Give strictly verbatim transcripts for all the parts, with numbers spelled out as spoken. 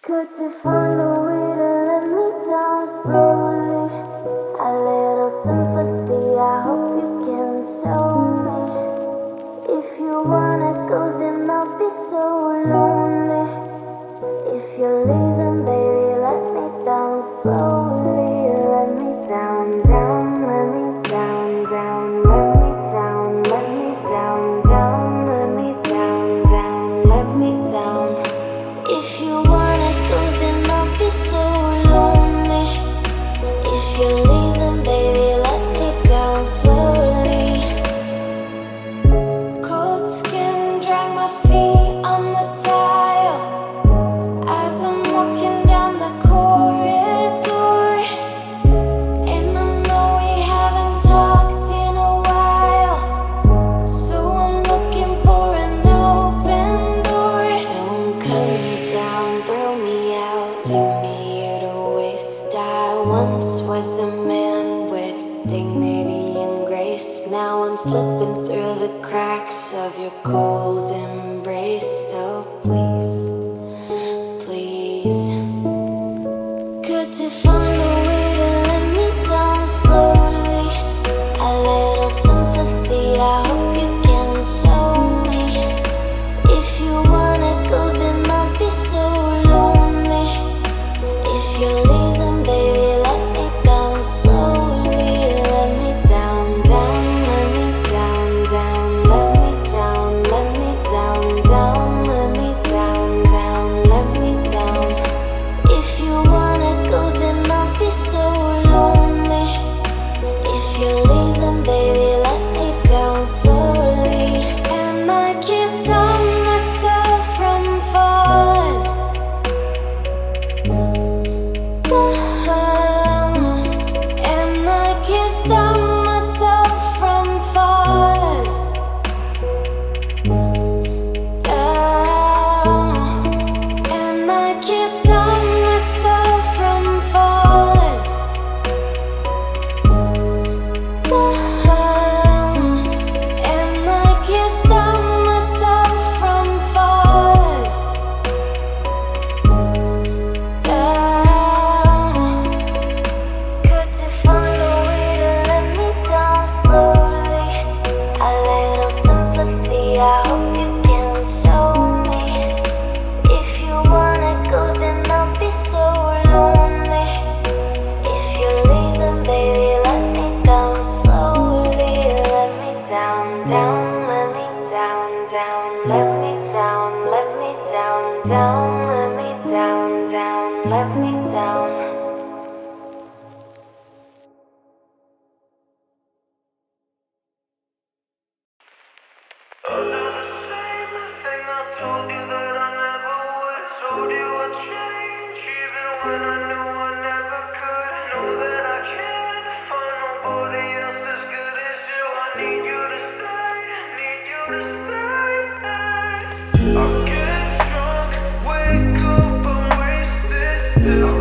Could you find a way to let me down slowly? A little sympathy, I hope you can show me. If you wanna go, then I'll be so lonely. If you're leaving, baby, let me down slowly. Let me down, down, let me down, down. Let me down, let me down, down. Let me down, down, let me down. If you wanna go, then I'll be so lonely. If you're leaving, baby, let me down slowly. Cold skin, drag my feet on the tile as I'm walking down the corridor. And I know we haven't talked in a while, so I'm looking for an open door. Don't cut me down, throw me out, leave me here to waste. I once was a man with dignity and grace. Now I'm slipping through the cracks of your cold embrace. So please, please, could you find a way to let me down slowly? A little sympathy, I hope you can show me. If you wanna go, then I'll be so lonely. If you're leaving, baby, let me down slowly. Let me down, down, let me down, down. Let me down, let me down, down. Let me down, down, let me down. If you wanna go, then I'll be so lonely. If you're leaving, baby, let me down slowly. And I can't stop myself from falling. And I can't stop myself from falling down. And I can't stop myself from falling down. And I can't stop myself from falling down. Could you find a way to let me down slowly? A little sympathy, I hope you can show me. If you wanna go, then I'll be so lonely. If you're leaving, baby, let me down slowly. Let me down, down, let me down, down. Let me down, let me down, down. Let me down, down, let me down. Another same thing I told you that I never would. Told you I'd change even when I knew I never could. Know that I can't find nobody else as good as you. I need you to stay, need you to stay. I get drunk, wake up, I'm wasted still.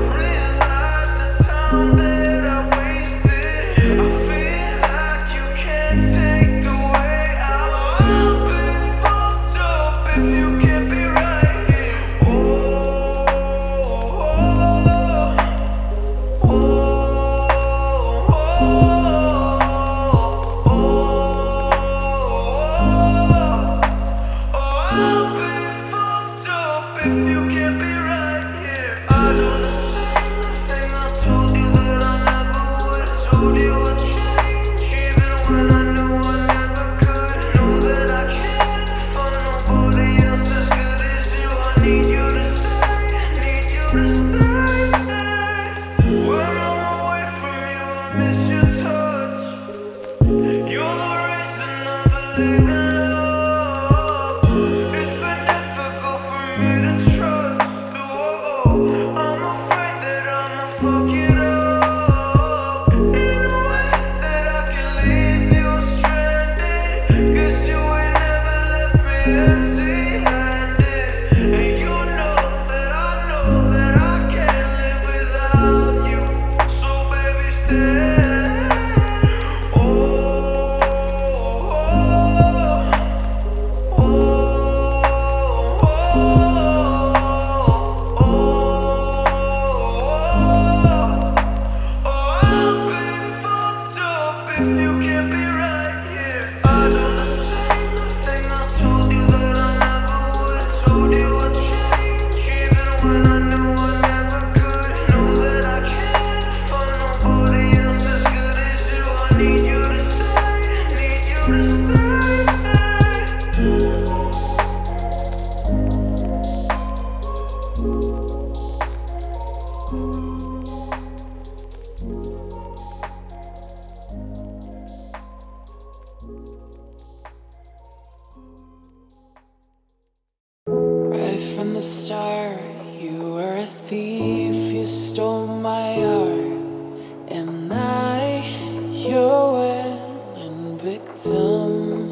Right from the start, you were a thief, you stole my heart, and I, your willing victim.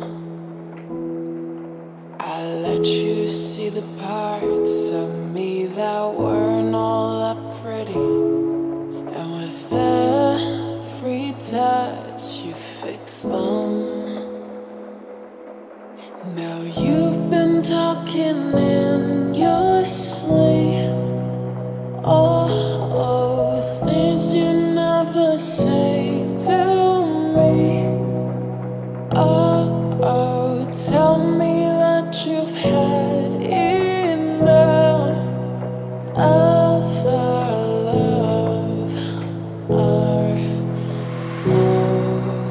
I let you see the parts of me that weren't all that pretty, and with every touch you fix them. Now you've been talking in your sleep. Oh, oh, things you never say to me. Oh, oh, tell me that you've had enough of our love, our love.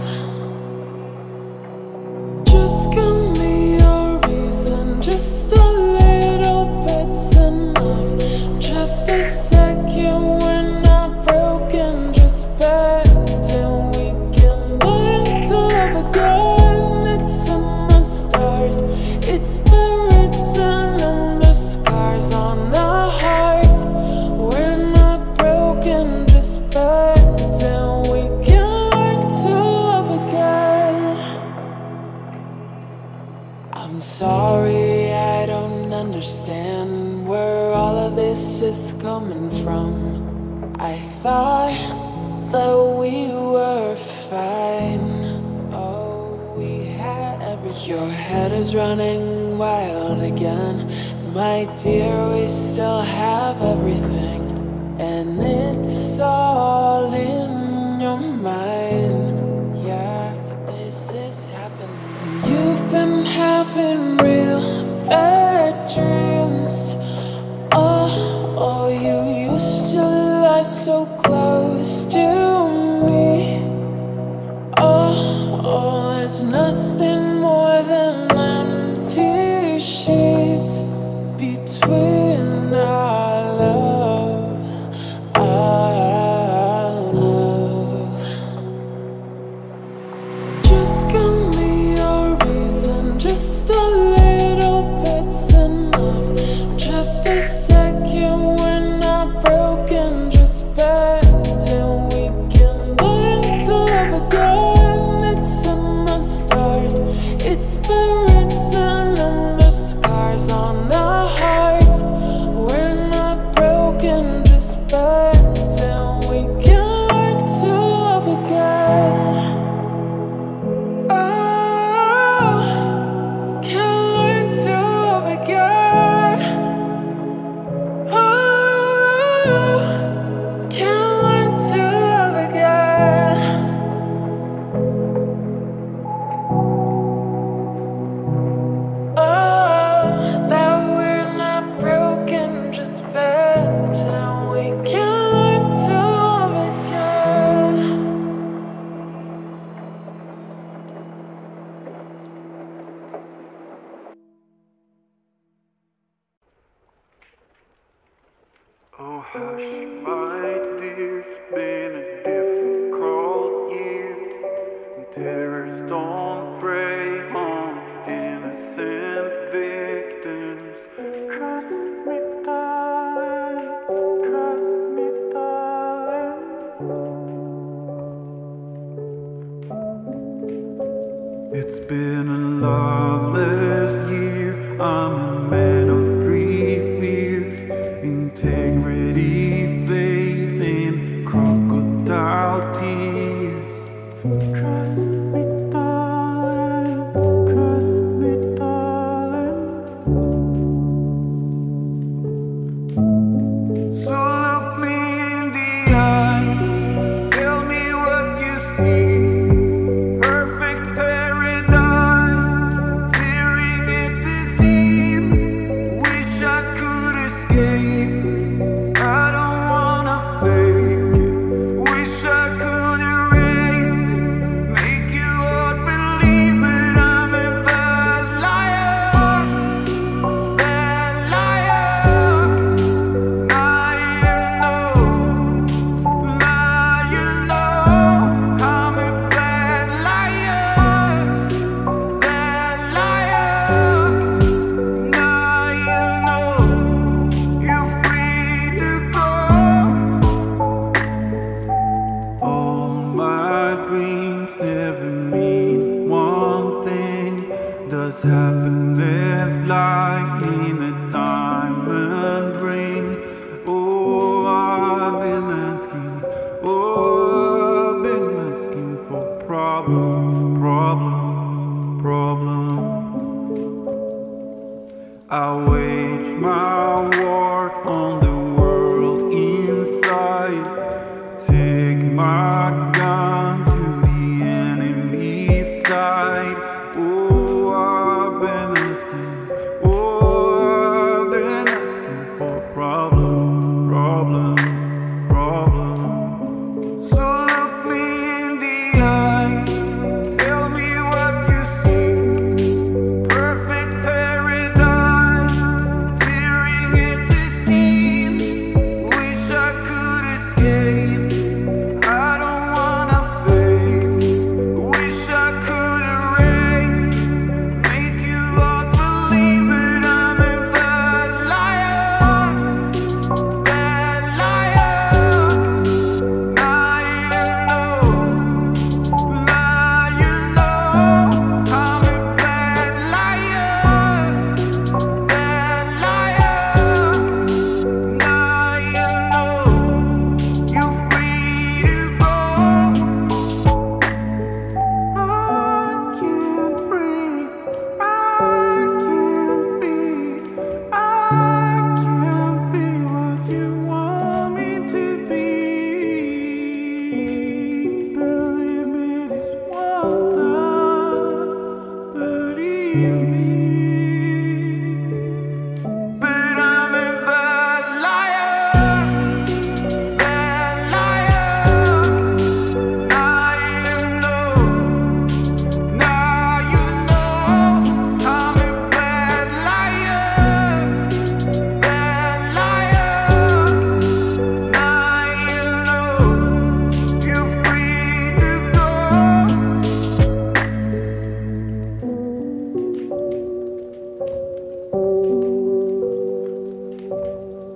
Just give me a reason, just a little bit's enough. Just a second, we're not broken, just bend and we can learn to love again. It's in the stars, it's written in the scars on our hearts. We're not broken, just bend and we can learn to love again. I'm sorry, I don't understand where all of this is coming from. I thought that we were fine. Oh, we had everything. Your head is running wild again. My dear, we still have everything, and it's all in your mind. Yeah, but this is happening. You've been having real bad dreams. Oh, oh, you used to lie so close to me. Oh, oh, there's nothing more than empty sheets between our love, our love. Just give me a reason, just a little bit's enough. Just a second, we're not broken, just bend and we can learn to love again. It's in the stars, it's written in the scars on our hearts. We're not broken, just bend and we can learn to love again. Oh, can learn to love again. Oh, can learn to love again. Oh, that we're not broken, just bent, and we can learn to love again. Oh hush, my dear, it's been a difficult year, and terrorists don't prey on innocent victims. Trust me, darling, trust me, darling. It's been a loveless year, I'm a man of three fears: integrity, faith, and crocodile tears. Trust me, darling, trust me, darling. So look me in the eye, tell me what you see. Perfect paradise, peering at the scene. Wish I could escape, I don't wanna fake it. Wish I could erase it, make you all believe it. I'm a bad liar, bad liar.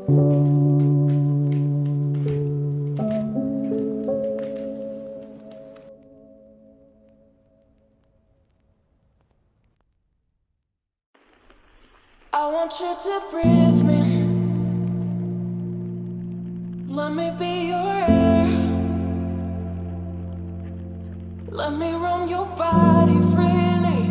I want you to breathe me. Let me be your air. Let me roam your body freely.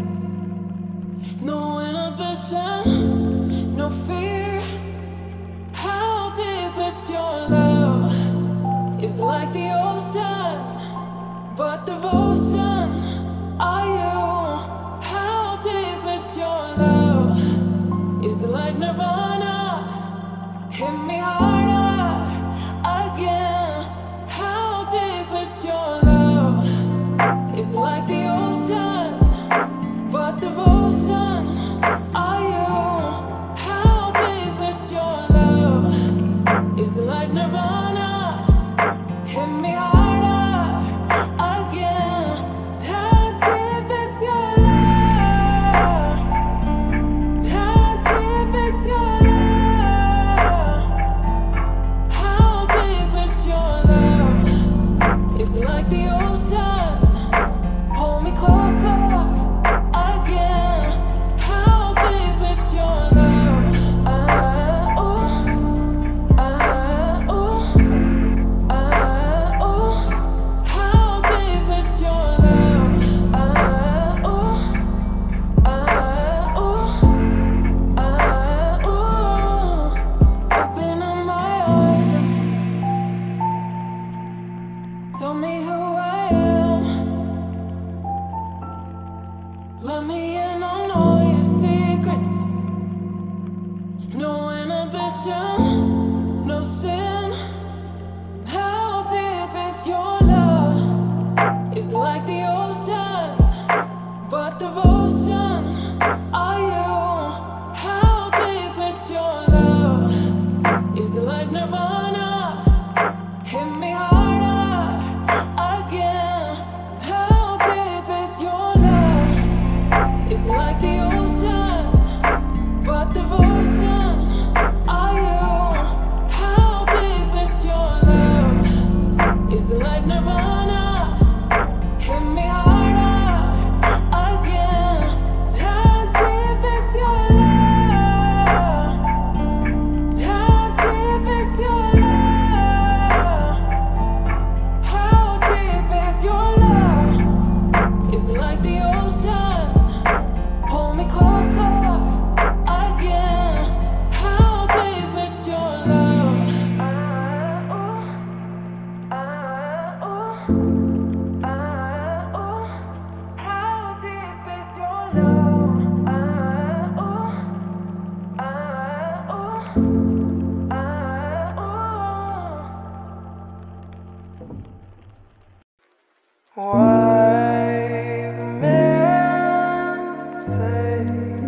No inhibition, no fear. How deep is your love? It's like the ocean, but devotion are you? How deep is your love? It's like Nirvana. Hit me harder again. How deep is your love? It's like the ocean, but devotion are you? How deep is your love? It's like Nirvana. Hit me harder again. How deep is your love? How deep is your love? How deep is your love? It's like the ocean. Hold me closer again. How deep is your love? Ah, ooh, ah, ooh, ah, ooh. How deep is your love? Ah, ooh, ah, ooh, ah, ooh. Open up my eyes and tell me who I am. Let me in on all your secrets. No inhibition, no sin. How deep is your love? It's like the ocean, but devotion are you? How deep is your love? It's like Nirvana. Hit me harder again. How deep is your love? It's like the ocean, but devotion are you? How deep is your love? It's like Nirvana. Hit me harder again. How deep is your love? How deep is your love? How deep is your love? It's like the ocean. Pull me closer again. How deep is your love? Ah, ooh, ah, ooh, ah, ooh. How deep is your love? Ah, ooh, ah, ooh, ah, ooh. Wise men say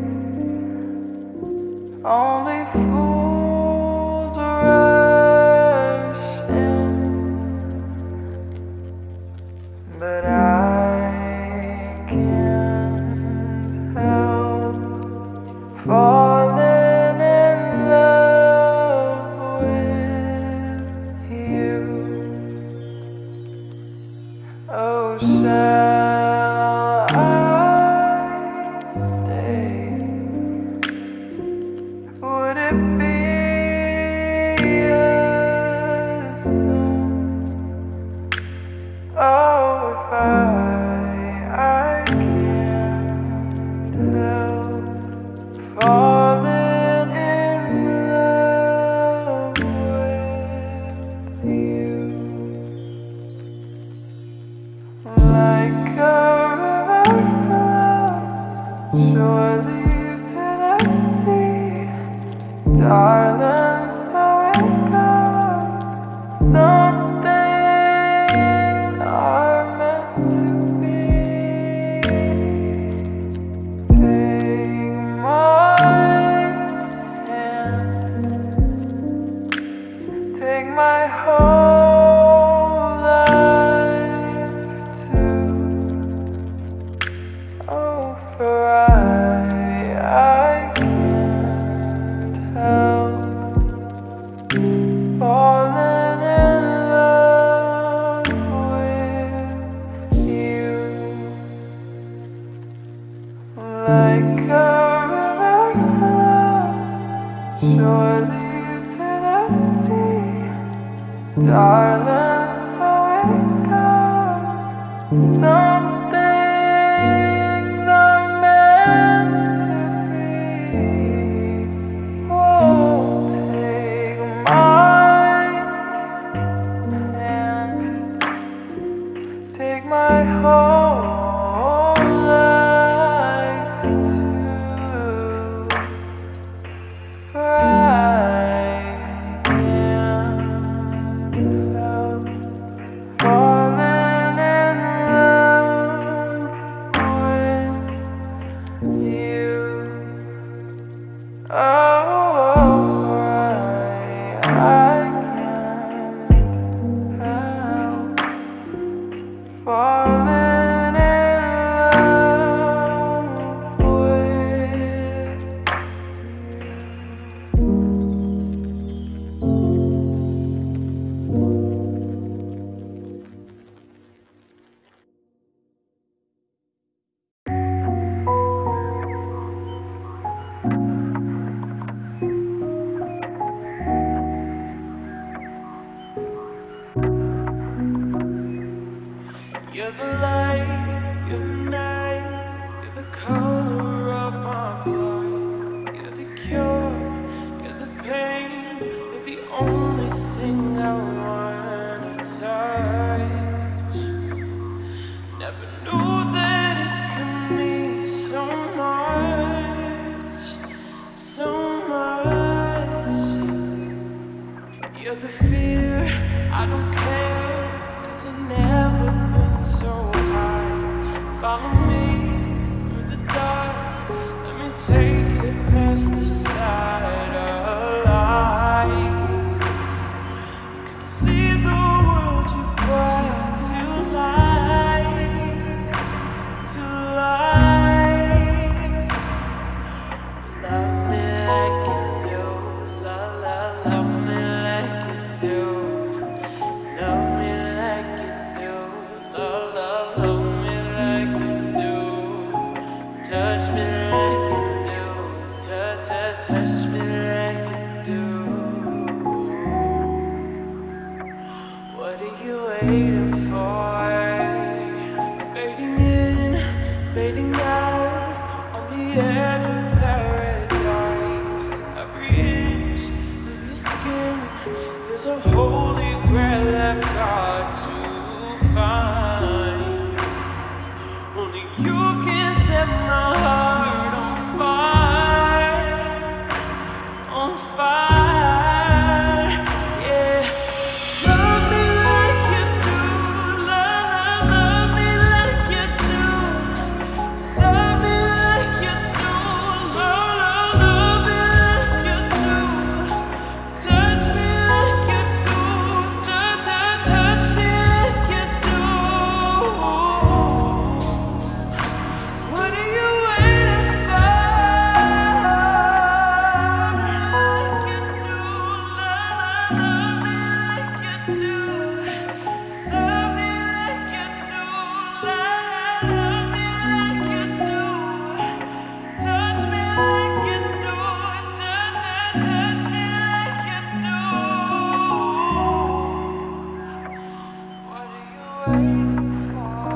only fools rush in, but I can't help falling in love with you. Oh, shall I stay? Would it be a sin? Oh, if I, I can't help falling in love with you. Like a river flows surely to the sea, darling, so it goes. Some things are meant to be. Take my hand, take my whole life too. Oh, for I, I can't help falling in love with you. Like a river flows surely to the sea, darling, so it goes. Some things are meant to be. Whoa, take my hand, take my whole life too. For I can't help falling in love with you. Oh, I, I can't help falling in love with you're the light, you're the night, you're the color of my blood. You're the cure, you're the pain, you're the only thing I wanna touch. Never knew that it could mean so much, so much. You're the fear, I don't care, 'cause I've never been so high. Follow me through the dark, let me take it past the side of lights. You can see the world you brought to life, to life. Love me like you do, love, love, love me like you do. Love me like you do, love, love, love me like you do. Touch me like you do, touch, touch, touch me like you do. What are you waiting for? Fading in, fading out, on the edge of paradise. Every inch of your skin is a holy grail I've got to find. Only you can set my heart on fire, on fire, yeah. Love me like you do, love, love, love me like you do. Love me like you do, love, love, love me like you do. Touch me like you do, touch, touch, touch me like you do. What are you waiting for? Like you do, love, love me like you do. Love me like you do, love, love me like you do. Touch me like you do, touch, touch, touch me like you do. What are you waiting for?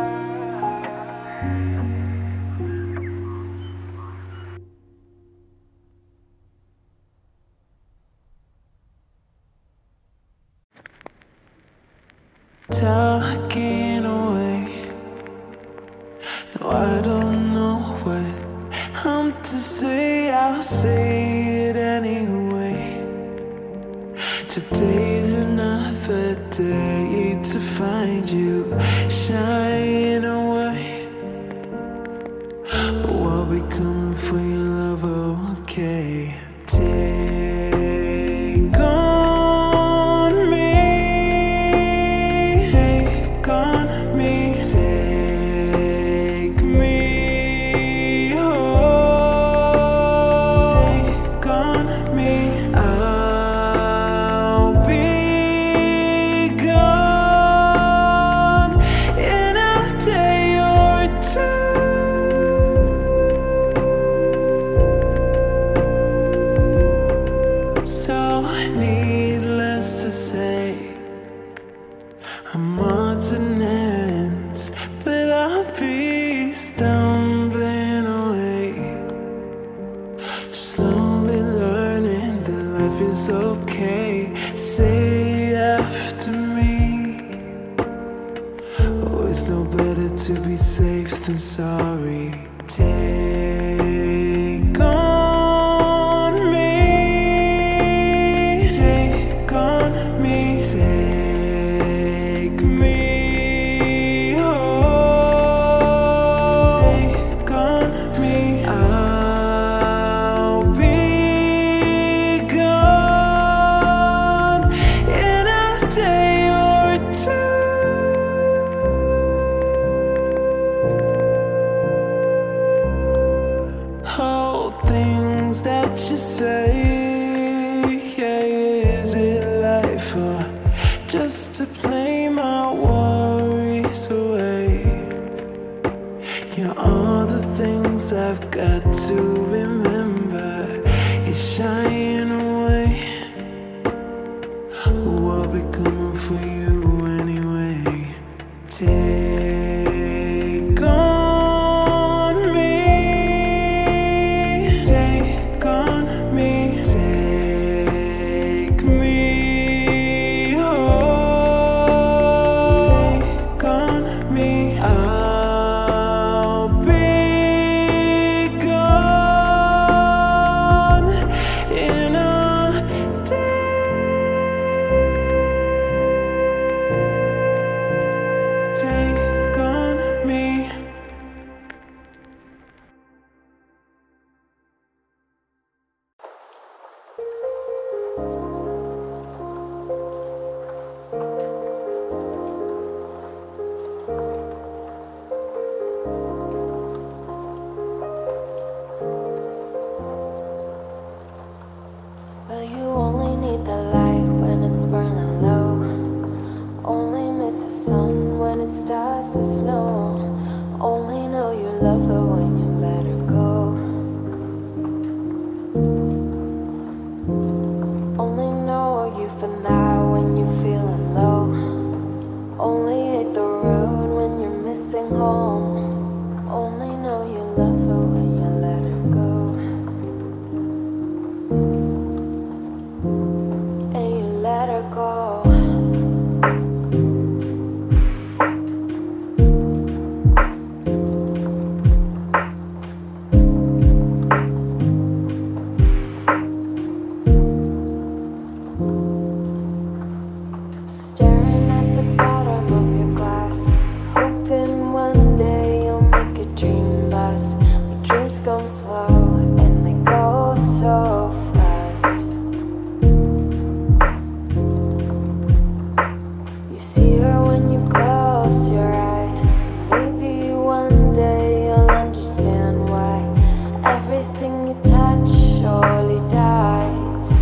Talking away, no, I don't know what I'm to say, I'll say it anyway. Today's another day to find you shining away. Oh, I'll be coming for your love, okay? Take on me, take on me, take me home. Take on me, I needless to say, I'm odds and ends, but I'll be stumbling away, slowly learning that life is okay. Say after me, oh, it's no better to be safe than sorry. Take on me, take on me, take me home. Take on me, I'll be gone in a day or two. Oh, things that you say, yeah, is it life or just to play my worries away? You're all the things I've got to remember. You're shying away. Oh, I'll be coming for you anyway. Take on me, take on me, take me home. Take on me, I'll be gone in a day. Take on me. Well, you only need the light when it's burning low. Only miss the sun when it starts to snow. Only know you love her when you let her go. Only know you for now when you're feeling low. Only hate the road when you're missing home. Only know you love her when you let her go. And you let her go. Staring at the bottom of your glass, hoping one day you'll make a dream last. But dreams come slow and they go so fast. You see her when you close your eyes. Maybe one day you'll understand why everything you touch surely dies.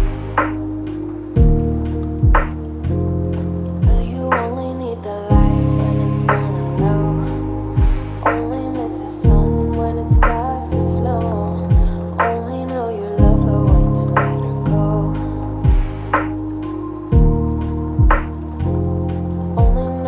Well, you only need the light when it's burning low. Only miss the sun when it starts to snow. Only know you love her when you let her go. Only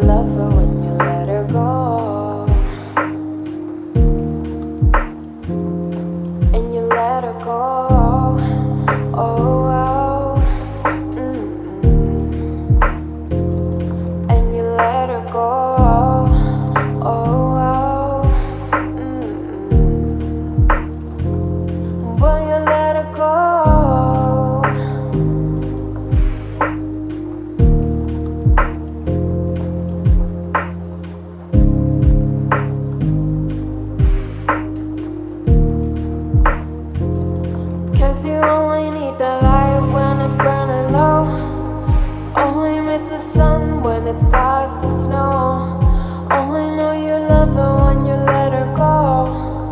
love her when you let her go. And you let her go. Oh, oh. Mm-mm. And you let her go. Oh, oh. Mm-mm. Will you let her go? Cause you only need the light when it's burning low. Only miss the sun when it starts to snow. Only know you love her when you let her go.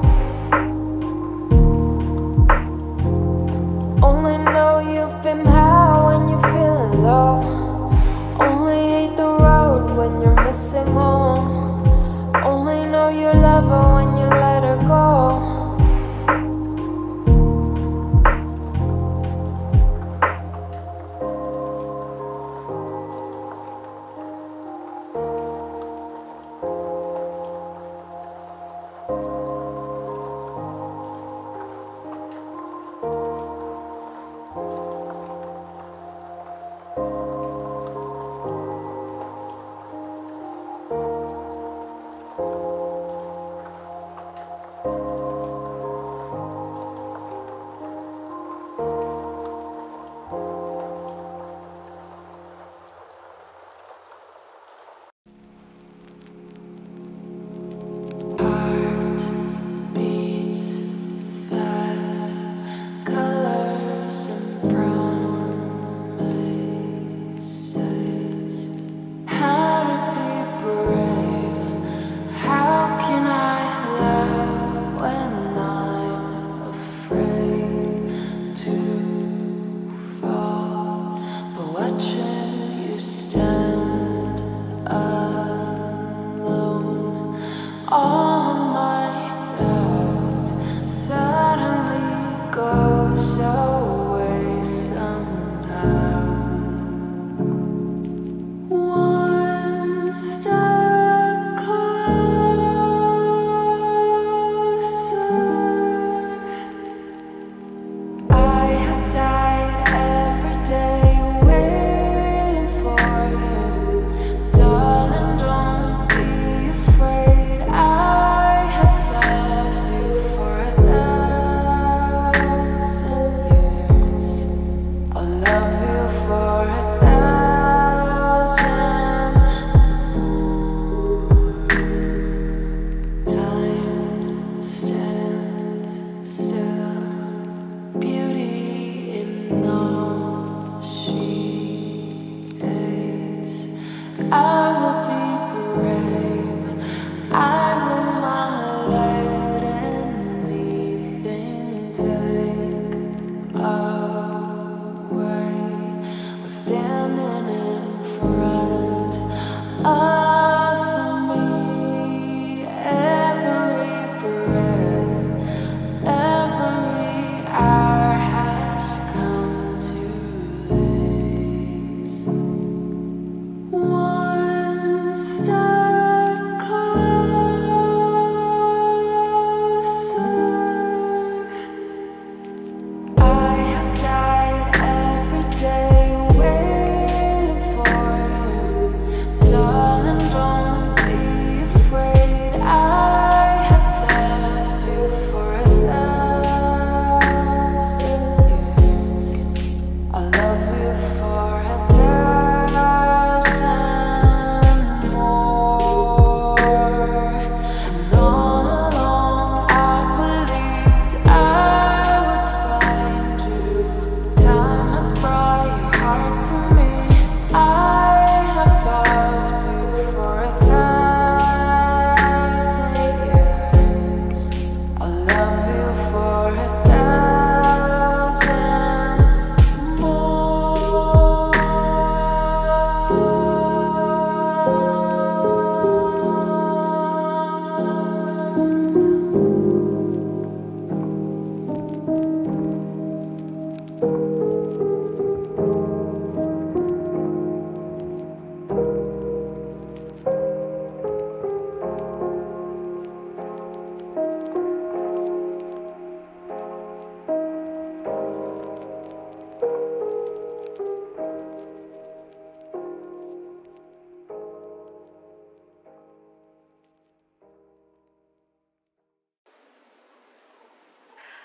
Only know you've been high when you're feeling low. Only hate the road when you're missing home. Only know you love her when you let her go.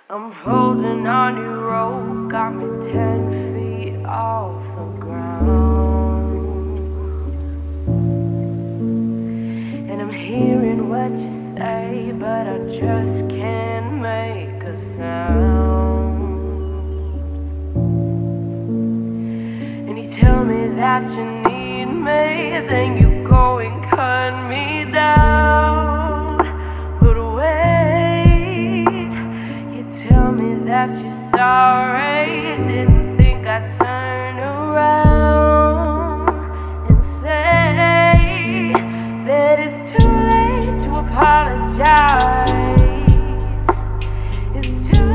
I'm holding on your rope, got me ten feet off the ground. And I'm hearing what you say, but I just can't make a sound. And you tell me that you need me, then you go and cut me down. But wait, you tell me that you're sorry, didn't think I'd turn around and say that it's too late to apologize. It's too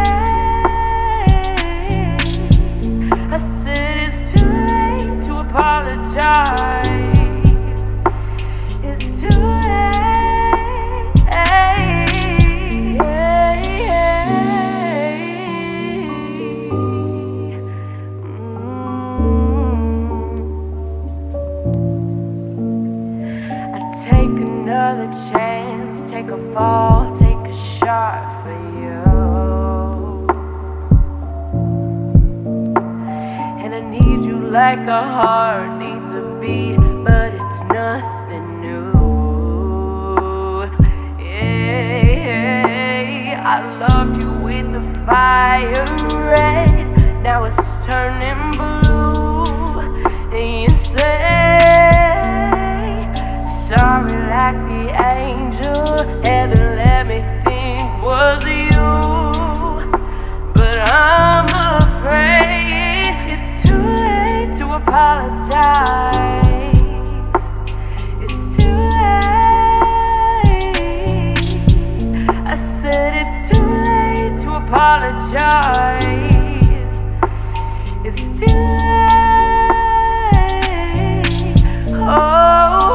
late. I said it's too late to apologize. It's too late. Take another chance, take a fall, take a shot for you. And I need you like a heart needs a beat, but it's nothing new. Yeah, I loved you with the fire red, now it's turning blue. And you say sorry like the angel heaven let me think was you. But I'm afraid it's too late to apologize. It's too late. I said it's too late to apologize. It's too late. Oh.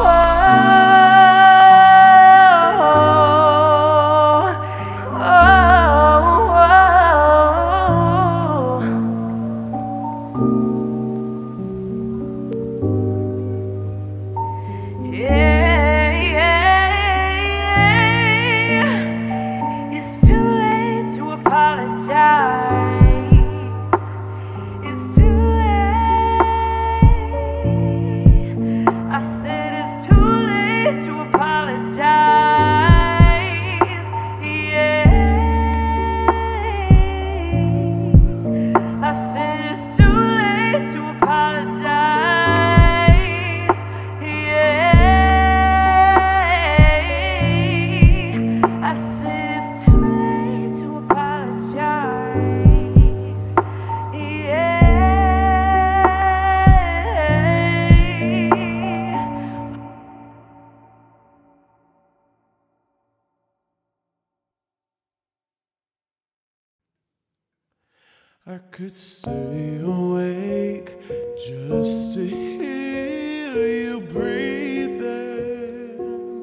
I could stay awake just to hear you breathing,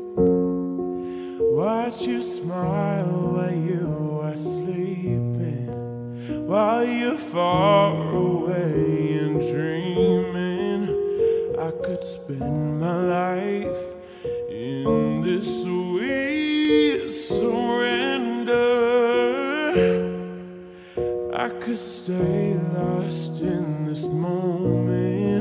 watch you smile while you are sleeping, while you're far away and dreaming. I could spend my life in this sweet surrender. I could stay lost in this moment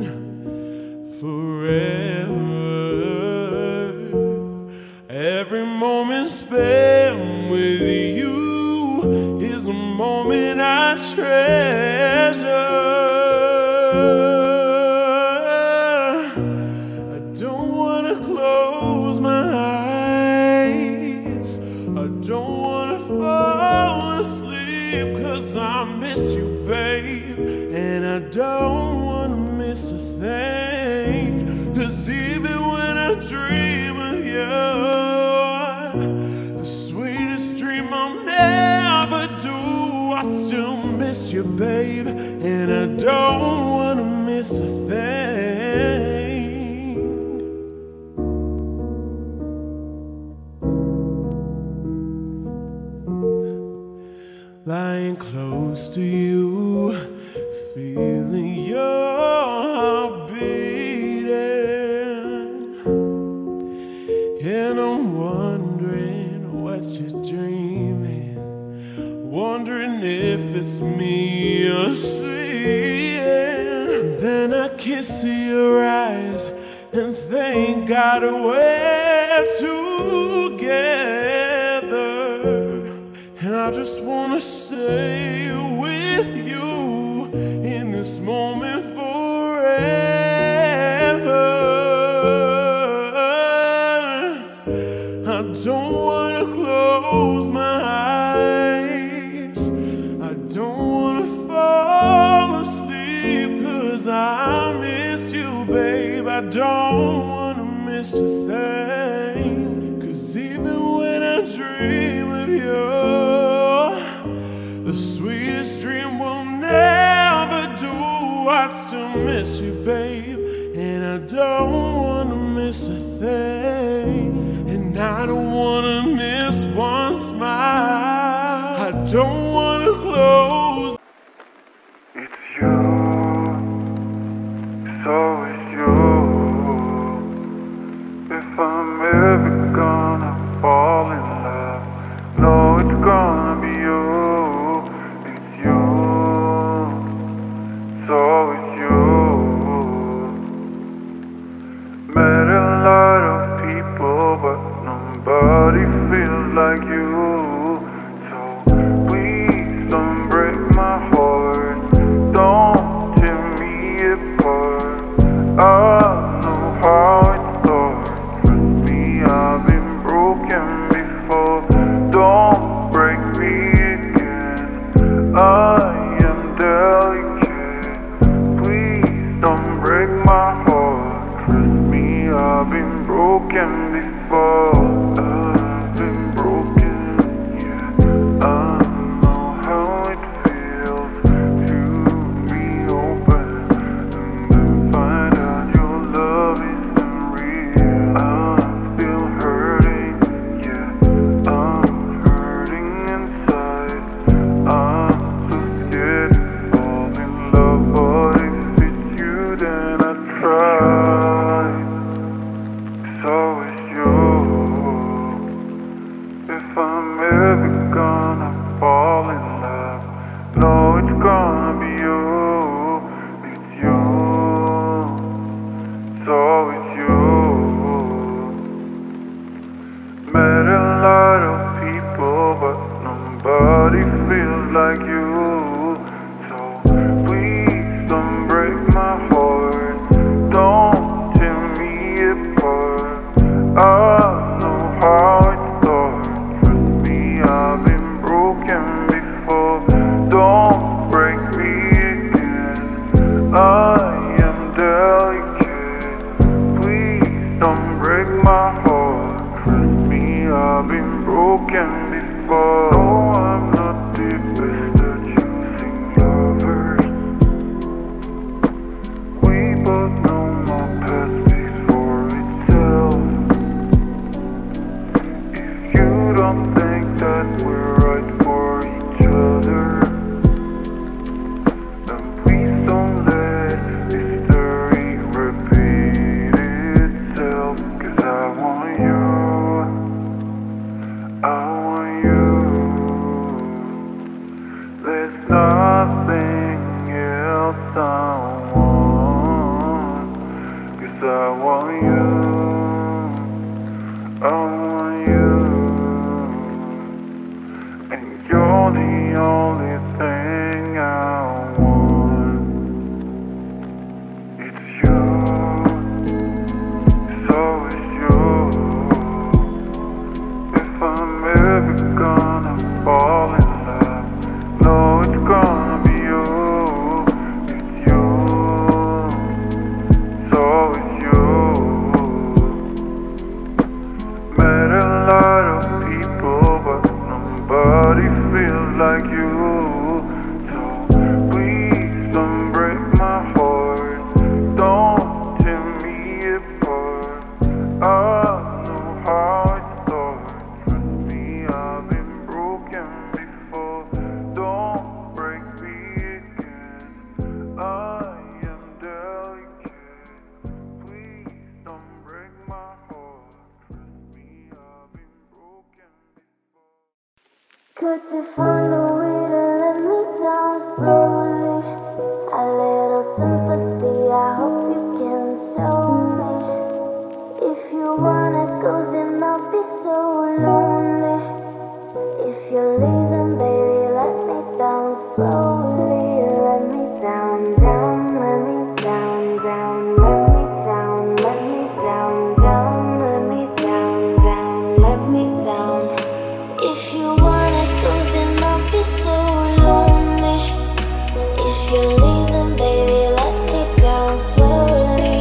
forever. Every moment spent with you is a moment I treasure. I don't wanna close my eyes, I don't wanna fall asleep, 'cause I miss you, babe, and I don't wanna miss a thing. 'Cause even when I dream of you, the sweetest dream I'll never do, I still miss you, babe, and I don't wanna miss a thing. Lying close to you, feeling your heart beating, and I'm wondering what you're dreaming, wondering if it's me you're seeing. Then I kiss your eyes and thank God we're together. And I just wanna stay with you in this moment forever. I don't wanna close my eyes, I don't wanna fall asleep, 'cause I miss you, babe. I don't wanna miss a thing, 'cause even when I dream of you, the sweetest dream will never do. I'd still miss you, babe, and I don't wanna miss a thing. And I don't wanna miss one smile, I don't wanna close. It's you, it's always you. If I'm ever gonna fall in love, no, it's gonna be you. It's you, it's always you. Met a lot of people, but nobody feels like you. So please don't break my heart, don't tear me apart. I know how it starts. Trust me, I've been broken before. Don't break me again, I am delicate. Please don't break my heart. Trust me, I've been broken before. I've been broken, yeah. I know how it feels to be open and to find out your love isn't real. I'm still hurting, yeah. I'm hurting inside. I'm so scared to fall in love, but if it's you, then I try. It's always you. If I'm ever gonna fall in love, no, it's gonna be you. It's you, it's always you. Met a lot of people, but nobody feels like you. So please don't break my heart, don't tear me apart. I know how it starts. Trust me, I've been broken before. Don't break me again, I am delicate. Please don't break my heart. Trust me, I've been broken before. No, I'm not the best at choosing lovers. We both know my past speaks for itself. If you don't think that we're right for each other, then please don't let history repeat itself. 'Cause I want you, I want you. There's nothing else I want. 'Cause I want you, I want you. And you're the only thing I want. It's you, it's always you. If I'm ever gonna fall in love, no, it's gonna be you. It's you, it's always you. Met a lot of people, but nobody feels like you. So please don't break my heart, don't tear me apart. I know how it starts. Trust me, I've been broken before. Don't break me again, I am delicate. Please don't break my heart. Trust me, I've been broken before. Could you find a way to let me go, then I'll be so lonely. If you're leaving, baby, let me down slowly. Let me down, down, let me down, down, let me down, let me down, down, let me down, down, let me down. If you wanna go, then I'll be so lonely. If you're leaving, baby, let me down slowly.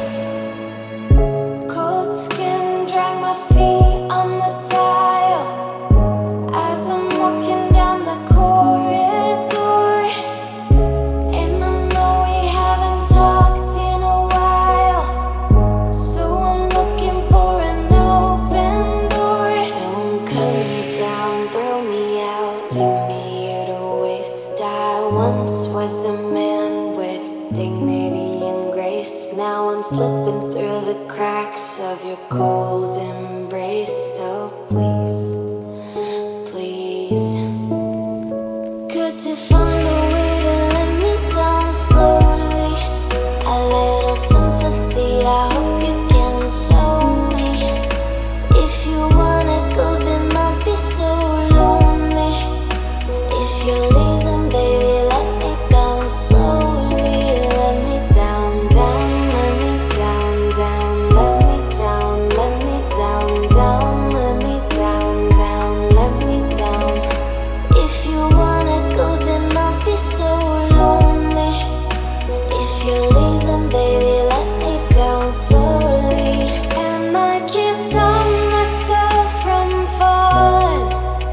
Cold skin, drag my feet on the tile as I'm walking down the corridor. And I know we haven't talked in a while, so I'm looking for an open door. Don't cut me down, throw me out, leave me here to waste. I once was a man with dignity and grace. Now I'm slipping through the cracks of your cold embrace. So please, please, could you find a way to let me down slowly? A little sympathy, I hope you can show me. If you wanna go, then I'll be so lonely. If you're leaving, baby, let me down slowly. Let me down, down, let me down, down, let me down, let me down, down, let me down, down, let me down. If you wanna go, then I'll be so lonely. If you're leaving, baby, let me down slowly. And I can't stop myself from falling.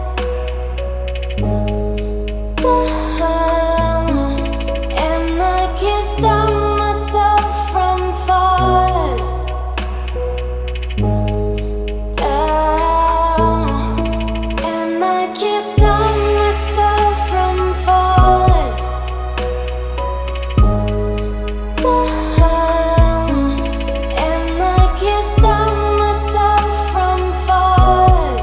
And I can't stop myself from falling down. And I can't stop myself from falling down. And I can't stop myself from falling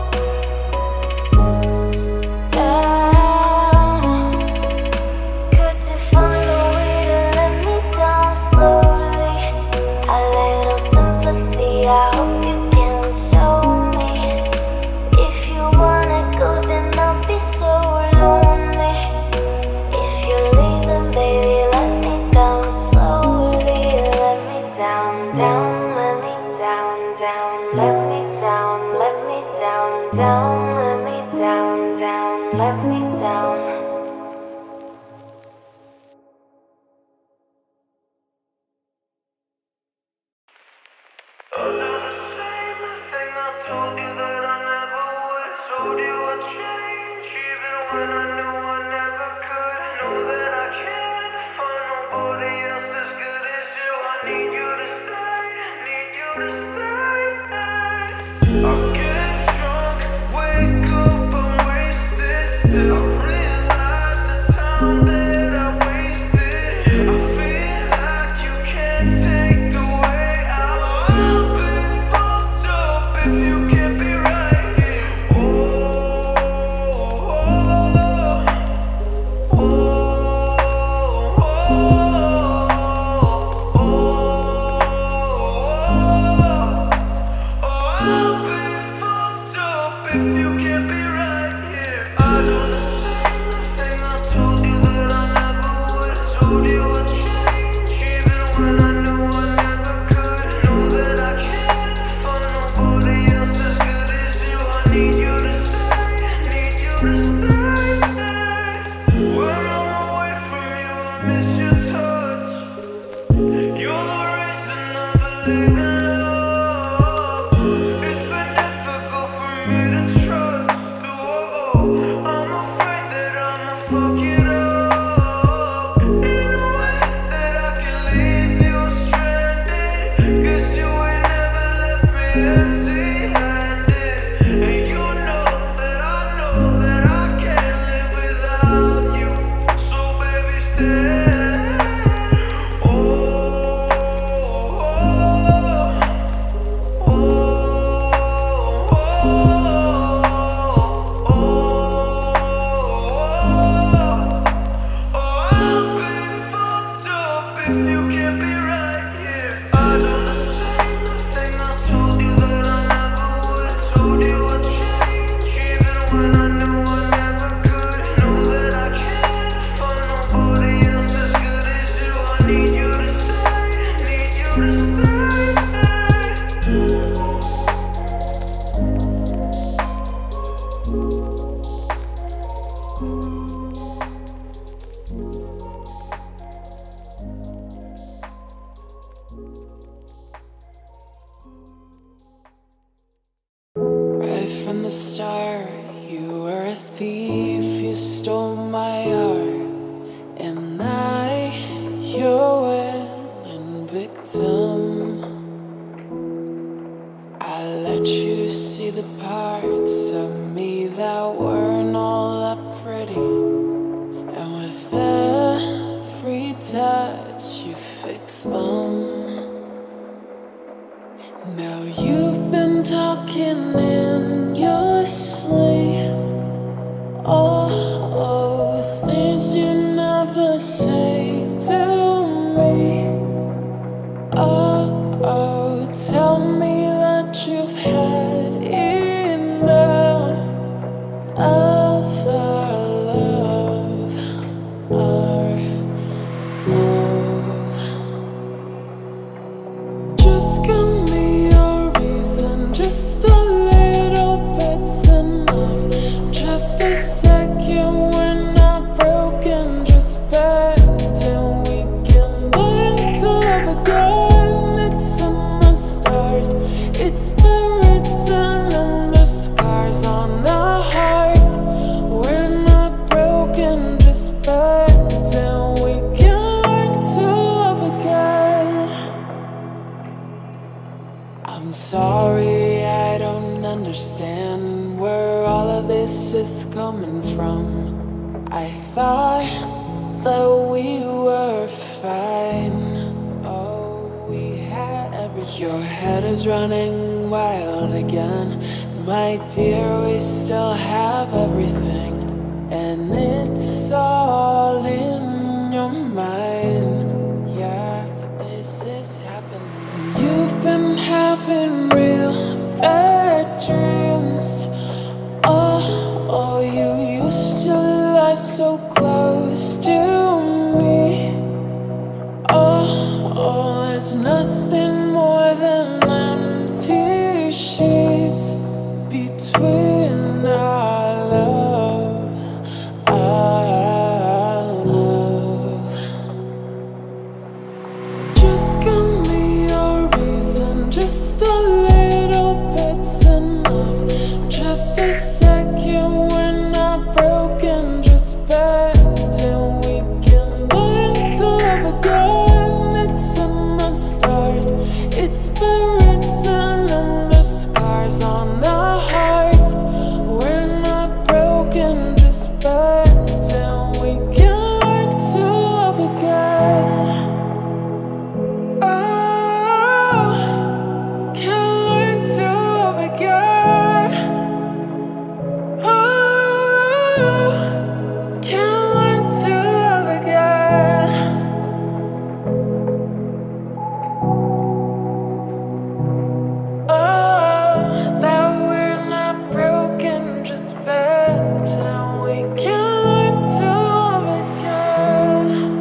down. Could you find a way to let me down slowly? A little sympathy, I hope you can show me. If you wanna go, then I'll be so lonely. If you're leaving, baby, let me down slowly. Let me down, down, let me down, down, let me down, let me down, down, let me down, down, let me down. I'll do the same thing I told you that I never would. Told you I'd change, even when I knew I never could. Know that I can't find nobody else as good as you. I need you to stay, need you to stay. I get drunk, wake up, I'm wasted still. I realize the time that I wasted. I feel like you can't take the way out. I've been fucked up if you can't be right here. Oh, oh, oh, oh, oh, oh, I've been fucked up if you can't be right here. I do the same thing I told you that I never would. Told you I'd change, even when I knew I never could. Know that I can't find nobody else as good as you. I need you to stay, need you to stay. When I'm away from you, I miss your touch. You're the reason I believe in love. It's been difficult for me to trust. Oh, I'm afraid that I'ma fuck it up in a way that I can leave you stranded. 'Cause you ain't never left me empty-handed. And you know that I know that I can't live without you. So baby, stay. Oh, oh, oh, oh, oh, oh, I've been fucked up if you can't be right here. I do the same thing I told you that I from the start. You were a thief, you stole my heart, and I, your willing victim. I let you see the parts of me that weren't all that pretty, and with every touch you fix them. Now you've been talking in your sleep. Oh, oh, things you never say to me. Oh, oh, tell me that you've had enough of our love, our love. Just give me a reason, just a little bit's enough. Just a second, we're not broken, just bend and we can learn to love again. It's in the stars, it's been written in the scars on our hearts. We're not broken, just bend and we can learn to love again. I'm sorry, I don't understand where all of this is coming from. I thought that we were fine. Oh, we had everything. Your head is running wild again. My dear, we still have everything, and it's all in your mind. Yeah, but this is happening. You've been having real bad dreams. Oh, oh, you used to lie so close to me. Oh, oh, there's nothing more than empty sheets between our love, our love. Just give me a reason, just a little bit's enough. Just a second, we're not broken, just bend and we can learn to love again. It's in the stars, it's been written in the scars on our hearts. We're not broken, just bend and we can learn to love again. Oh, can learn to love again. Oh, can learn to love again. Oh, that we're not broken, just bend and we can learn to love again.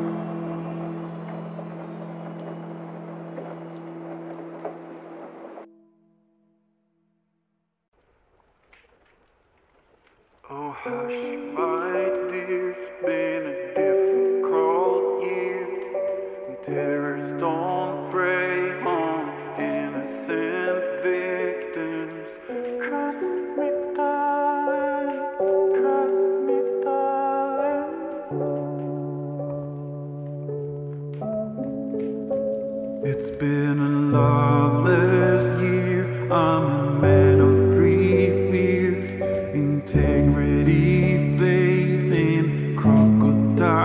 Oh, hush, my dear, it's been a difficult year, and terrorists don't prey on innocent victims. Trust me, darling, trust me, darling. It's been a loveless year, I'm a man of three fears: integrity, faith, and crocodile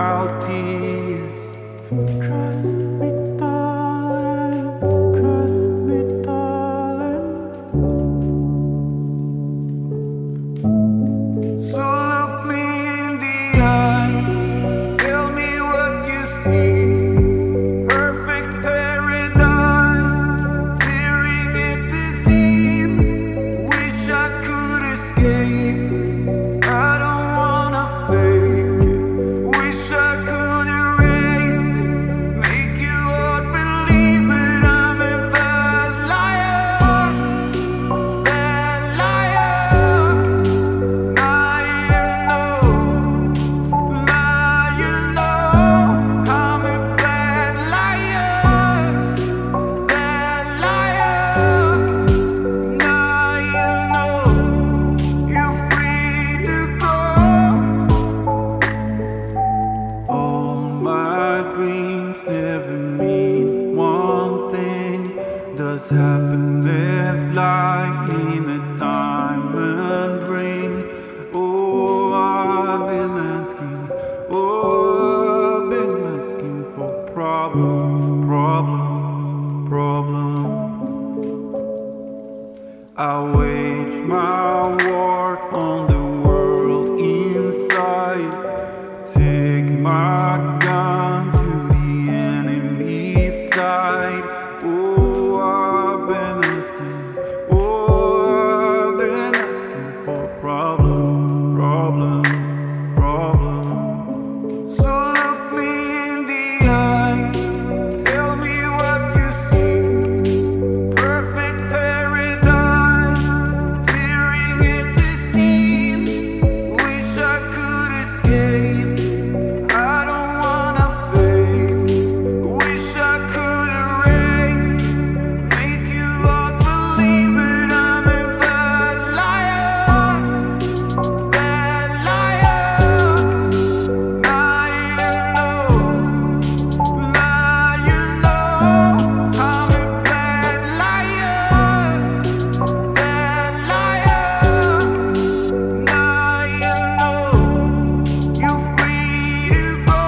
I wage my war on the world inside. Take my gun to the enemy side. Oh, I've been asking, oh, I've been asking for problems, problems, problems. So look me in the eye, tell me what you see. Perfect paradise, tearing at the seam. Wish I could escape. I don't wanna fake. Wish I could erase, make you all believe it. I'm a bad liar, bad liar. Now you know, now you know. I'm a bad liar, bad liar. Now you know, you're free to go.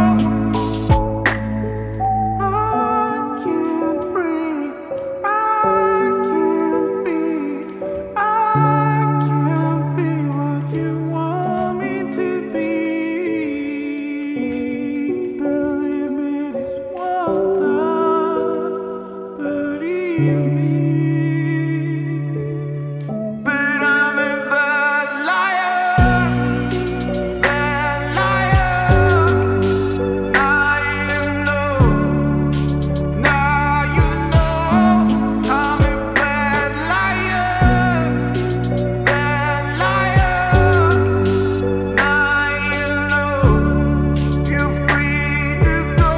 I can't breathe, I can't be, I can't be what you want me to be. Believe me this one time, believe me. But I'm a bad liar, bad liar. Now you know, now you know. I'm a bad liar, bad liar. Now you know, you're free to go.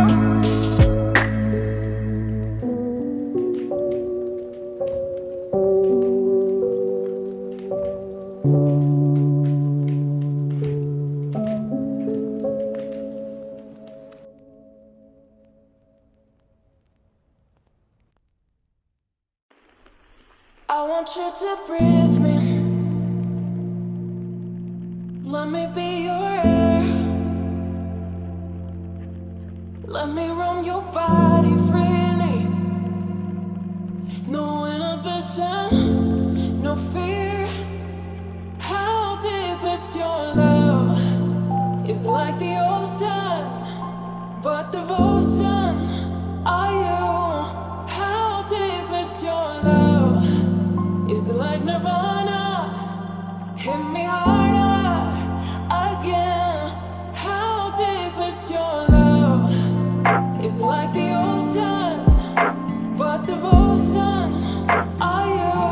I want you to breathe me. Let me be your air. Let me roam your body freely. No inhibition, no fear. How deep is your love? It's like the ocean, but devotion are you? How deep is your love? It's like Nirvana. Hit me harder again. How deep is your love? It's like the ocean, but devotion are you?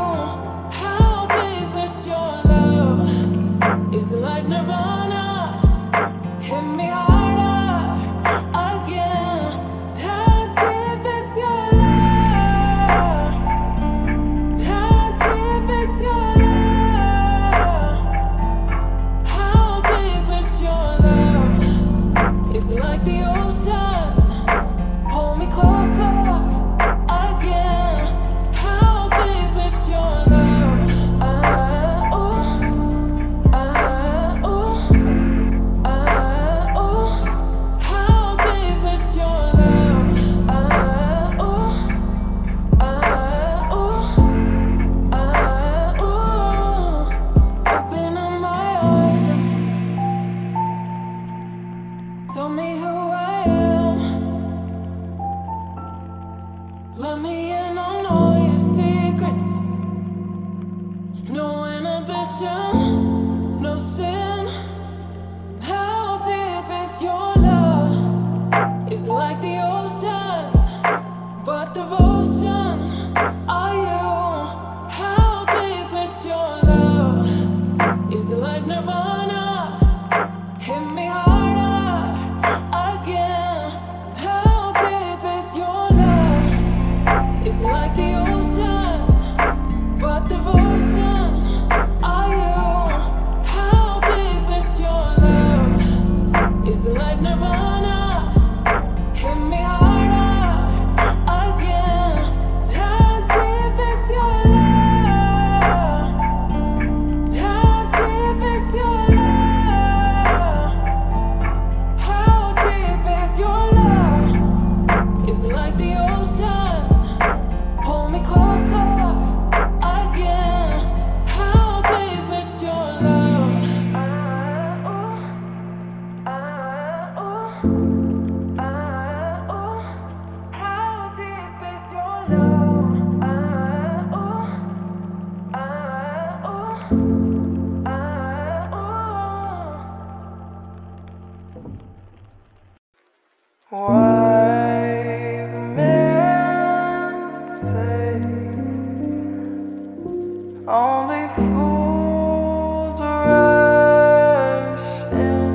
Only fools rush in,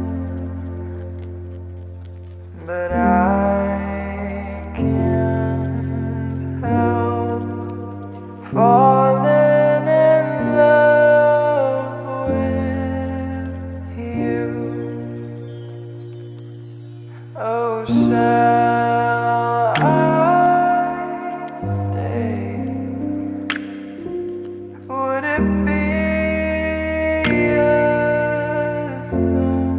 but I can't help falling in love with you. Oh, shall I stay? Would it be a sin?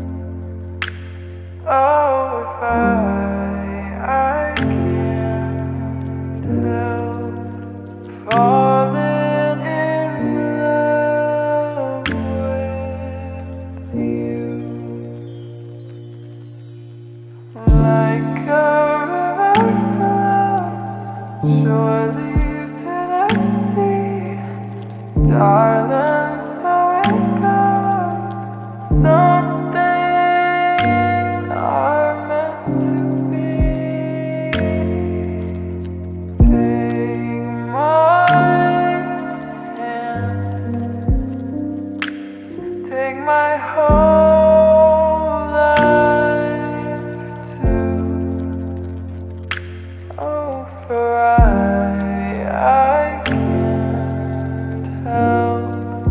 Oh, if I, I can't help falling in love with you. Like a river flows surely to the sea, darling, so it goes. Some things are meant to be. Take my hand, take my whole life too. Oh, for I, I can't help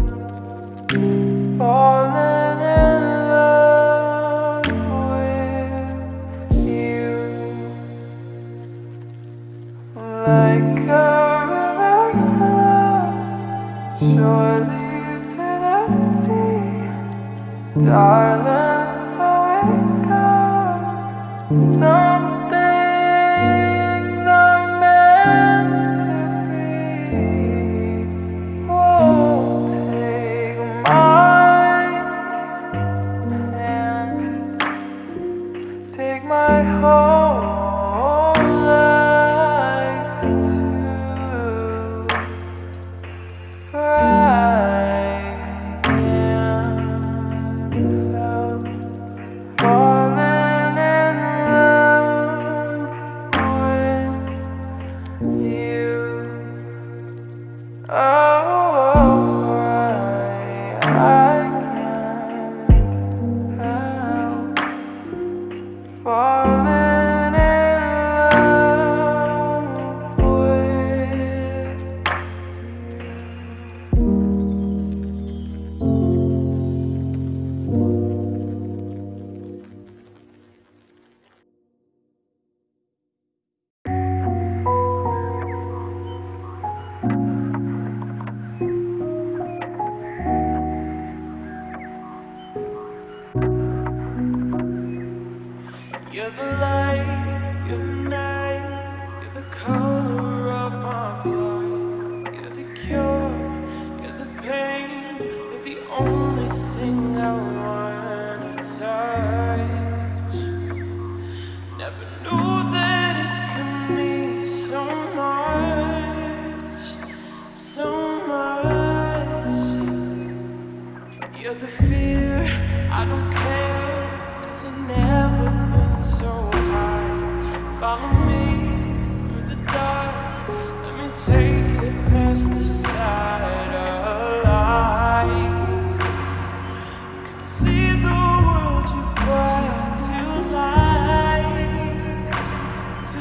falling in love with you. Like a river flows surely to the sea, darling, so it goes. Some things are meant to be. Whoa, take my hand, take my whole life too. For I can't help falling in love with you. Oh, for I, I can't help falling in love with You're the light, you're the night, you're the color of my blood. You're the cure, you're the pain, you're the only thing I wanna touch. Never knew that it could mean so much, so much. You're the fear, I don't care, 'cause I never been so high. Follow me through the dark, let me take it past the side of lights. You can see the world you brought to life, to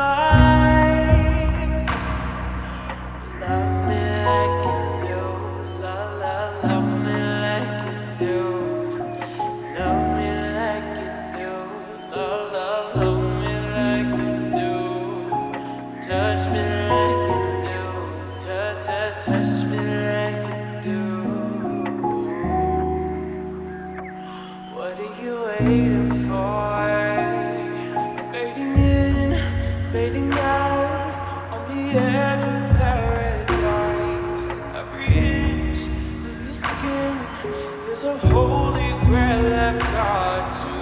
life. Love me like you do, la la, love me like you do. Love me like you do, love, love, love me like you do. Touch me like you do, touch, touch, touch me like you do. What are you waiting for? Fading in, fading out, on the edge of paradise. Every inch of your skin is a holy grail I've got to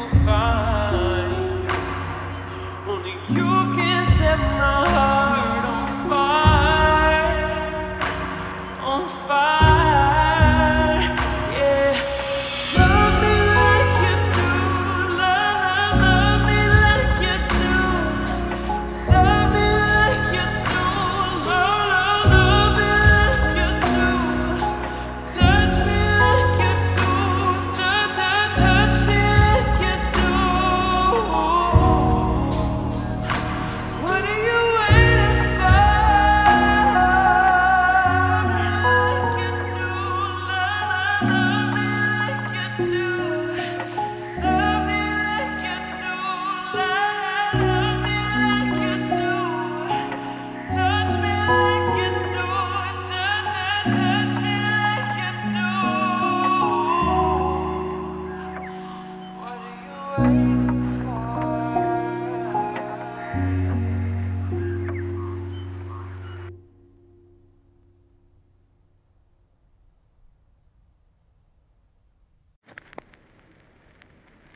find. Only you can set my heart on fire, on fire, yeah. Love me like you do, love, love, love me like you do. Love me like you do, love, love, love me like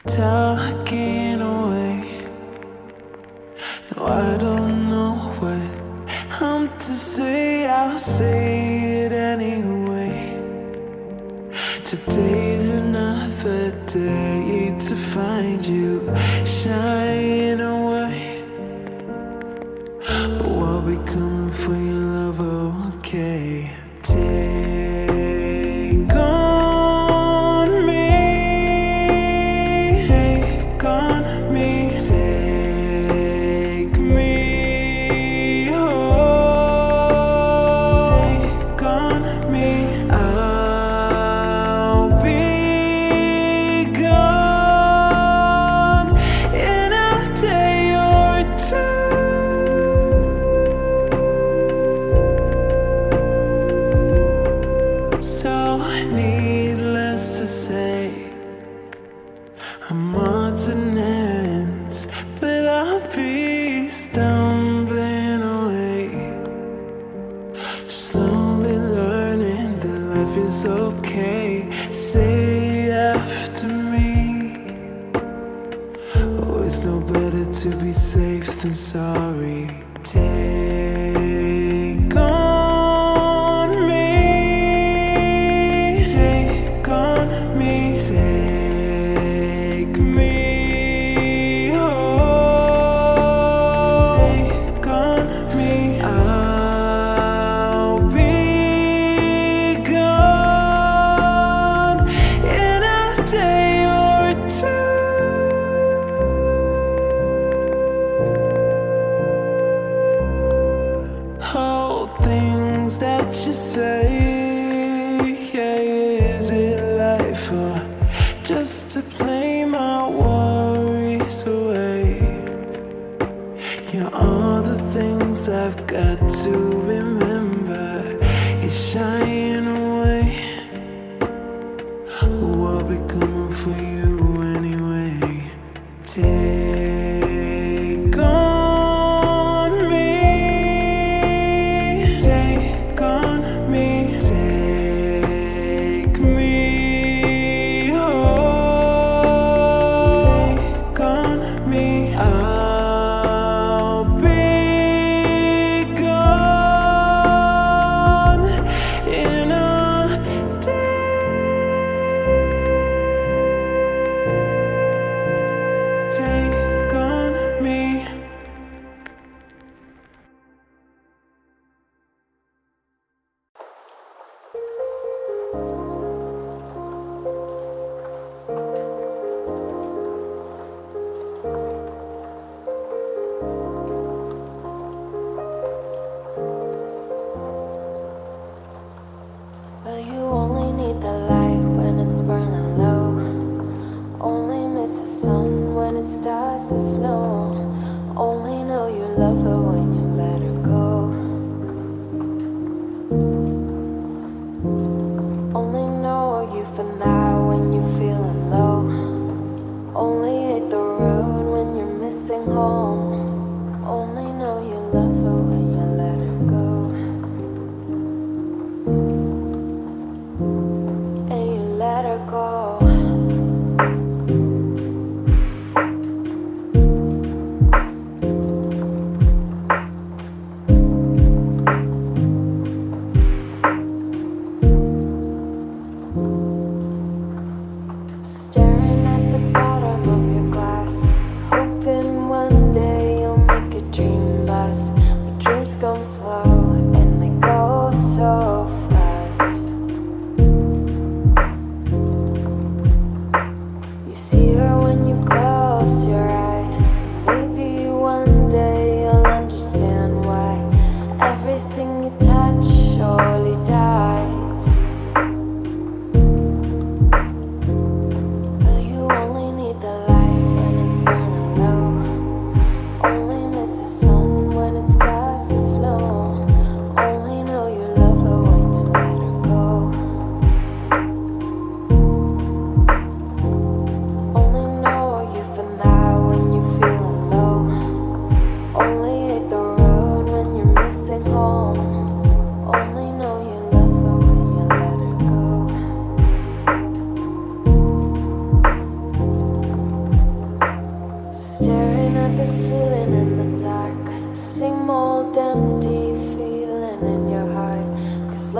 talking away. No, I don't know what I'm to say, I'll say it anyway. Today's another day to find you shining away. Oh, I'll be coming for your love, okay? Take on me, take on me, take me home. Take on me, I'll be gone in a day or two. So needless to say, I'm on to ends, but I'll be stumbling away, slowly learning that life is okay. Say after me, oh, it's no better to be safe than sorry. Take on me, take on me, take me home. Take on me, I'll be gone in a day or two. Oh, things that you say, yeah, is it life or just to play my worries away? You're all the things I've got to remember. You're shying away. Oh, I'll be coming for you anyway. Take on me, take on me, take me home. Take on me, I'll be gone in a day. Take on me.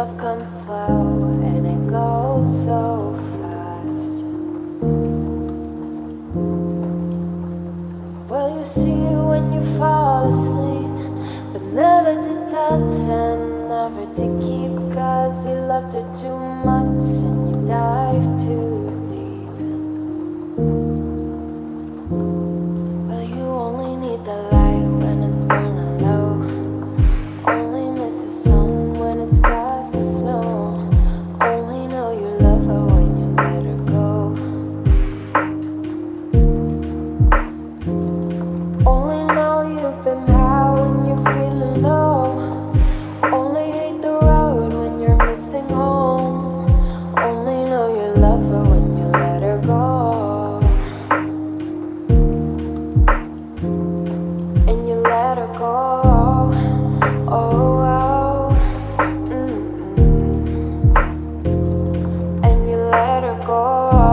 love comes slow and it goes so fast. Well, you see when you fall asleep, but never to touch and never to keep, 'cause you loved her too much and you dive too deep. Well, you only need the light when it's burning low, only miss the sun when it starts to snow, only know you love her when you let her go. Only know you've been high when you're feeling low, only hate the road when you're missing home, only know you love her when you let her go. And you let her go. Oh, oh, mm-mm. And you let her go.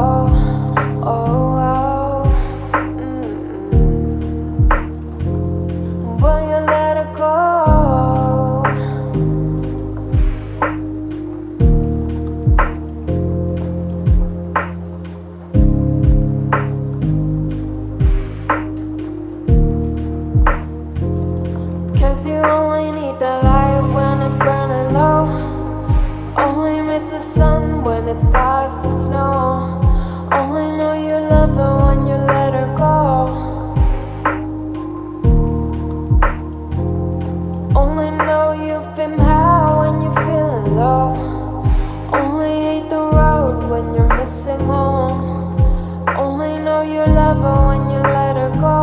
Oh, oh, mm-mm. Will you let her go? Cause you only need the light when it's burning low, only miss the sun when it starts to snow, only know you love her when you let her go. Only know you've been high when you're feeling low, only hate the road when you're missing home, only know you love her when you let her go.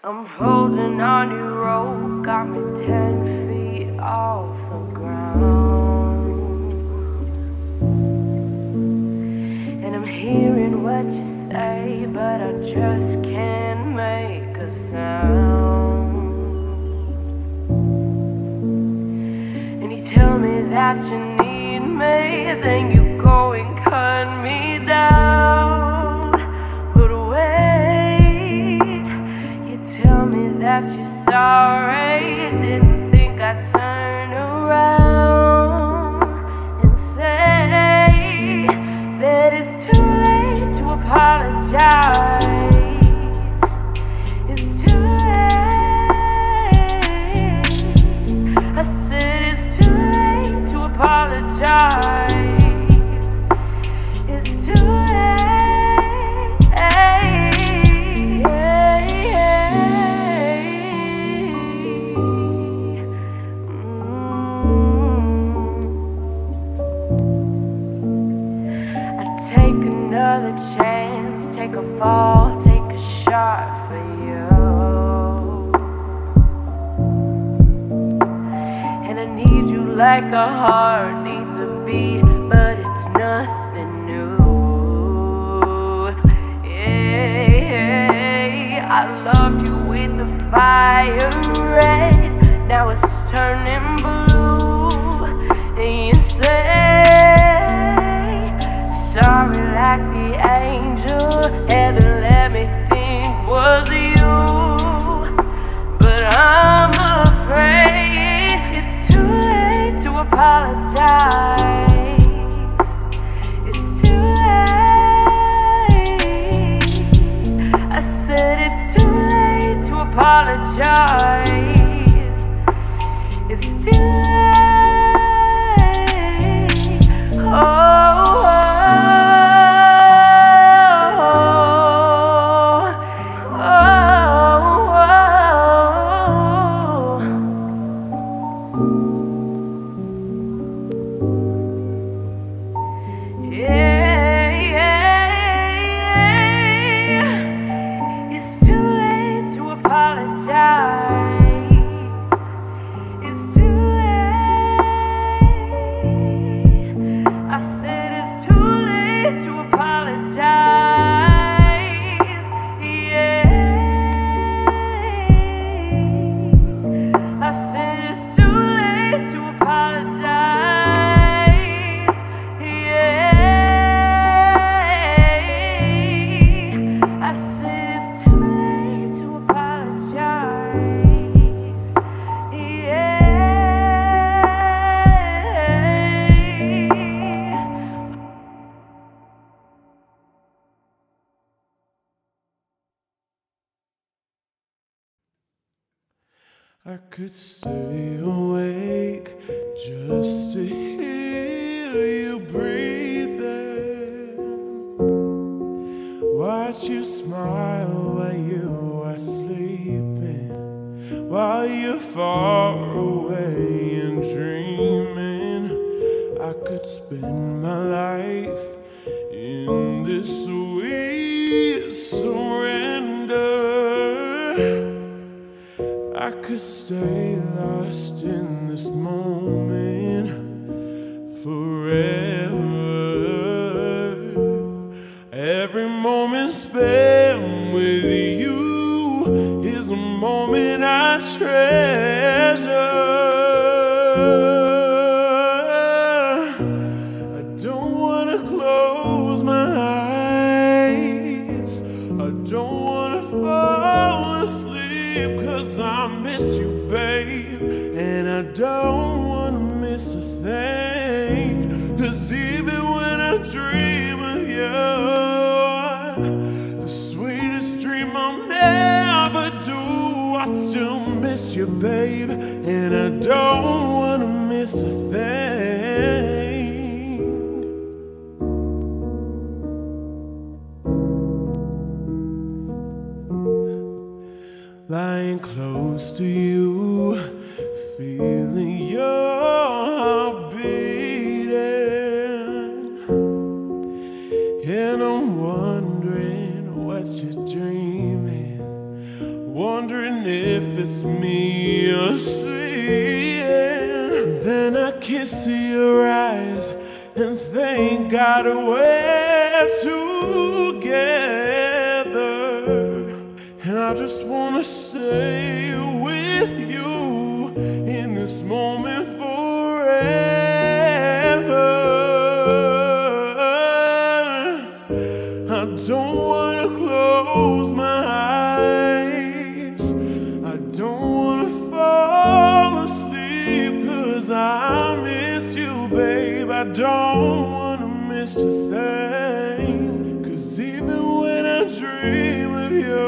I'm holding on your rope, got me ten feet off the ground. And I'm hearing what you say, but I just can't make a sound. And you tell me that you need me, then you go and cut me down. But wait, you tell me that you're sorry, didn't think I'd turn around and say that it's too late to apologize. It's too late. I said it's too late to apologize. It's too late. Take another chance, take a fall, take a shot for you. And I need you like a heart needs a beat, but it's nothing new. Yeah, I loved you with the fire red, now it's turning blue. And you say sorry like the angel heaven let me think was you. But I'm afraid it's too late to apologize. It's too late. I said it's too late to apologize. It's too late. Oh, I could stay awake just to hear you breathing, watch you smile while you are sleeping, while you're far away and dreaming. I could spend my life in this sweet surrender. I could stay lost in this moment forever. Every moment spent with you is a moment I treasure. I don't want to close my eyes, I don't want to fall asleep, 'cause I miss you, babe, and I don't wanna miss a thing. 'Cause even when I dream of you, the sweetest dream I'll never do, I still miss you, babe, and I don't wanna miss a thing. Lying close to you, feeling your heart beating, and I'm wondering what you're dreaming, wondering when I can see your eyes and thank God we're together. And I just wanna stay with you in this moment forever. I don't wanna close my eyes, I don't wanna fall asleep, 'cause I miss you, babe. I don't wanna miss a thing, 'cause even when I dream of you,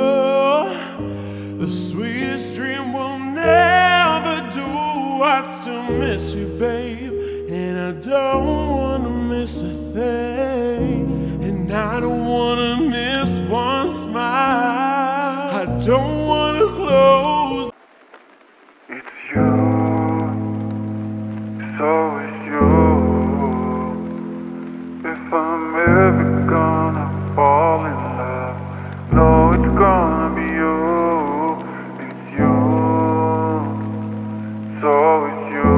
the sweetest dream will never do. I still miss you, babe, and I don't wanna miss a thing. And I don't wanna miss one smile, I don't wanna close. It's you, it's always you. If I'm ever gonna fall in love, no, it's gonna be you. It's you, it's always you.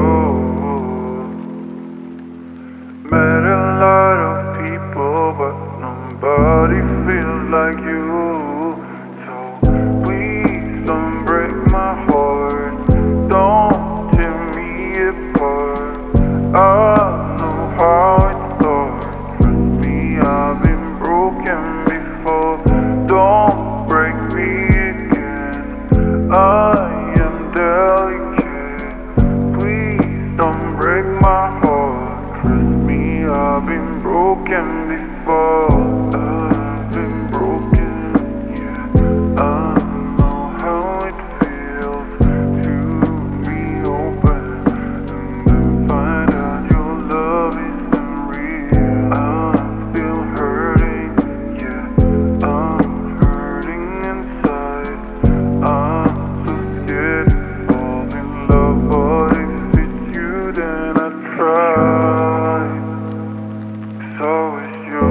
Met a lot of people, but nobody feels like you. So please don't break my heart, don't tear me apart. I know how it starts. Trust me, I've been broken before. Don't break me again, I am delicate. Please don't break my heart. Trust me, I've been broken before. I've been broken, yeah. I know how it feels to be open and then find out your love isn't real. I'm still hurting, yeah. I'm hurting inside. I'm so scared to fall in love, but if it's you, then I try. It's always you.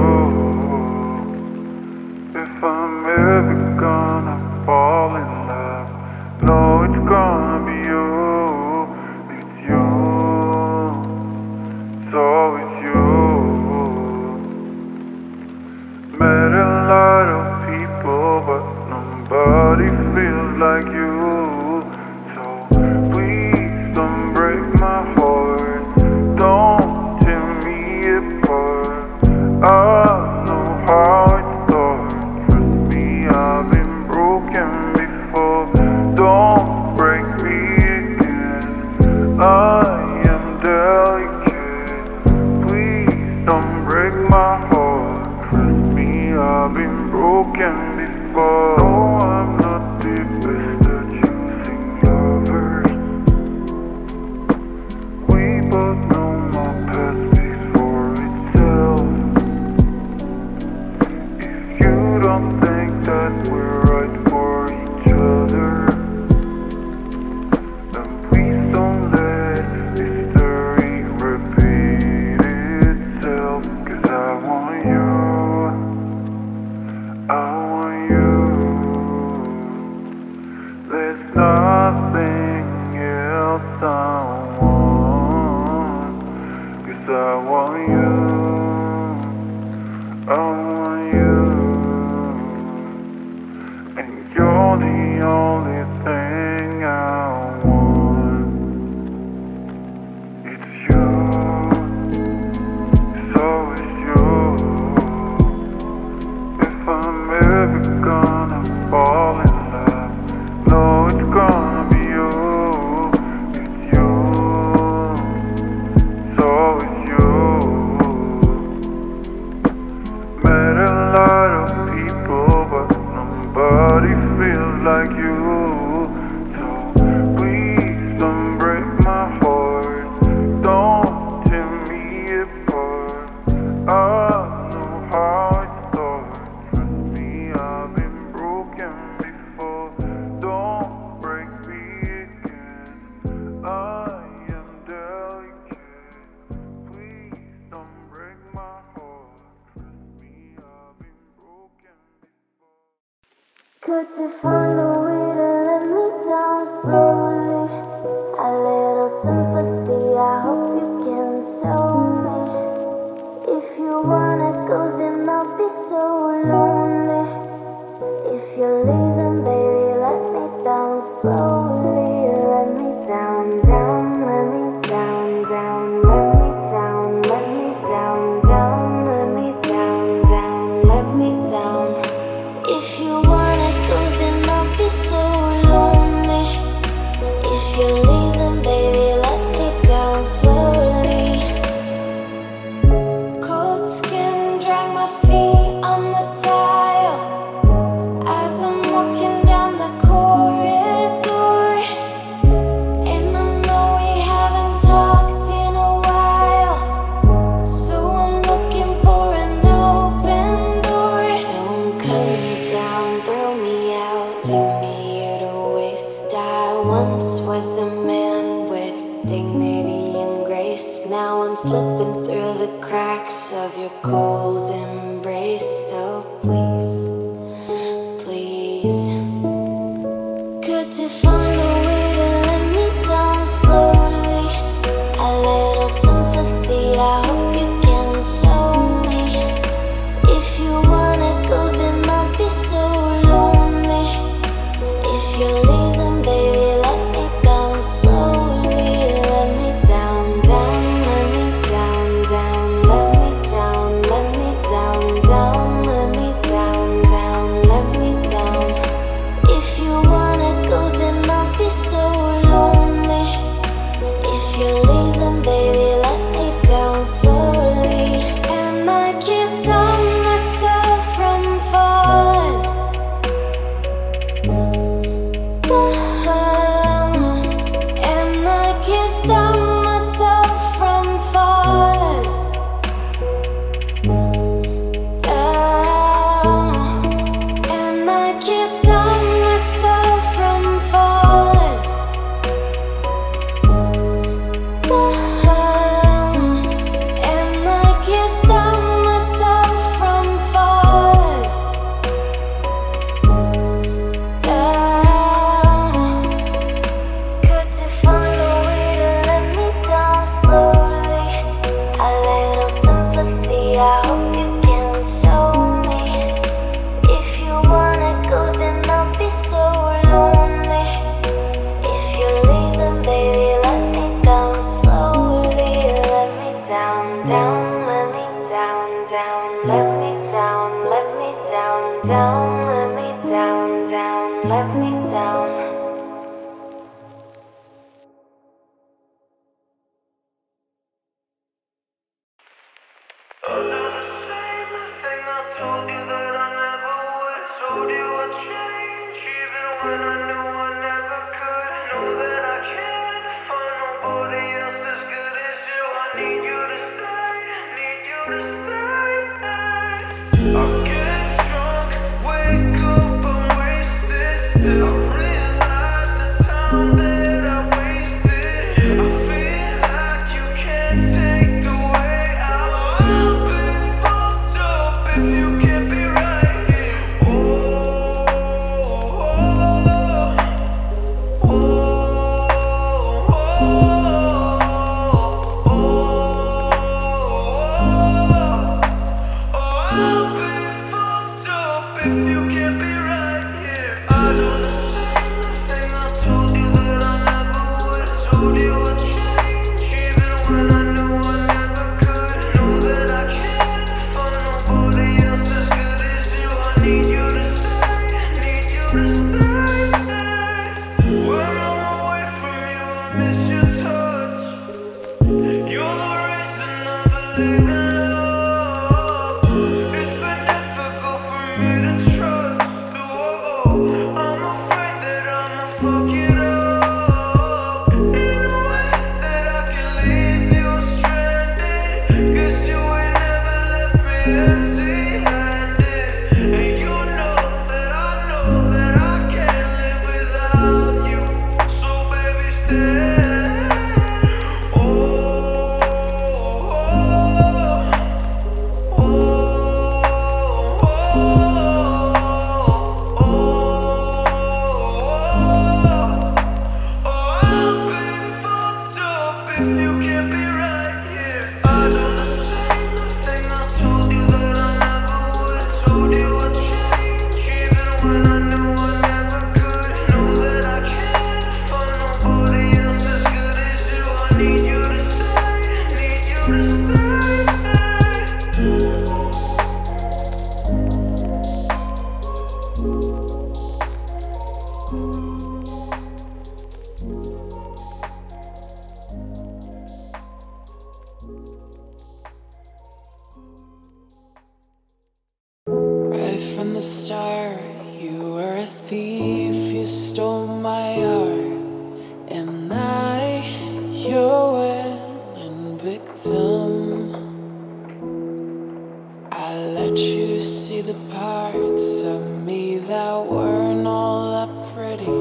If I'm ever gonna fall in love, no, it's gonna be you. It's you, it's always you. Met a lot of people, but nobody feels like you. So please don't break my heart, don't tear me apart. I know how it starts. Trust me, I've been broken before. Don't break me again, I am delicate. Please don't break my heart. Trust me, I've been broken before. No, I'm not the best at choosing lovers. We both know my past speaks for itself. If you don't think that we're right for each other, then please don't let history repeat itself. 'Cause I want you, I want you. There's nothing else I want. 'Cause I want you, I want you. And you're the only thing I want. It's you, it's always you. If I'm ever gonna fall in love, no, it's gonna be you. It's you, it's always you. Met a lot of people, but nobody feels like you. So please don't break my heart, don't tear me apart. I know how it starts. Trust me, I've been broken before. Don't break me again, I am delicate. Please don't break my heart. Trust me, I've been broken before. Could you find a way to let me down slowly? A little sympathy, I slipping through the cracks of your cold embrace. So please, please, could you find a way to let me down slowly? A little sympathy, I hope you can show me. If you wanna go, then I'll be so lonely. If you're leaving, baby, let me down slowly. Let me down, down, let me down, down, let me down, let me down, down, let me down, down, let me down. If you wanna go, then I'll be so lonely. If you're leaving, baby, let me down slowly. And I can't stop myself from falling. And I can't stop myself from falling down. And I can't stop myself from falling down. And I can't stop myself from falling down. Could you find a way to let me down slowly? A little sympathy, I hope you can show me. If you wanna go, then I'll be so lonely. If you're leaving, baby, let me down slowly. Let me down, down, let me down, down, let me down, let me down, down, let me down, down, let me down. I'll do the same thing I told you that I never would. Told you I'd change, even when I knew I never could. Know that I can't find nobody else as good as you. I need you to stay, need you to stay. I get drunk, wake up, I'm wasted still. I realize the time that I wasted. I feel like you can't take the way out. I've been fucked up if you can't be right here. Oh, oh, oh, oh, oh, I've been fucked up if you can't be right here. I do the same thing I told you that I never would. Told you I'd change, even when I knew I never could. Know that I can't find nobody else as good as you. I need you to stay, need you to stay. When I'm away from you, I miss your touch. You're the reason I believe in love. It's been difficult for me to trust. Oh, I'm afraid that I'ma fuck it up. Ain't no way that I can leave you stranded. 'Cause you ain't never left me empty-handed. And you know that I know that I can't live without you. So baby, stay. Oh, oh, oh, oh, oh, I've been fucked up if you can't be right here. I do the same thing I told you that I never would. Told you I'd change, even when I knew I never could. Know that I can't find nobody else as good as you. I need you to stay, need you to stay. Right from the start, you were a thief, you stole my heart. And I, your willing victim. I let you see the parts of me that weren't all that pretty.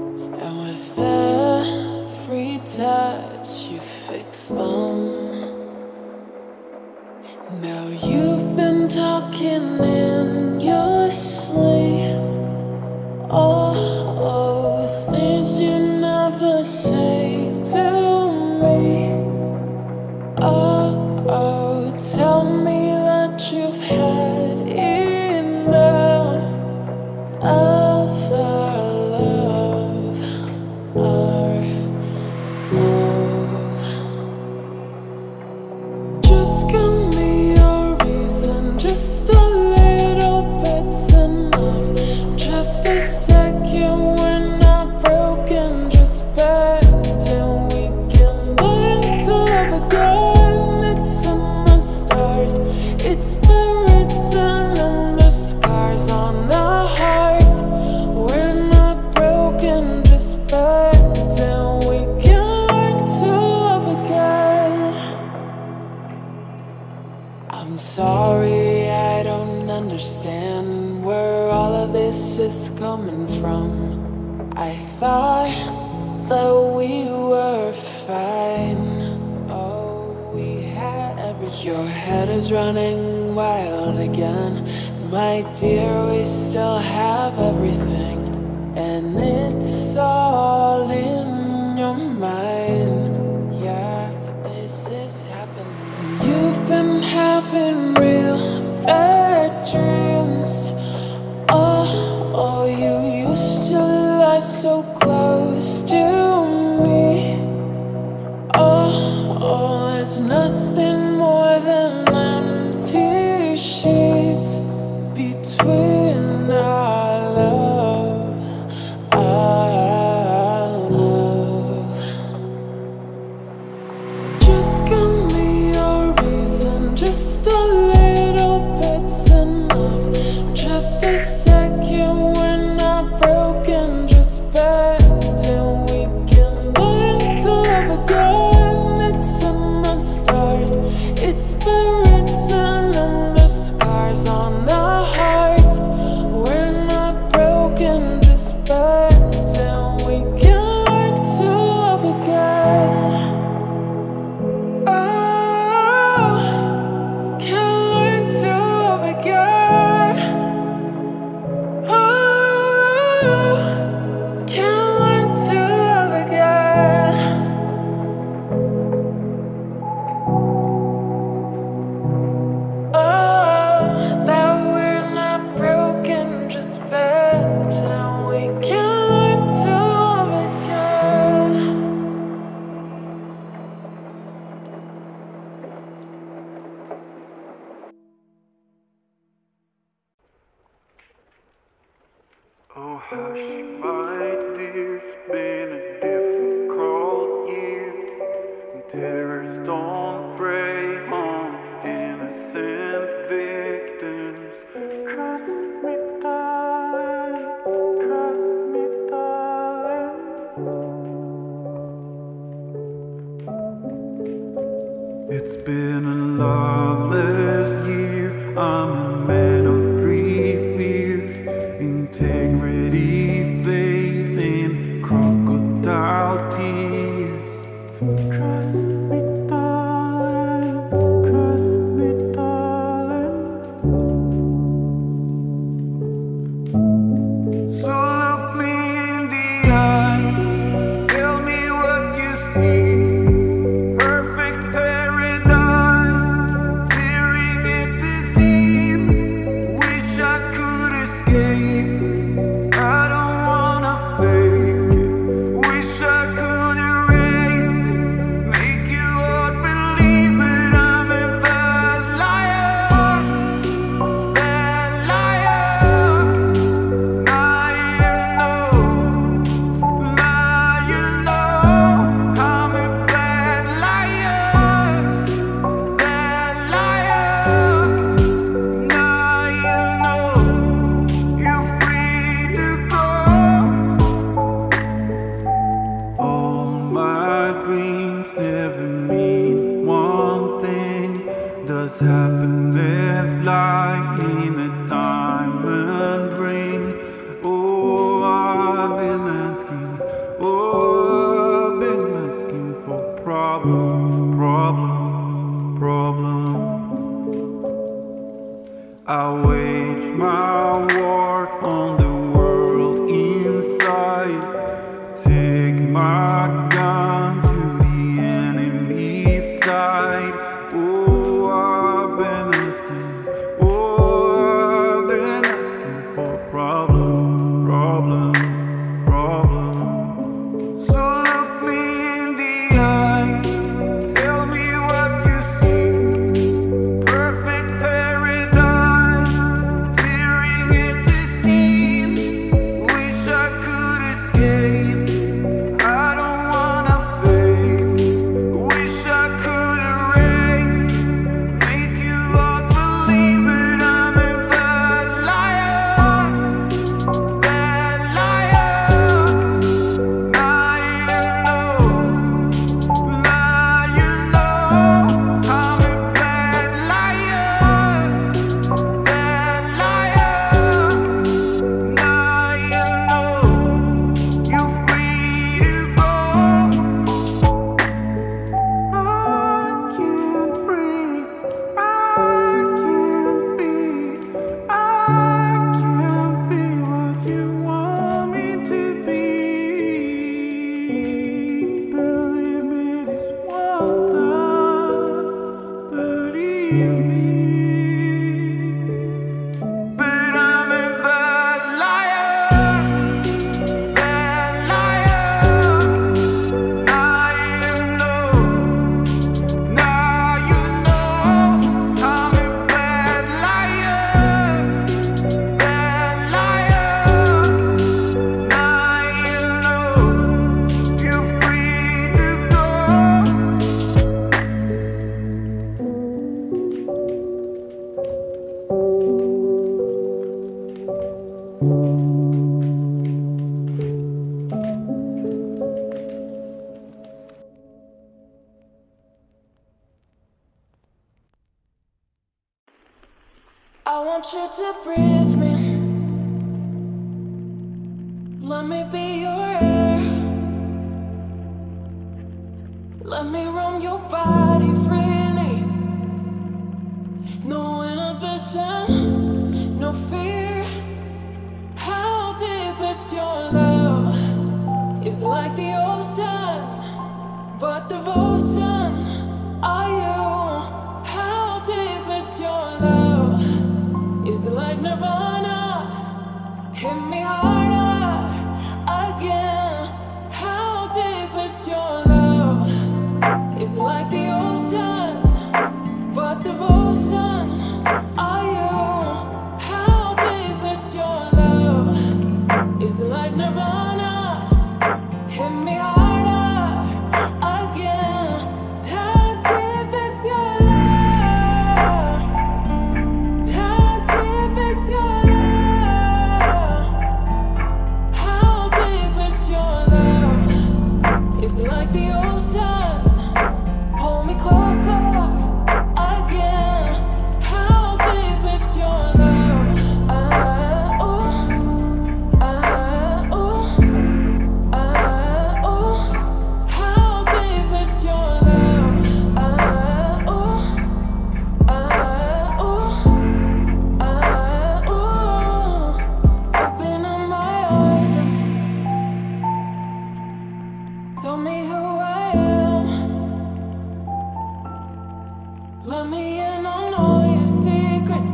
And with every touch, you fix them. Now you've been talking in your sleep. Oh, oh, things you never say to me. Oh, oh, tell me that you've had enough of our love, our love. Just give me a reason, just a little bit's enough. Just a second, we're not broken, just bend and we can learn to love again. It's in the stars, it's been written in the scars on our hearts. We're not broken, just bend and we can learn to love again. I'm sorry, I don't understand where all of this is coming from. I thought that we were fine. Oh, we had everything. Your head is running wild again. My dear, we still have everything. And it's all in your mind. Yeah, but this is happening. You've been having real bad dreams. Oh, oh, you used to lie so close to me. Oh, oh, there's nothing more than empty sheets between our love, our love. Just give me a reason, just a little bit's enough. Just a second, we're not broken, just bend and we can learn to love again. It's in the stars, it's been written in the scars on our hearts. We're not broken, just bend and we can learn to love again. Oh, can learn to love again. Oh, can learn to love again. Oh, that we're not broken, just bent, and we can learn to love again. Oh, hush, my dear, it's been a difficult year. And terrorists don't prey on innocent victims. Trust me, darling, trust me, darling. It's been a loveless year. I'm a man of three fears: integrity, faith, and crocodile tears. Trust me, darling, trust me, darling. So look me in the eye, tell me what you see. Perfect paradise, staring at the scene. Wish I could escape. I don't wanna fake it. Wish I could erase it. Make you all believe it. I'm a bad liar, bad liar. Now you know, now you know. I'm a bad liar, bad liar. Now you know, you're free to go. All my dreams never mean one thing. Does happiness lie in a diamond ring? Oh, I've been asking, oh, I've been asking for problems, problems, problems. But I'm a bad liar, bad liar. Now you know, now you know I'm a bad liar, bad liar. Now you know you're free to go. I want you to breathe me. Let me be your air. Let me roam your body freely. No inhibition, no fear. How deep is your love? It's like the ocean, but devotion are you? How deep is your love? It's like Nirvana. Hit me harder again. How deep is your love? It's like the ocean, but devotion are you? How deep is your love? It's like Nirvana. Hit me harder again. How deep is your love? How deep is your love? How deep is your love? It's like the ocean. Hold me closer again. How deep is your love? Ah, ooh, ah, ooh, ah, ooh. How deep is your love? Ah, ooh, ah, ooh, ah, ooh. Open up my eyes and tell me who I am. Let me in on all your secrets.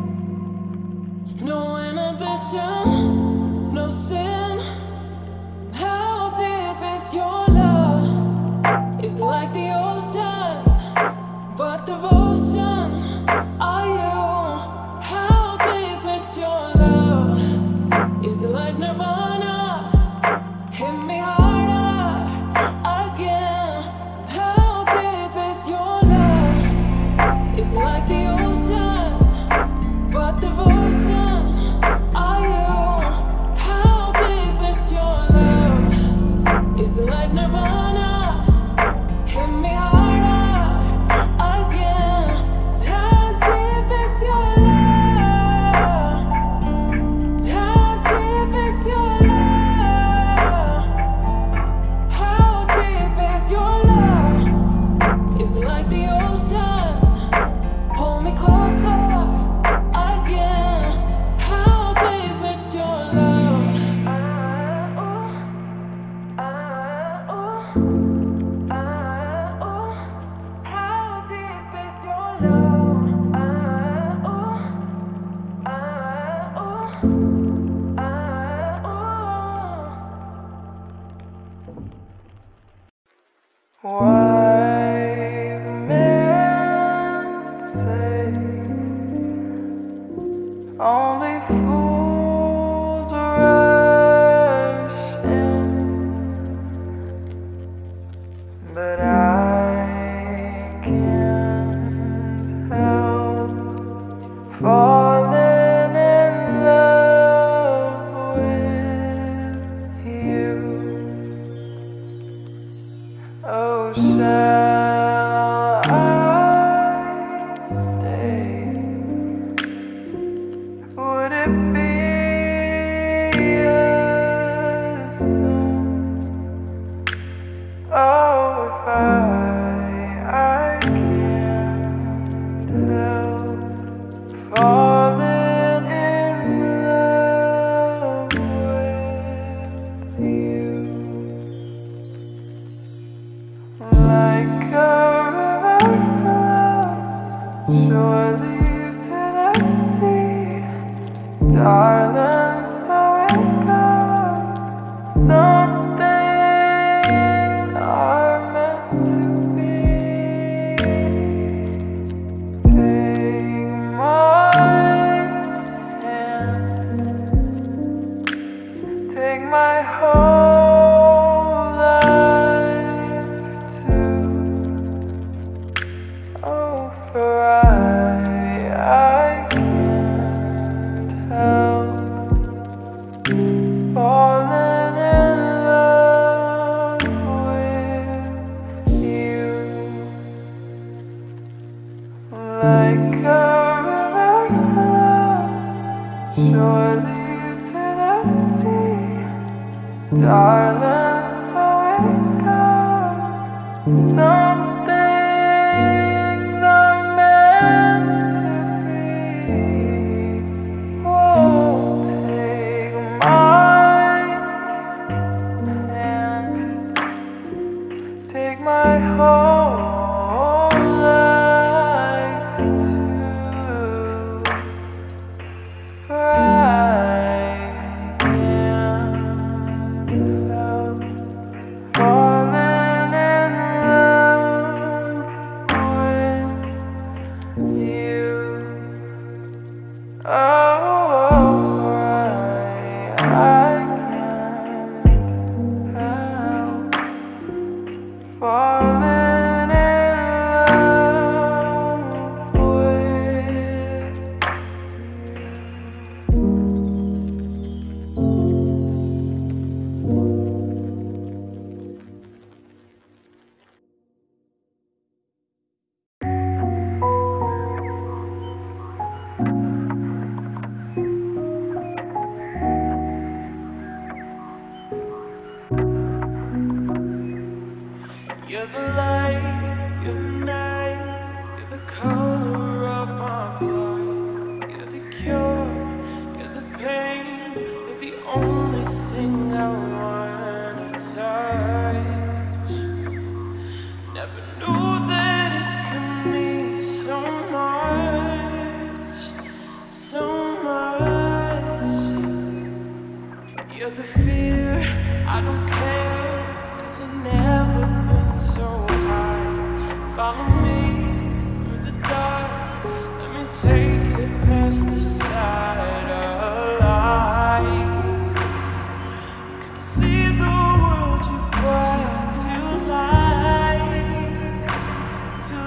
No inhibition, no sin. How deep is your love? It's like the ocean, but devotion are you? How deep is your love? It's like Nirvana. Hit me harder again. How deep is your love? like a river flows surely to the sea, darling, so it goes. Some things are meant to be. Whoa, take my hand, take my whole life too. For I can't help falling in love with you. Oh, I, I can't help falling in love with You're the light, you're the night, you're the color of my blood. You're the cure, you're the pain, you're the only thing I wanna touch. Never knew that it could mean so much, so much. You're the fear, I don't care, 'cause I've never been so high. Follow me through the dark, let me take it past the side of lights. You can see the world you brought to life, to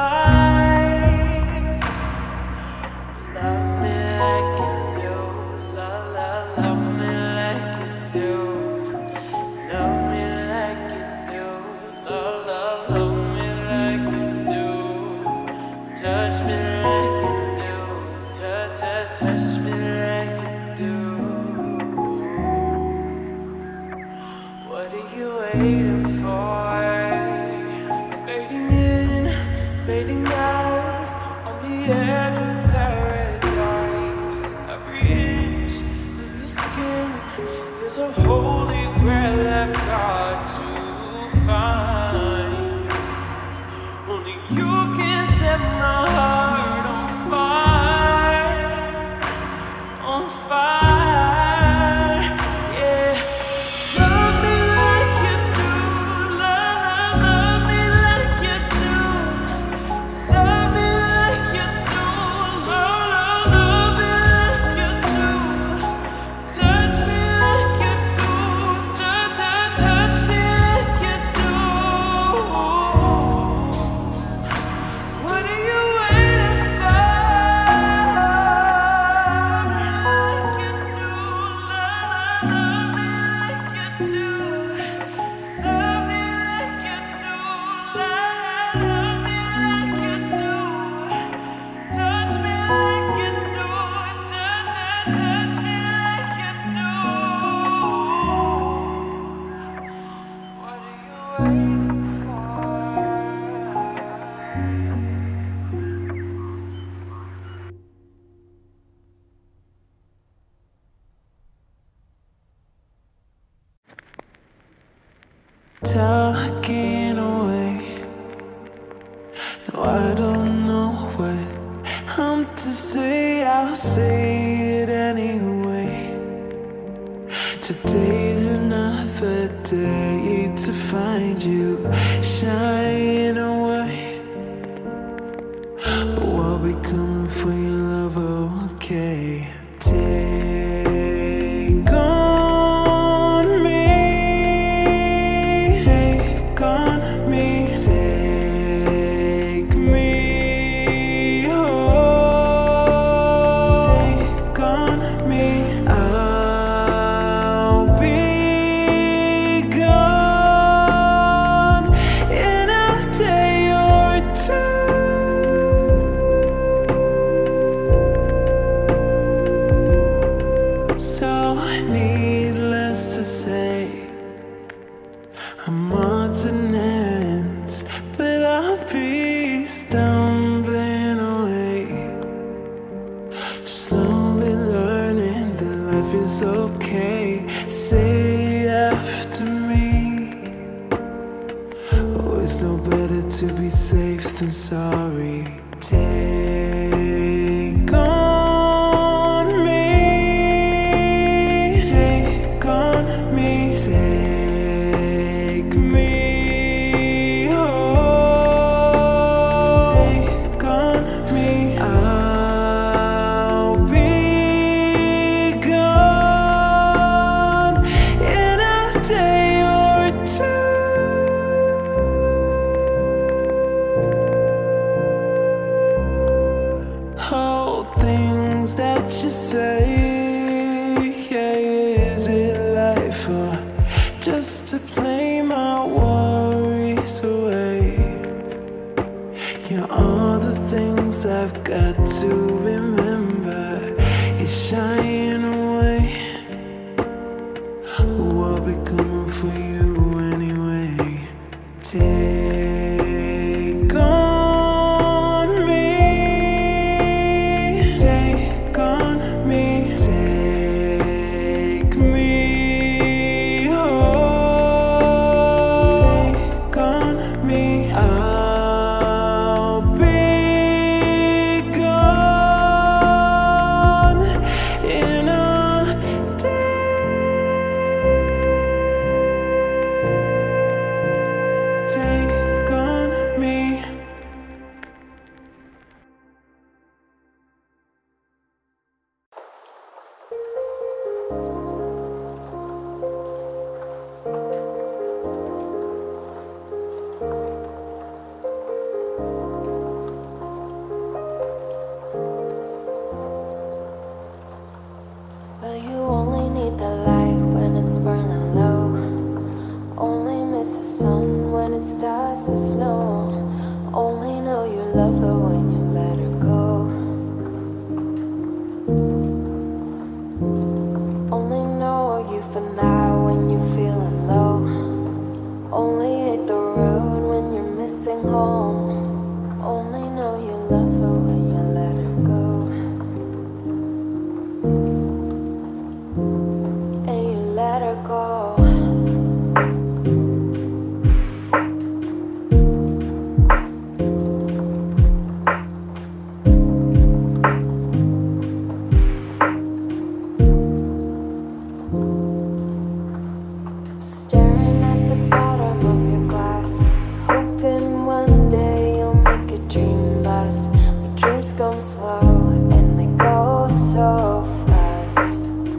life. Love me like you do, la la, love me like you do. Love me like you do, love, love, love me like you do. Touch me like you do, touch, touch, touch me like you do. What are you waiting for? Fading in, fading out, on the edge of paradise. Every inch of your skin is a holy grail I've got to find. Only you can set my heart on fire, on fire, yeah. Love me like you do, la la, love me like you do. Love me like you do, la la, love me like you do. Touch me like you do, touch, touch, touch me like you do. What are you waiting for? Like you do, la la, love me like you do. Love me like you do, la la, love me like you do. Touch me like you do, touch, touch, touch me like you do. What are you waiting for? Talking away, no, I don't know what I'm to say, I'll say it anyway. Today's another day to find you shining away. Oh, I'll be coming for your love, okay? Take on me, take on me, take me home. Take it's okay. Say after me. Oh, it's no better to be safe than sorry. Take on me. Take on me. Take me home. Take on me. I'll be gone in a day or two. Oh, things that you say, yeah, is it life or just to play my worries away? Yeah, all the things I've got to remember is shying away. Oh, I'll be coming for you anyway. Take on me. Take on me. Take me home. Take on me. I'll be gone in a day. Take on me. Well, you only need the light when it's burning low. Only miss the sun when it starts to snow. Only know you love her when you let her go. Only know you for now when you're feeling low. Only hate the road when you're missing home. Only know you love her when you let her go. And you let her go. Staring at the bottom of your glass, hoping one day you'll make a dream last. But dreams come slow and they go so fast.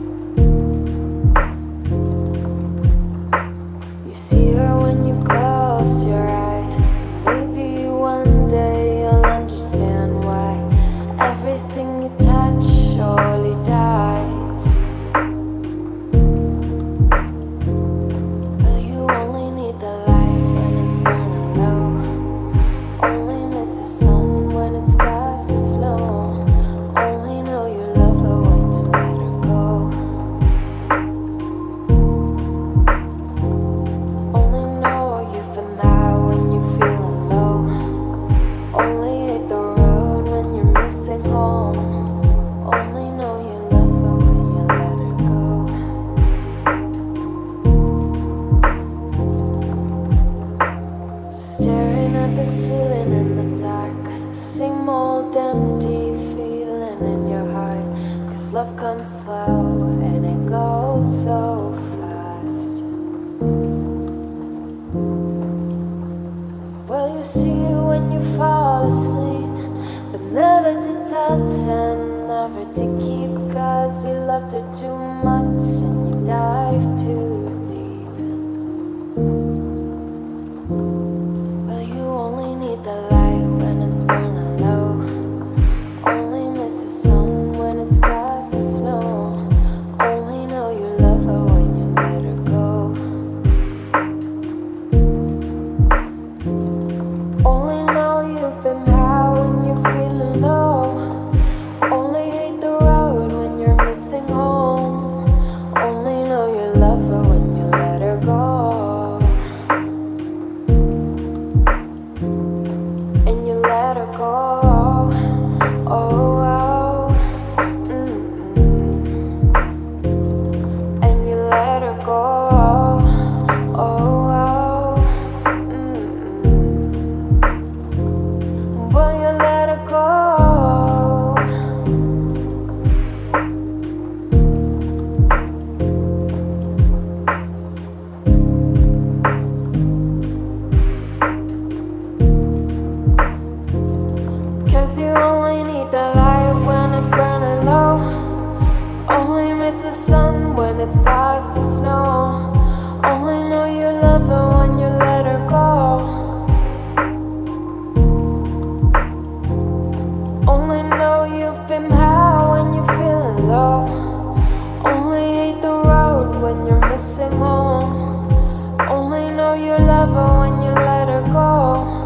You see her when you close your eyes. Maybe one day you'll understand why everything you touch surely dies. Well, you only need the light when it's burning low. Only miss the sun when it starts to snow. Only know you love her when you let her go. Only know you for now when you're feeling low. Only hate the road when you're missing home. Only know you love her when you let her go. Staring at the ceiling in the dark, same old empty feeling in your heart. Cause love comes slow and it goes so fast. Well, you see it when you fall asleep, but never to touch and never to keep. Cause you loved her too much and you dive too deep. Well, you only need the light when it's burning low. Only miss the sun when it starts to snow. Only know you love her when you let her go. Only know you've been high when you're feeling low. Only hate the road when you're missing home. Guess you only need the light when it's burning low. Only miss the sun when it starts to snow. Only know you love her when you let her go. Only know you've been high when you're feeling low. Only hate the road when you're missing home. Only know you love her when you let her go.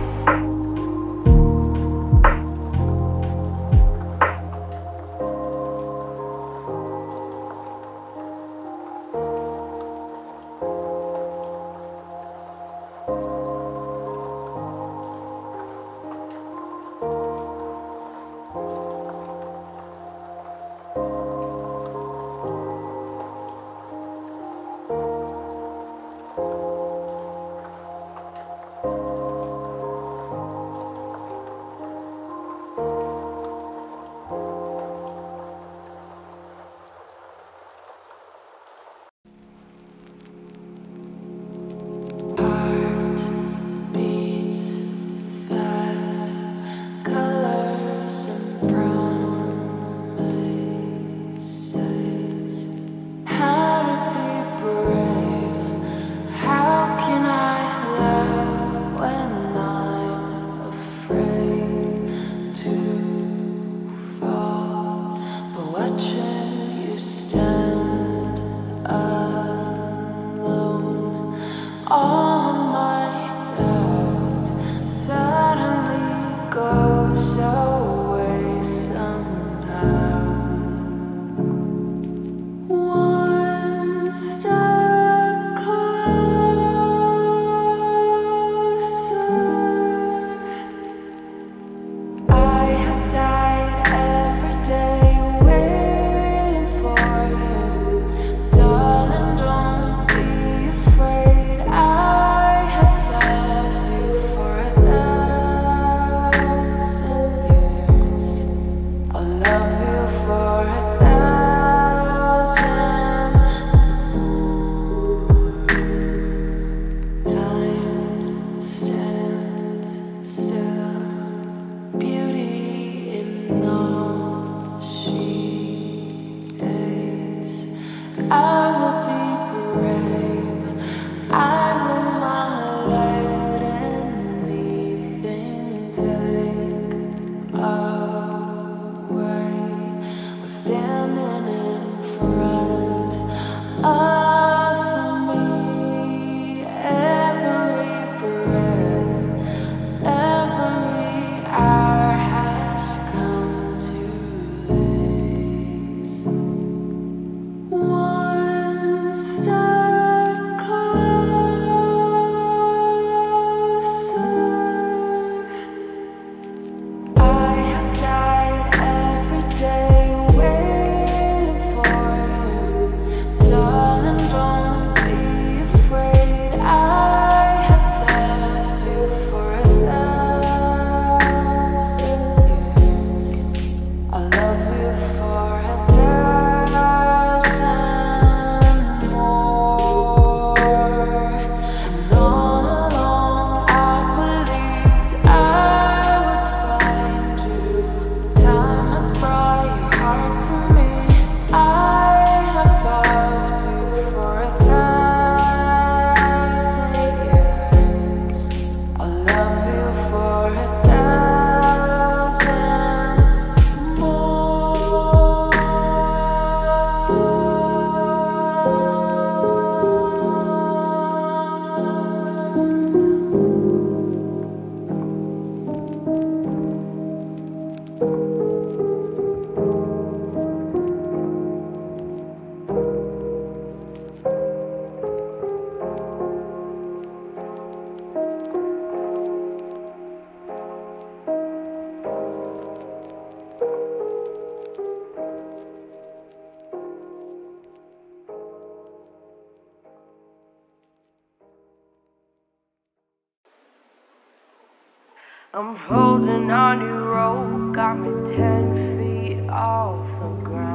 I'm holding on your rope, got me ten feet off the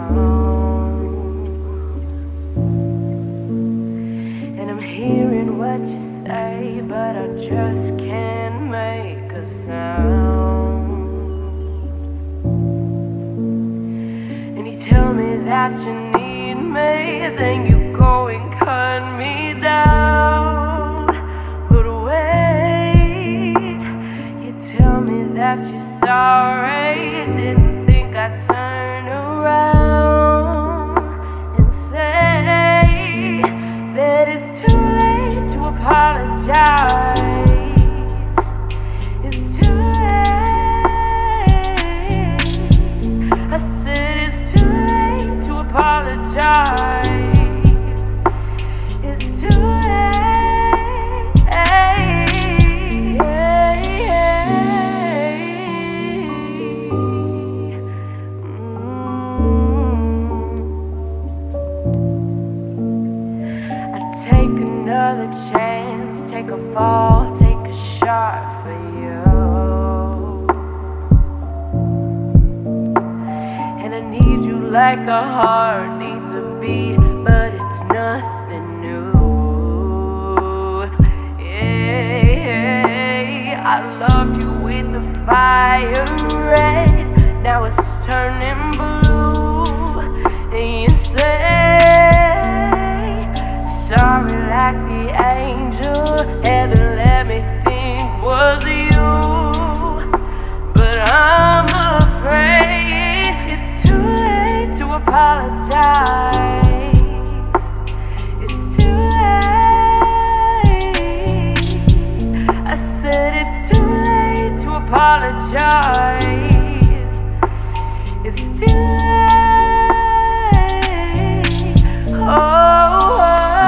ground. And I'm hearing what you say, but I just can't make a sound. you need me, then you go and cut me down. But wait, you tell me that you're sorry. Didn't think I'd turn around and say that it's too late to apologize. It's too late. I said it's too late to apologize. It's too late. Mm. I take another chance, take a fall, take a shot for you. And I need you like a heart needs a beat, but it's nothing new. Yeah, I loved you with the fire red, now it's turning blue. And you say sorry like the angel heaven let me think was you, but I'm afraid it's too late to apologize. It's too late. I said it's too late to apologize. It's too late. Oh, oh.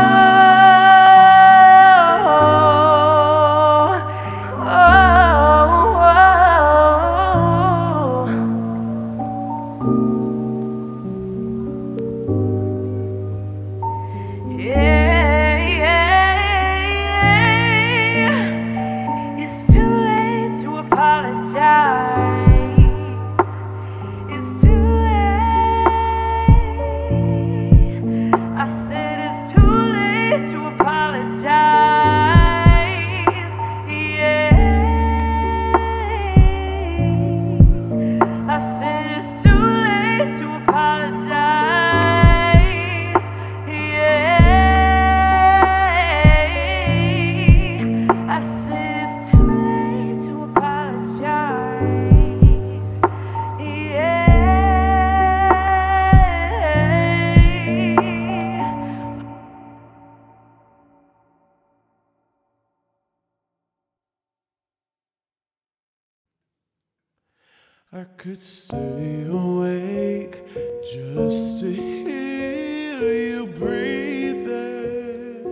I could stay awake just to hear you breathing,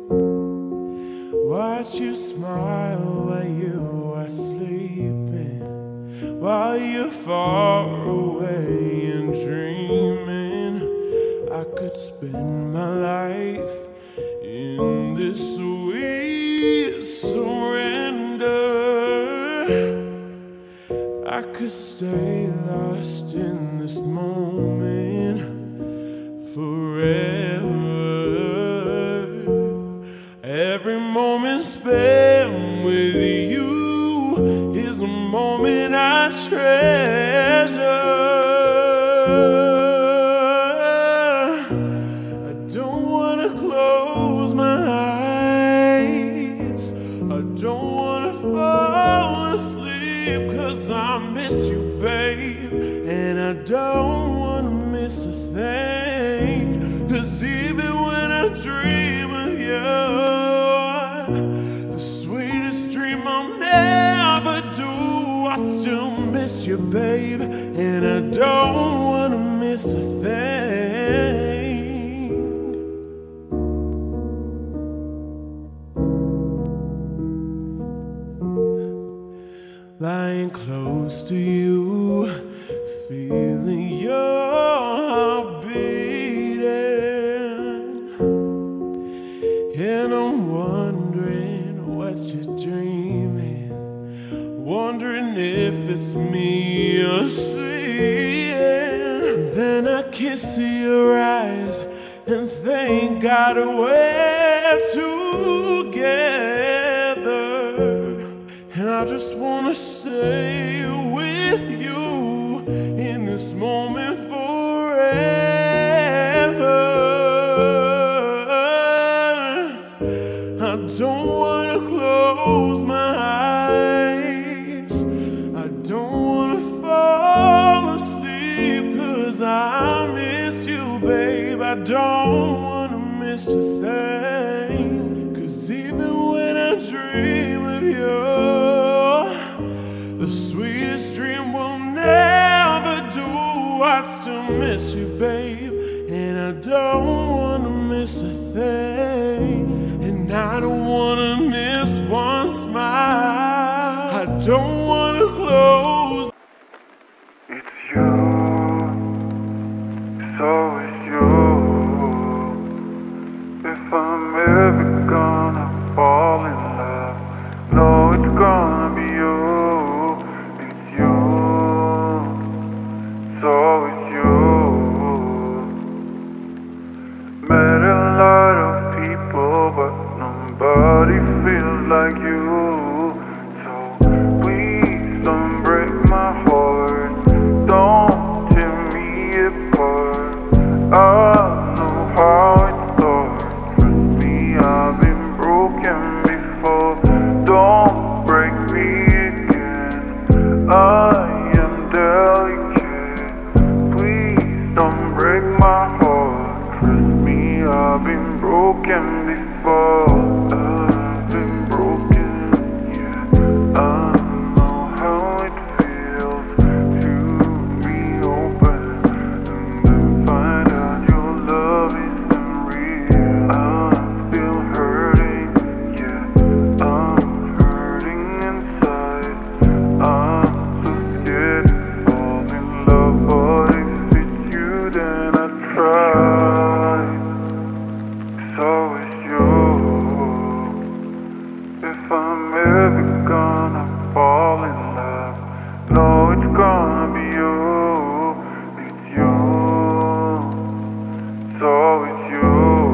watch you smile while you are sleeping, while you're far away and dreaming. I could spend my life in this sweet surrender. I could stay lost in this moment forever. Every moment spent with you is a moment I treasure. I don't wanna close my eyes, I don't wanna fall asleep, 'cause I miss you, babe, and I don't wanna miss a thing. 'Cause even when I dream of you, the sweetest dream I'll never do, I still miss you, babe, and I don't wanna miss a thing. Lying close to you, feeling your heart beating, and I'm wondering what you're dreaming, wondering if it's me you're seeing. Then I kiss your eyes and thank God we're together. And I just wanna stay with you in this moment forever. I don't wanna miss a thing. Cause even when I dream of you, the sweetest dream will never do. I'd still miss you, babe, and I don't wanna miss a thing. And I don't wanna miss one smile. I don't wanna close. It's you, it's always you. If I'm ever gonna fall in love, no, it's gonna be you. It's you, it's always you. Met a lot of people, but nobody feels like you. So please don't break my heart, don't tear me apart. I know how it starts. Trust me, I've been broken before. Don't break me again, I am delicate. Please don't break my heart. Trust me, I've been broken before. I've been broken, yeah. I know how it feels to be open and then find out your love isn't real. I'm still hurting, yeah. I'm hurting inside. I'm so scared to fall in love, but if it's you, then I try. It's always you. If I'm ever gonna fall in love, no, it's gonna be you. It's you, it's always you.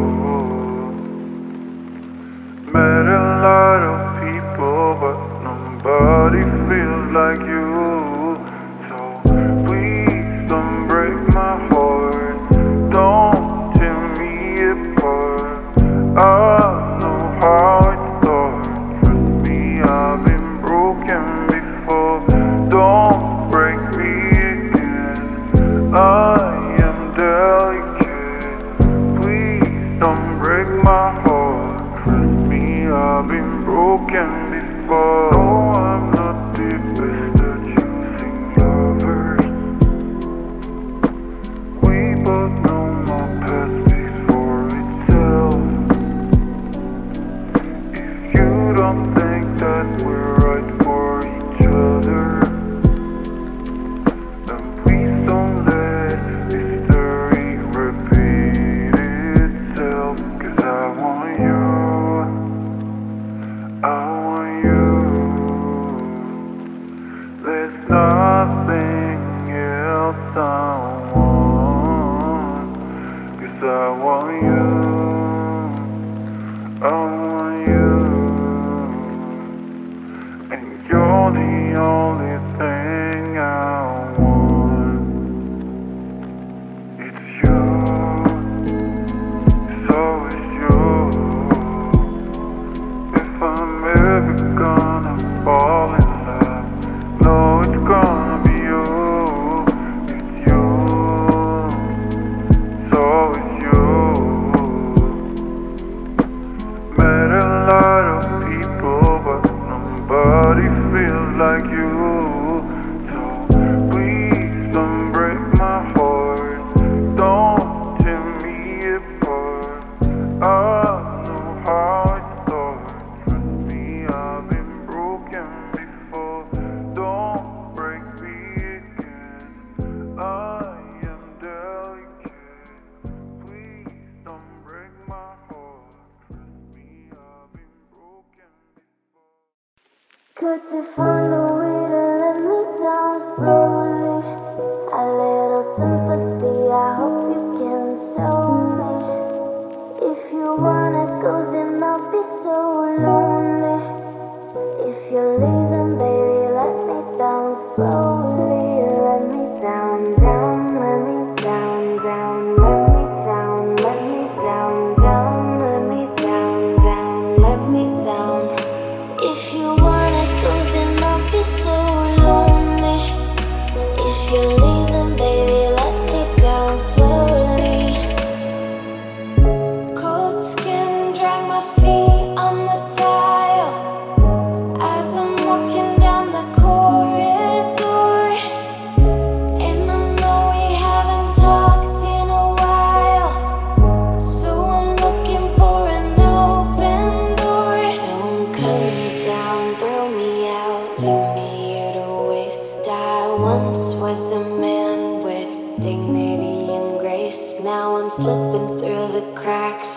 Met a lot of people, but nobody feels like you. So please don't break my heart, don't tear me apart. I know how it starts. Trust me, I've been broken before. Don't break me again, I am delicate. Please don't break my heart. Trust me, I've been broken before. No, I'm not the best at choosing lovers. We both know my past speaks for itself. If you don't think that we're right for each other, then please don't let history repeat itself. Cause I want you, I want you. There's nothing else I want. Cause I want you, I want you. And you're the only thing I want. It's you, it's always you. If I'm ever gonna fall in love, no, it's gonna be you. It's you,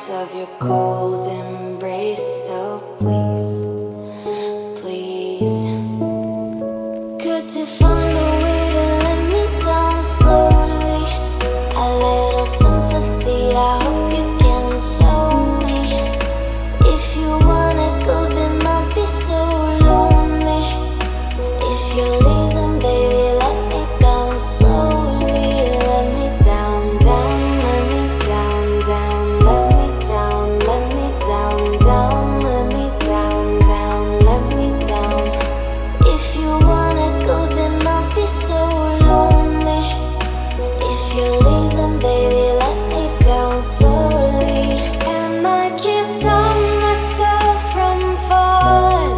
of your cold embrace. So please, please, could you find a way to let me down slowly? A little sympathy, I hope you can show me. If you wanna go, then I'll be so lonely. If you're leaving, baby, let me down slowly. Let me down, down, let me down, down, let me down, let me down, down, let me down, down, let me down. If you wanna go, then I'll be so lonely. If you're leaving, baby, let me down slowly. And I can't stop myself from falling.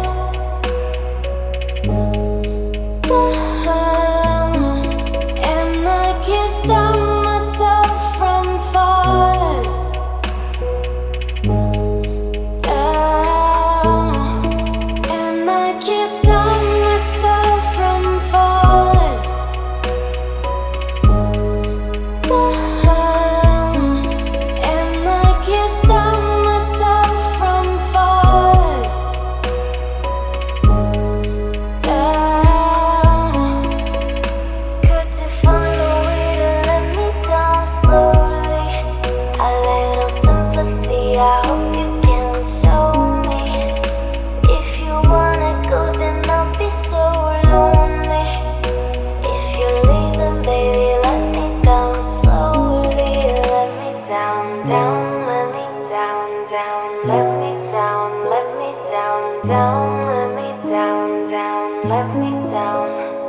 And I can't stop myself from falling down. And I can't stop myself from falling down. And I can't stop myself from falling down. Could you find a way to let me down slowly? A little sympathy, I hope you can show me. If you wanna go, then I'll be so lonely. If you're leaving, baby, let me down slowly. Let me down, down, let me down, down, let me down, let me down, down, let me down, down, let me down.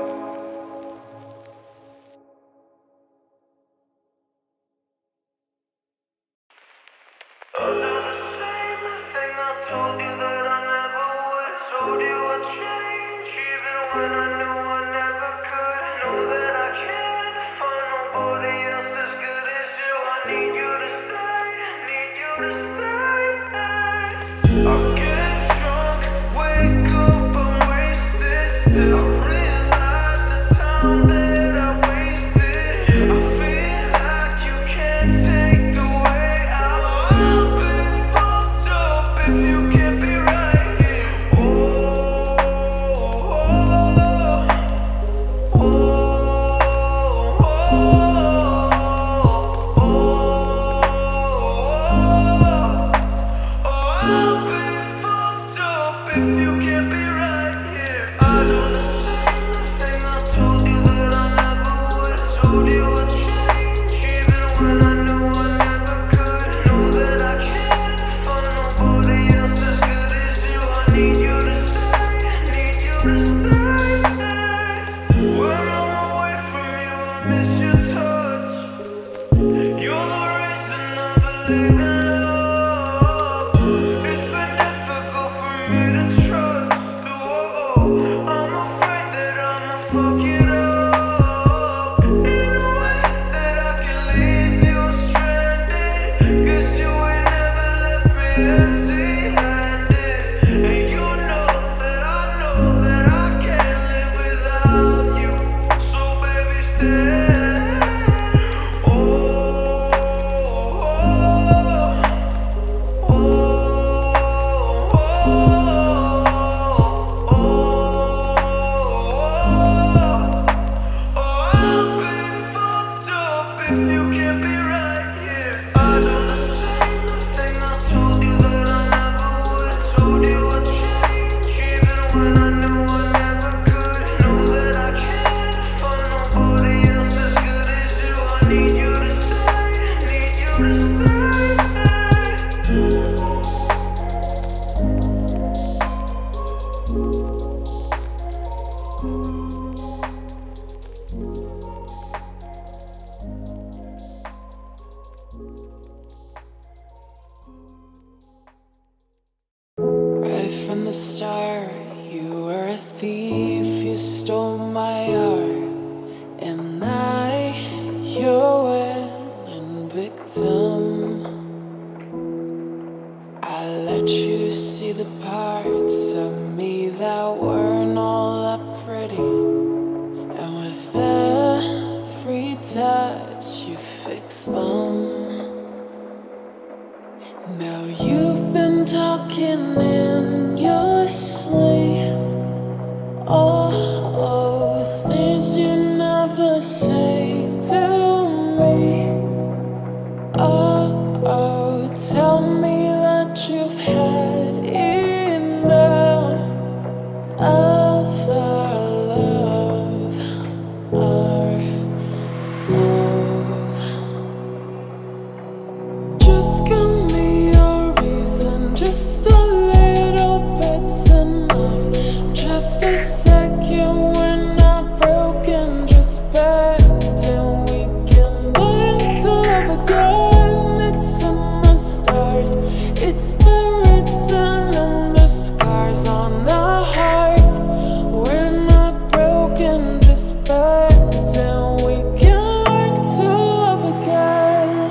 I'll do the same thing I told you that I never would. Told you I'd change, even when I knew I never could. Know that I can't find nobody else as good as you. I need you to stay, need you to stay. I'll get drunk, wake up, I'm wasted still. I realize the time that I wasted. I feel like you can't take the way out. I've been fucked up if you can't be right here. Oh, oh, oh, oh, oh, oh, I've been fucked up if you can't be right here. I do the same thing I told you that I never would. Told you I'd change, even when I knew I never could. Know that I can't find nobody else as good as you. I need you to stay, need you to stay. When I'm away from you, I miss your touch. You're the reason I believe in love. It's been difficult for me to trust. Oh, I'm afraid that I'ma fuck it up in a way that I can leave you stranded. 'Cause you ain't never left me empty-handed. And you know that I know that I can't live without you. So baby, stay. Oh, oh, oh, oh, oh, oh, I've been fucked up if you can't be right here. I do the same thing I told you that I never would. Told you I'd change, even when I knew I never could. Know that I can't find nobody else as good as you. I need you to stay, need you to stay. Right from the start, you were a thief, you stole my heart. And I, your willing victim. I let you see the parts of me that weren't all that pretty. And with every touch, you fix them. say to me? Oh, oh, tell me that you've had enough of our love, our love. Just give me a reason, just a little bit's enough. Just a second, we're not broken, just bend and we can learn to love again. It's in the stars, it's been written on the scars on our hearts. We're not broken, just bend and we can learn to love again.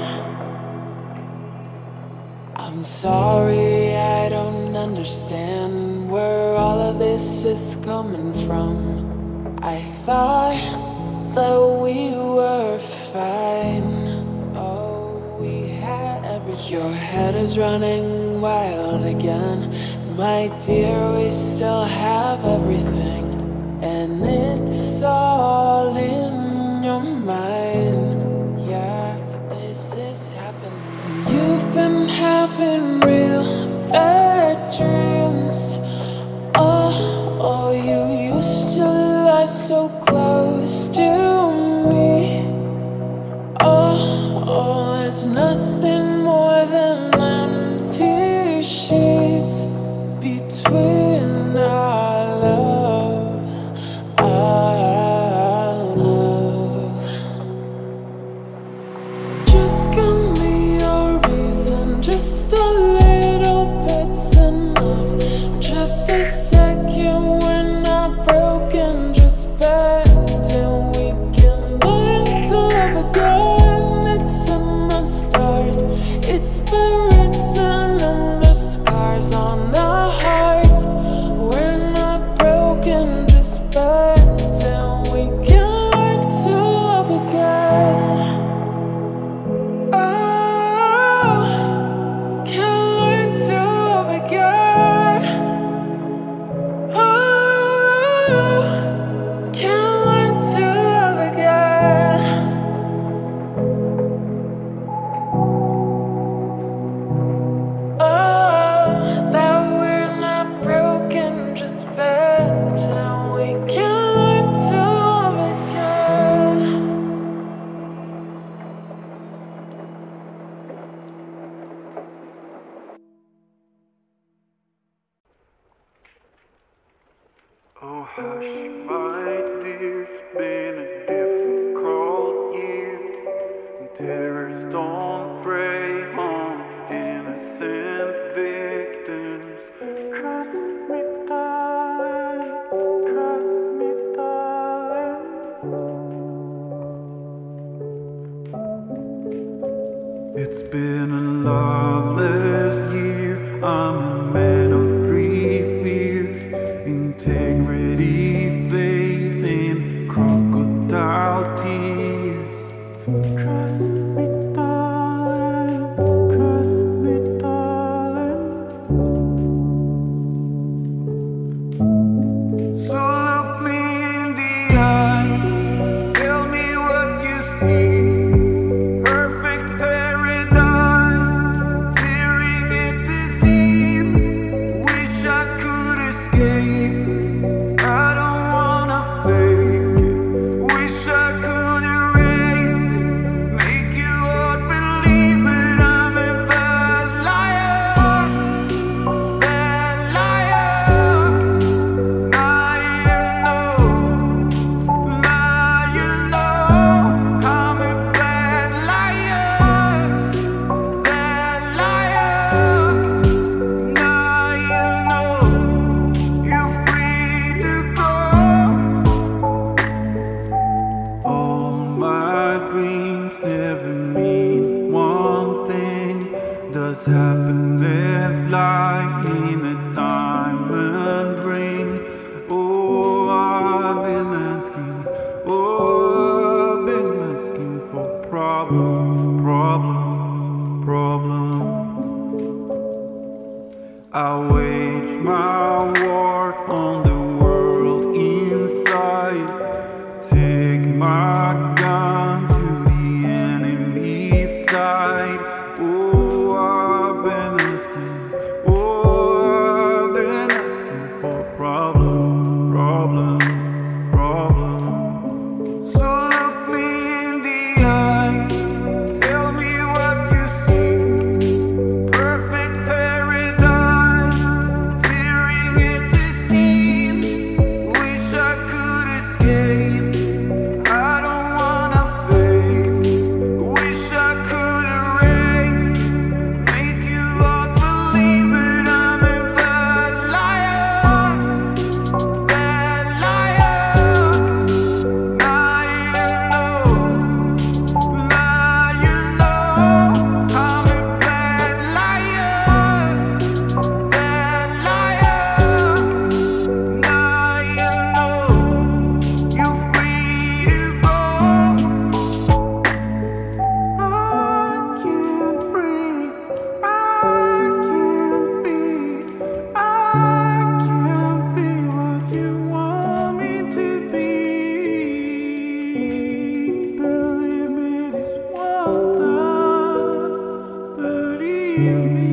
I'm sorry, I don't understand where all of this is coming from. I thought that we were fine. Oh, we had everything. Your head is running wild again. My dear, we still have everything, and it's all in your mind. Yeah, but this is happening. You've been having real bad dreams. Oh, oh, you used to lie so close to me. Oh, oh, there's nothing more than empty sheets between our love, our love. Just give me a reason, just a little bit's enough. Just a second, we're not broken, just bend and we can learn to love again. It's in the stars, it's been written on the scars on our hearts. We're not broken, just bend and we can learn to love again. Oh, can learn to love again. Oh, can learn to love again. Oh, that we're not broken, just bend and we can learn to love again. Oh hush, my dear, it's been a difficult year, and terrorists don't prey on innocent victims. Trust me, darling, trust me, darling. It's been a loveless year, I'm a man of three fears: integrity, faith, and crocodile tears. Trust me, darling, trust me, darling. So look me in the eye, tell me what you see. Perfect paradise, tearing at the seam. Wish I could escape, I don't wanna fake it. Wish I could erase it, make you all believe, but I'm a bad liar, bad liar. Now you know, now you know, I'm a bad liar, bad liar. Now you know, you're free to go. All my dreams never mean one thing. Does happiness lie in a diamond ring? Oh, I've been asking, oh, I've been asking for problems, problems, problems. I wage my war on the world inside. Take my gun to the enemy side. Oh, I've been asking, oh, I've been asking for problems, problems, problems. So look me in the eye, tell me what you see. Perfect paradise, tearing it to seem. Wish I could escape. I don't wanna fake. Wish I could erase, make you all believe that I'm a bad liar, bad liar. Now you know, now you know I'm a bad liar, bad liar. Now you know you're free to go. I can't breathe, I can't be, I can't be what you want me to be. Believe me this one time, believe me.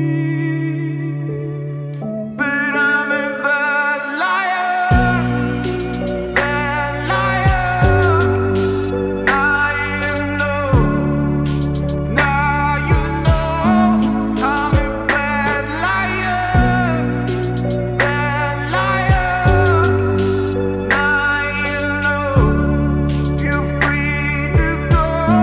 But I'm a bad liar, bad liar. Now you know, now you know I'm a bad liar, bad liar. Now you know you're free to go.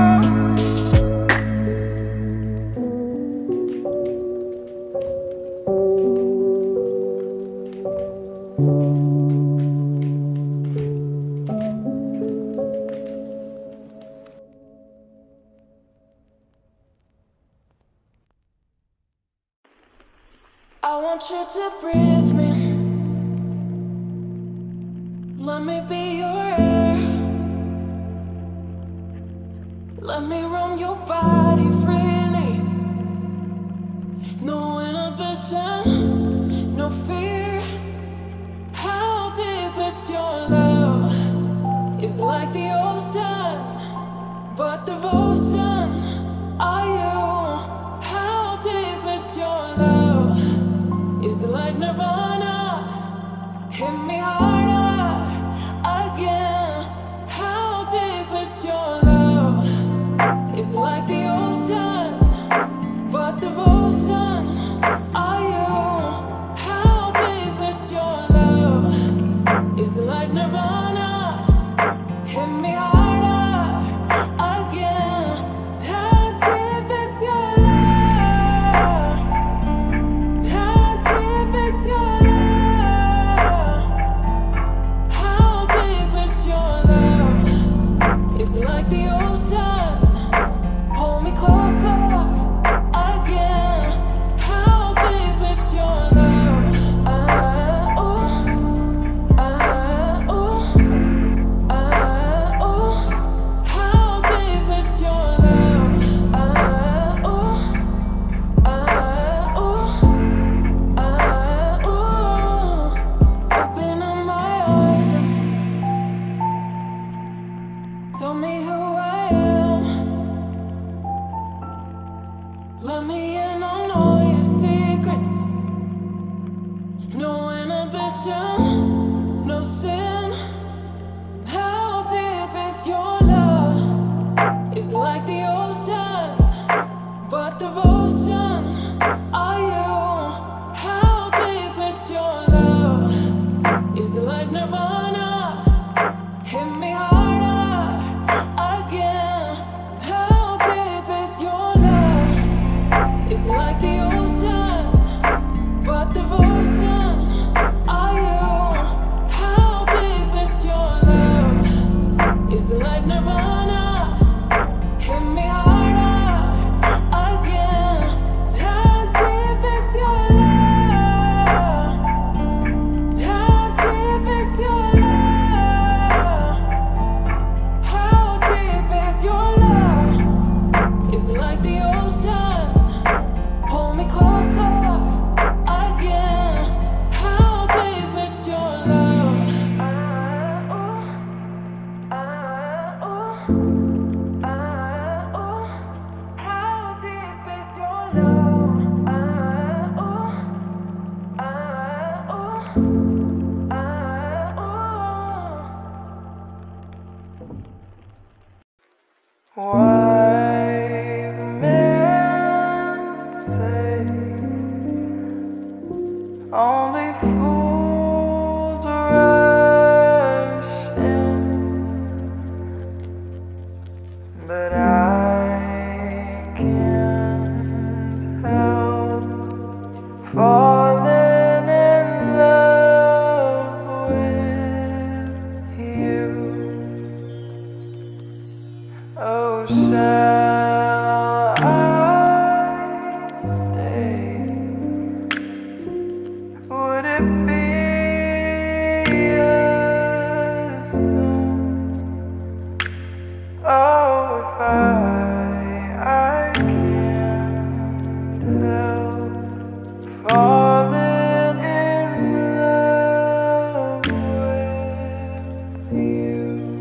I want you to breathe me. Let me be your air. Let me roam your body freely. No inhibition, no fear. How deep is your love? It's like the ocean, but devotion. Are you? How deep is your love? It's like Nirvana. Hit me harder again. How deep is your love? It's like the ocean, but devotion. Are you? How deep is your love? It's like Nirvana. Hit me harder again. How deep is your love? How deep is your love? How deep is your love? It's like the ocean. Hold me closer again. How deep is your love? Ah, ooh, ah, ooh, ah, ooh. How deep is your love? Ah, ooh, ah, ooh, ah, ooh. Open up my eyes and tell me who I am. Let me in on all your secrets. No inhibition, no sin. How deep is your love? It's like the ocean, but devotion. Are you? How deep is your love? It's like Nirvana. Hit me harder again. Wise men say only fools rush in, but I can't help falling in love with you. Oh, shall I stay? Would it be a sin? Oh, if I, I can't help falling in love with you.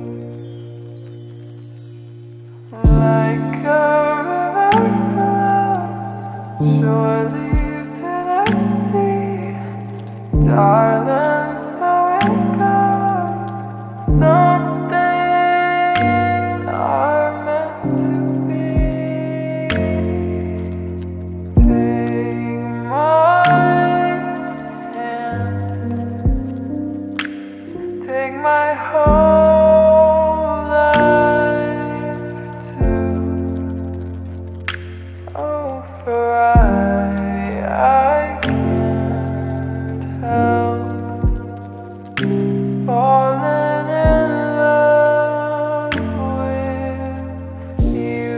Like a river flows surely to the sea, darling, so it goes. Some things are meant to be. Take my hand, take my whole life too. Oh, for I, I can't help falling in love with you.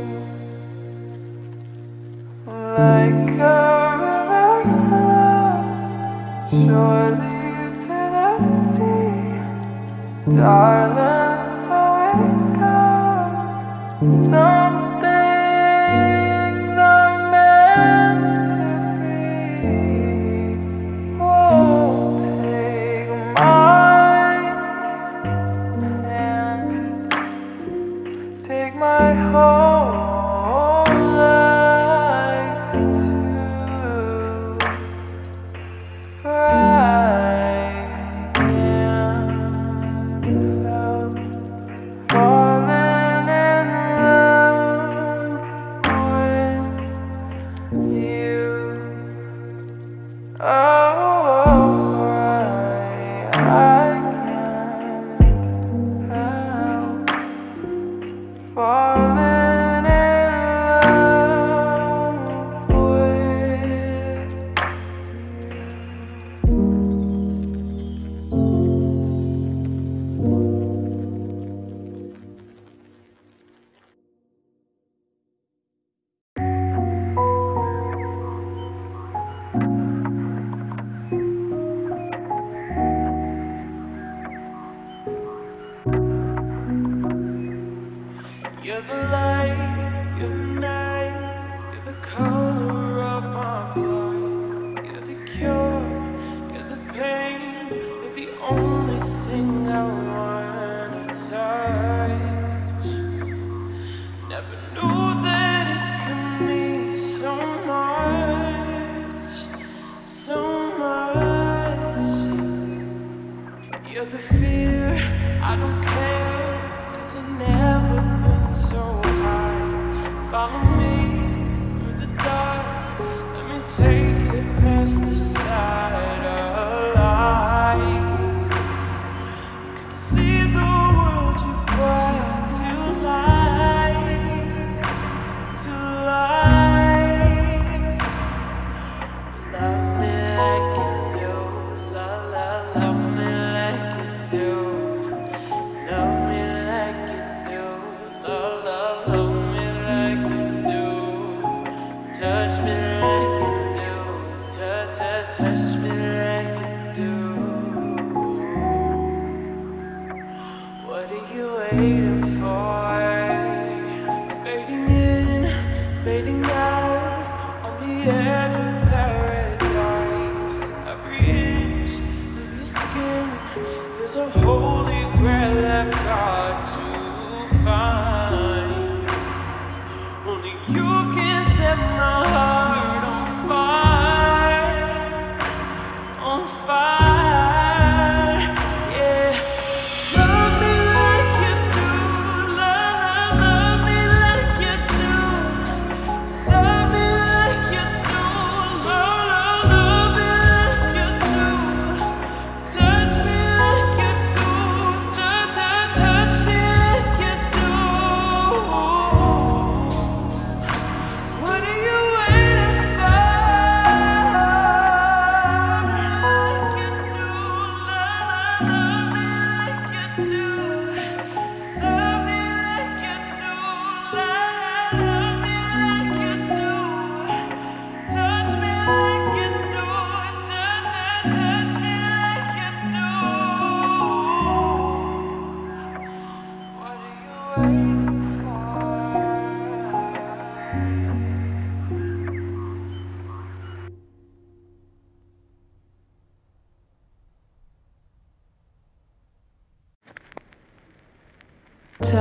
Like a river flows surely to the sea, darling, so it goes. Some things are meant to be. Whoa, take my hand, take my whole life too. For I can't help falling in love with you. Oh, for I, I can't help falling in love with You're the light, you're the night, you're the color of my blood. You're the cure, you're the pain, you're the only thing I wanna touch. Never knew that it could mean so much, so much. You're the fear, I don't care, 'cause I never been so high. Follow me through the dark, let me take it past the side of lights. You can see the world you brought to life, to life. Love me like you do, love, love, love me like you do. Love me like you do, love, love, love me like you do. Touch me like you do, touch, touch, touch me like you do. What are you waiting for? Fading in, fading out, on the edge of paradise. Every inch of your skin is a holy grail I've got to find.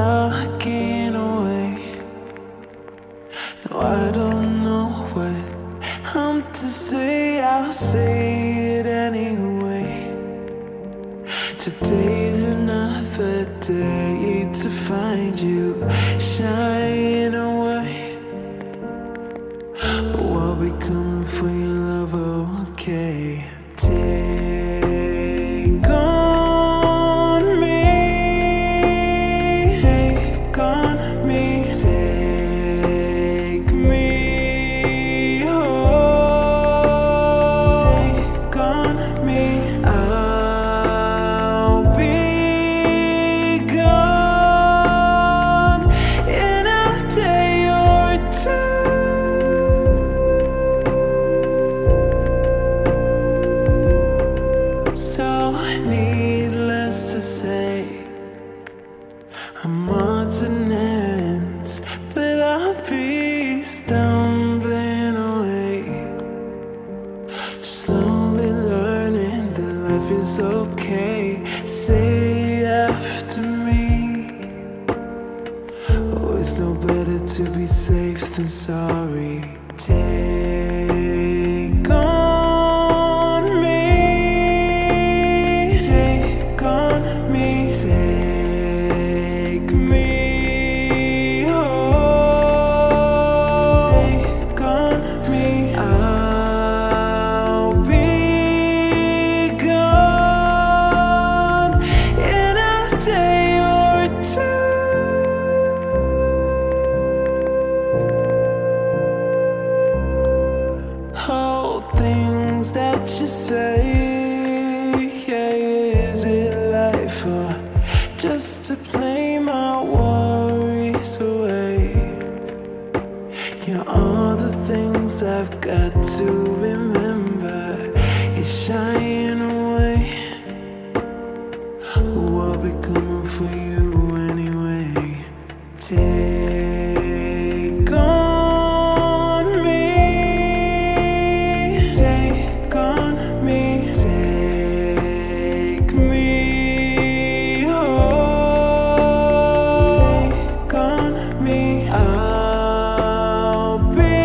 stuck in a way. No, I don't know what I'm to say, I'll say it anyway. Today's another day to find you shining away. Oh, I'll be coming for your love, okay? Take on me, take on me, take me home. Take on me, I'll be gone in a day or two. So needless to say, I'm on to ends, but I'll be stumbling away, slowly learning that life is okay. Say after me, oh, it's no better to be safe than sorry. Take on me, take on me, take me home. Take on me, I'll be gone in a day or two. Oh, things that you say, yeah, is it life or just to play my worries away? You're all the things I've got to remember. You're shying away. Oh, I'll be coming for you anyway. Take on me, take on me, take me home. Take on me, I'll be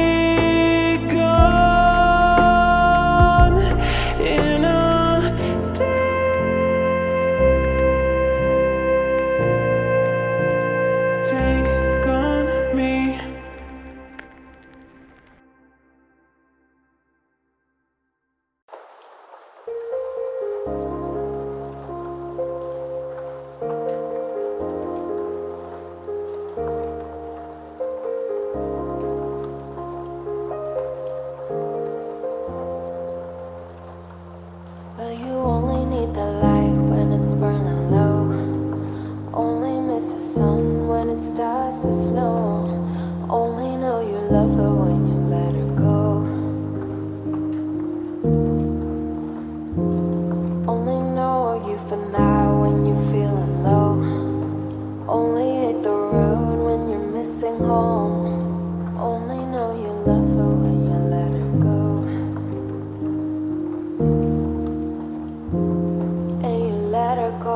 gone in a day. Take on me. Well, you only need the light when it's burning low. Only miss the sun when it starts to snow. Only know you love her when you let her go. Only know you for now when you're feeling low. Only hit the road when you're missing home. Only know you love her when you let her go. And you let her go.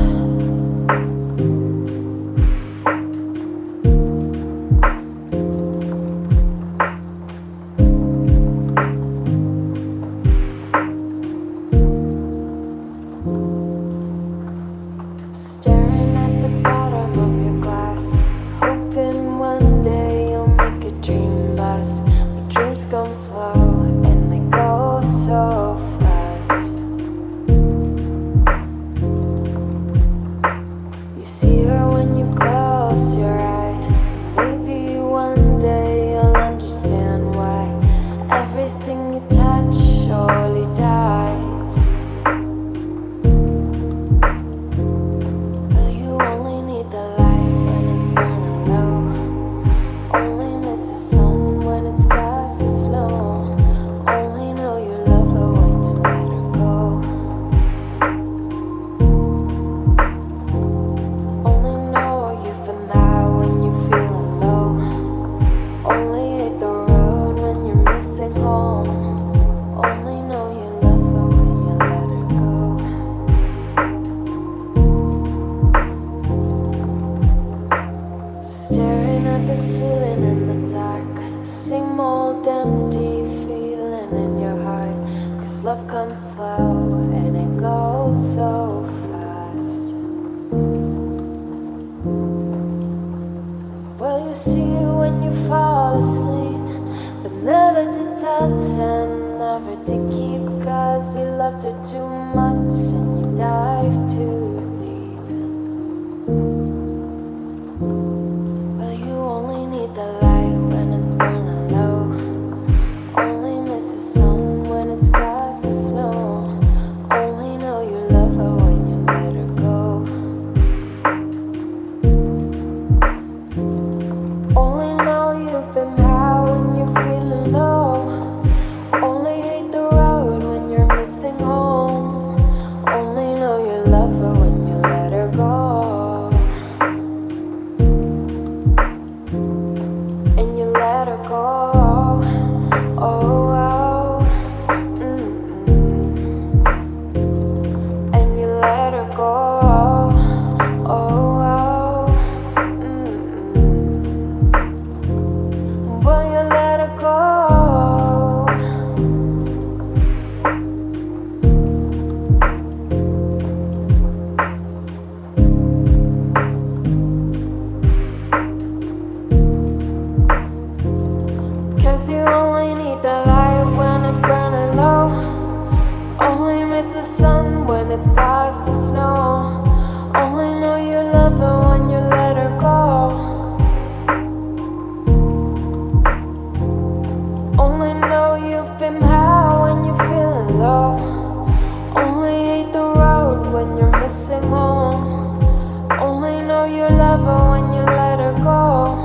Staring at the bottom of your glass, hoping one day you'll make a dream last. But dreams come slow and they go so fast. You see her when you close your eyes. Maybe one day you'll understand why everything you touch surely dies. Well, you only need the light when it's burning low. Only miss the sun when it starts to snow. Only know you love her when you let her go. Only know you for now when you Staring at the ceiling in the dark, same old empty feeling in your heart. Cause love comes slow and it goes so fast. Well, you see it when you fall asleep, but never to touch and never to keep. Cause you loved her too much and you dive too deep. Well, you only need the light when it's burning low. Only miss the sun when it starts to snow. Only know you love her when you let her go. Only know you've been high when you're feeling low. Only hate the road when you're missing home. Only know you love her when you let her go. And you let her go. Oh, oh. Mm-mm. And you let her go. Oh, oh. Mm-mm. Will you let her go? Cause you only need the light when it's burning low. Only miss the sun when it starts to snow. Only know you love her when you let her go. Only know you've been high when you're feeling low. Only hate the road when you're missing home. Only know you love her when you let her go.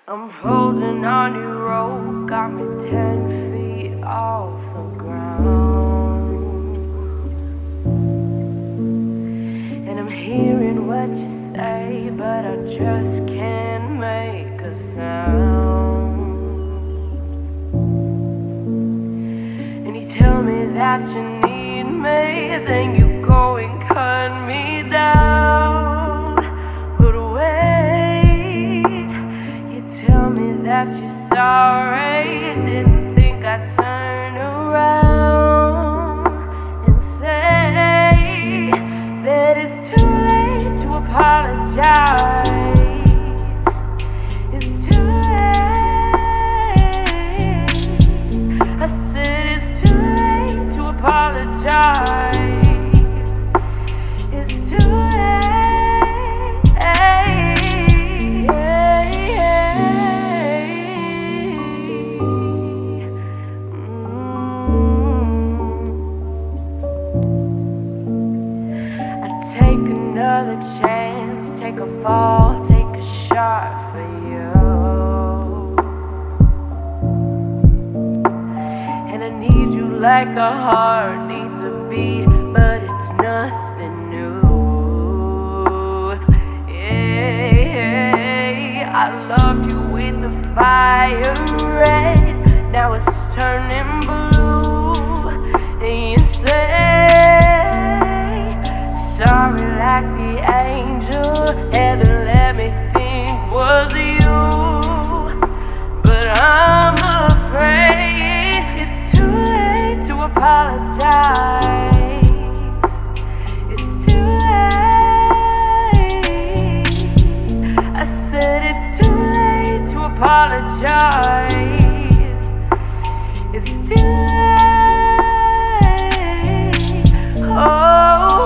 I'm holding on your rope, got me ten feet off the ground. And I'm hearing what you say, but I just can't make a sound. And you tell me that you need me, then you go and cut me down. But wait, you tell me that you're sorry, didn't think I'd turn around and say that it's too late to apologize. It's too late. I said it's too late to apologize. It's too late. Take another chance, take a fall, take a shot for you. And I need you like a heart needs a beat, but it's nothing new. Yeah, I loved you with the fire red, now it's turning blue. And you say sorry like the angel heaven let me think was you. But I'm afraid it's too late to apologize. It's too late. I said it's too late to apologize. It's too late. Oh.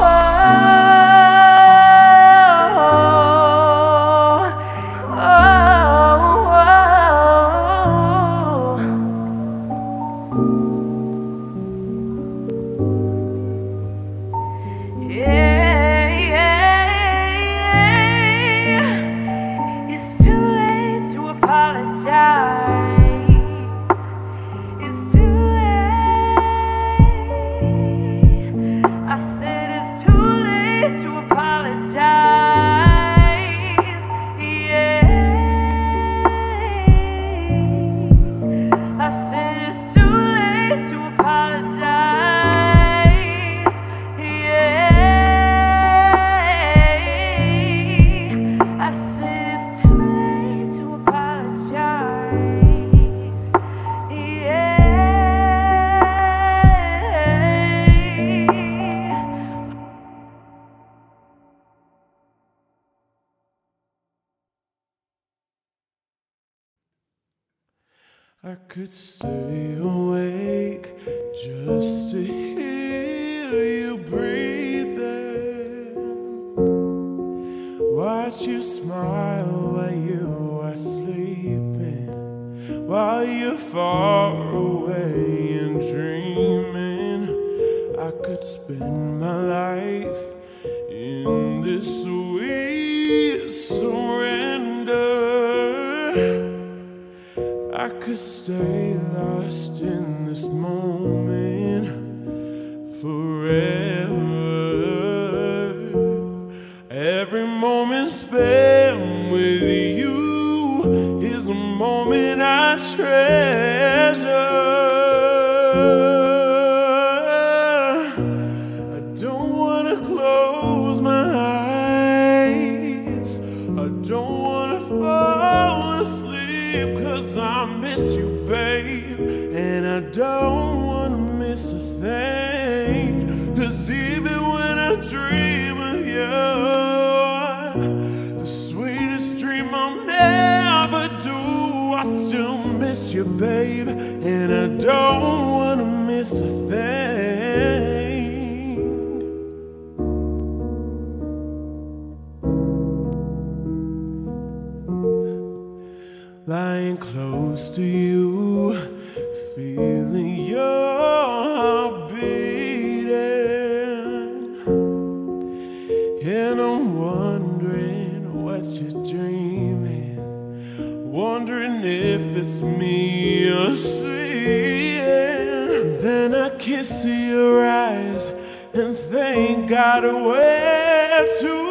I could stay awake just to hear you breathing, watch you smile while you are sleeping, while you're far away and dreaming. I could spend my life in this sweet surrender. I could stay lost in this moment forever. Every moment spent with you is a moment I treasure. I don't want to close my eyes, I don't want to fall asleep, 'cause I miss you, babe, and I don't want to miss a thing. 'Cause even when I dream of you, the sweetest dream I'll never do, I still miss you, babe, and I don't want to miss a thing. Lying close to you, feeling your heart beating, and I'm wondering what you're dreaming, wondering if it's me you're seeing. Then I kiss your eyes and thank God we're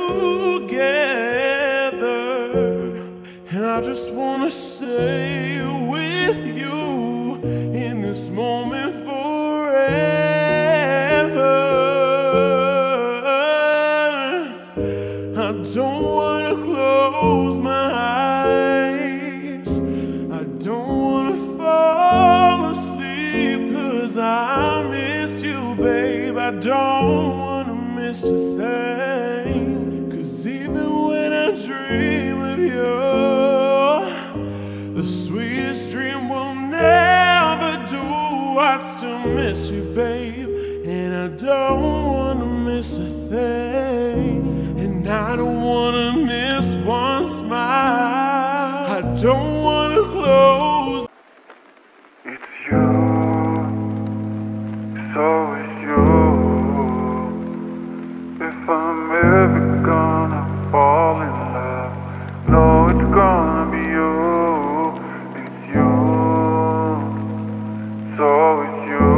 together. And I just wanna stay with you in this moment forever. I don't wanna close my eyes, I don't wanna fall asleep, 'cause I miss you, babe. I don't wanna miss a thing, 'cause even when I dream of you, the sweetest dream will never do. I'd still miss you, babe, and I don't wanna miss a thing. And I don't wanna miss one smile, I don't wanna close. It's you, it's always you. If I'm ever gonna fall in love, no, it's gonna be you. It's you, it's always you.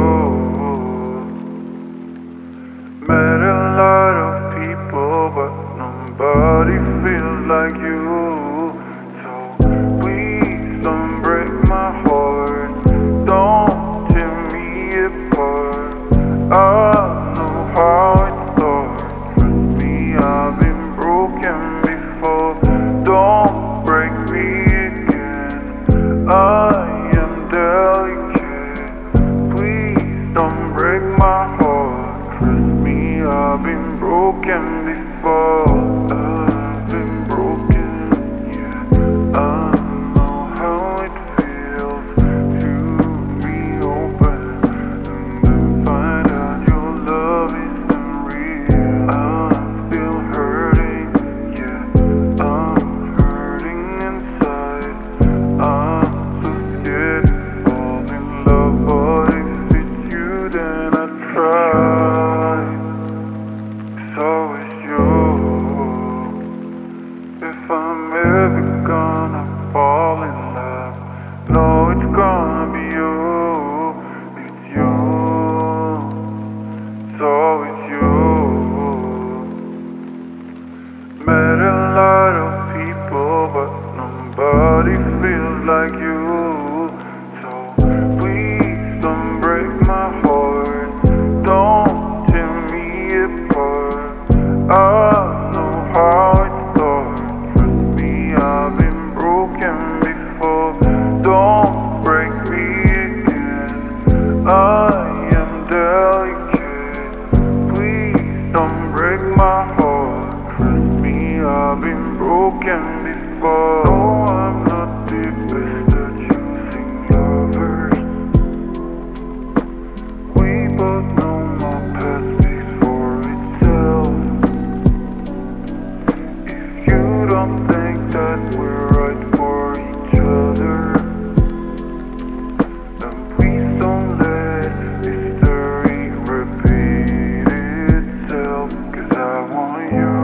Met a lot of people, but nobody feels like you. So please don't break my heart, don't tear me apart. I know how it starts. Trust me, I've been broken before. Don't break me again, I am delicate. Please don't break my heart. Trust me, I've been broken before. I've been broken, yeah. I know how it feels to reopen and to find out your love isn't real. I'm still hurting, yeah. I'm hurting inside. I'm so scared to fall in love, but if it's you, then I try. It's always you. If I'm ever gonna fall in love, no, it's gonna be you. It's you, it's always you. Met a lot of people, but nobody feels like you. So please don't break my heart, don't tear me apart. I know how it starts. Trust me, I've been broken before. Don't break me again, I am delicate. Please don't break my heart. Trust me, I've been broken before. No, I'm not the best at choosing your verse. We both know my past speaks for itself. If you don't think that we're right for each other, then please don't let history repeat itself. 'Cause I want you,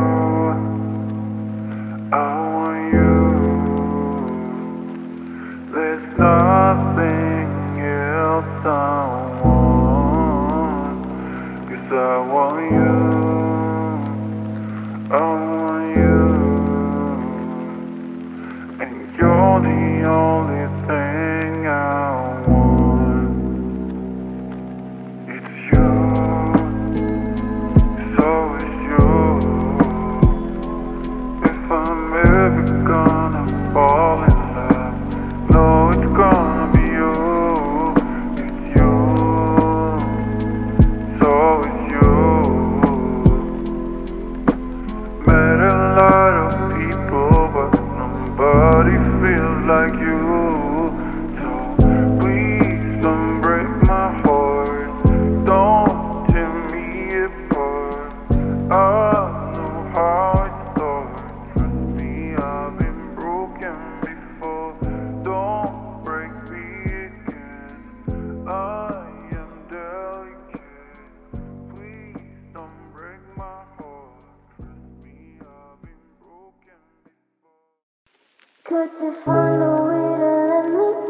I want you. There's nothing else I want. 'Cause I want you, I want you. And you're the only thing I want. It's you, it's always you. If I'm ever gonna fall in love, no, it's gonna be you. It's you, it's always you. Met a lot of people, but nobody feels like you. So please don't break my heart, don't tear me apart. I know how it starts. Trust me, I've been broken before. Don't break me again, I am delicate. Please don't break my heart. Trust me, I've been broken before. Could you find a way to let me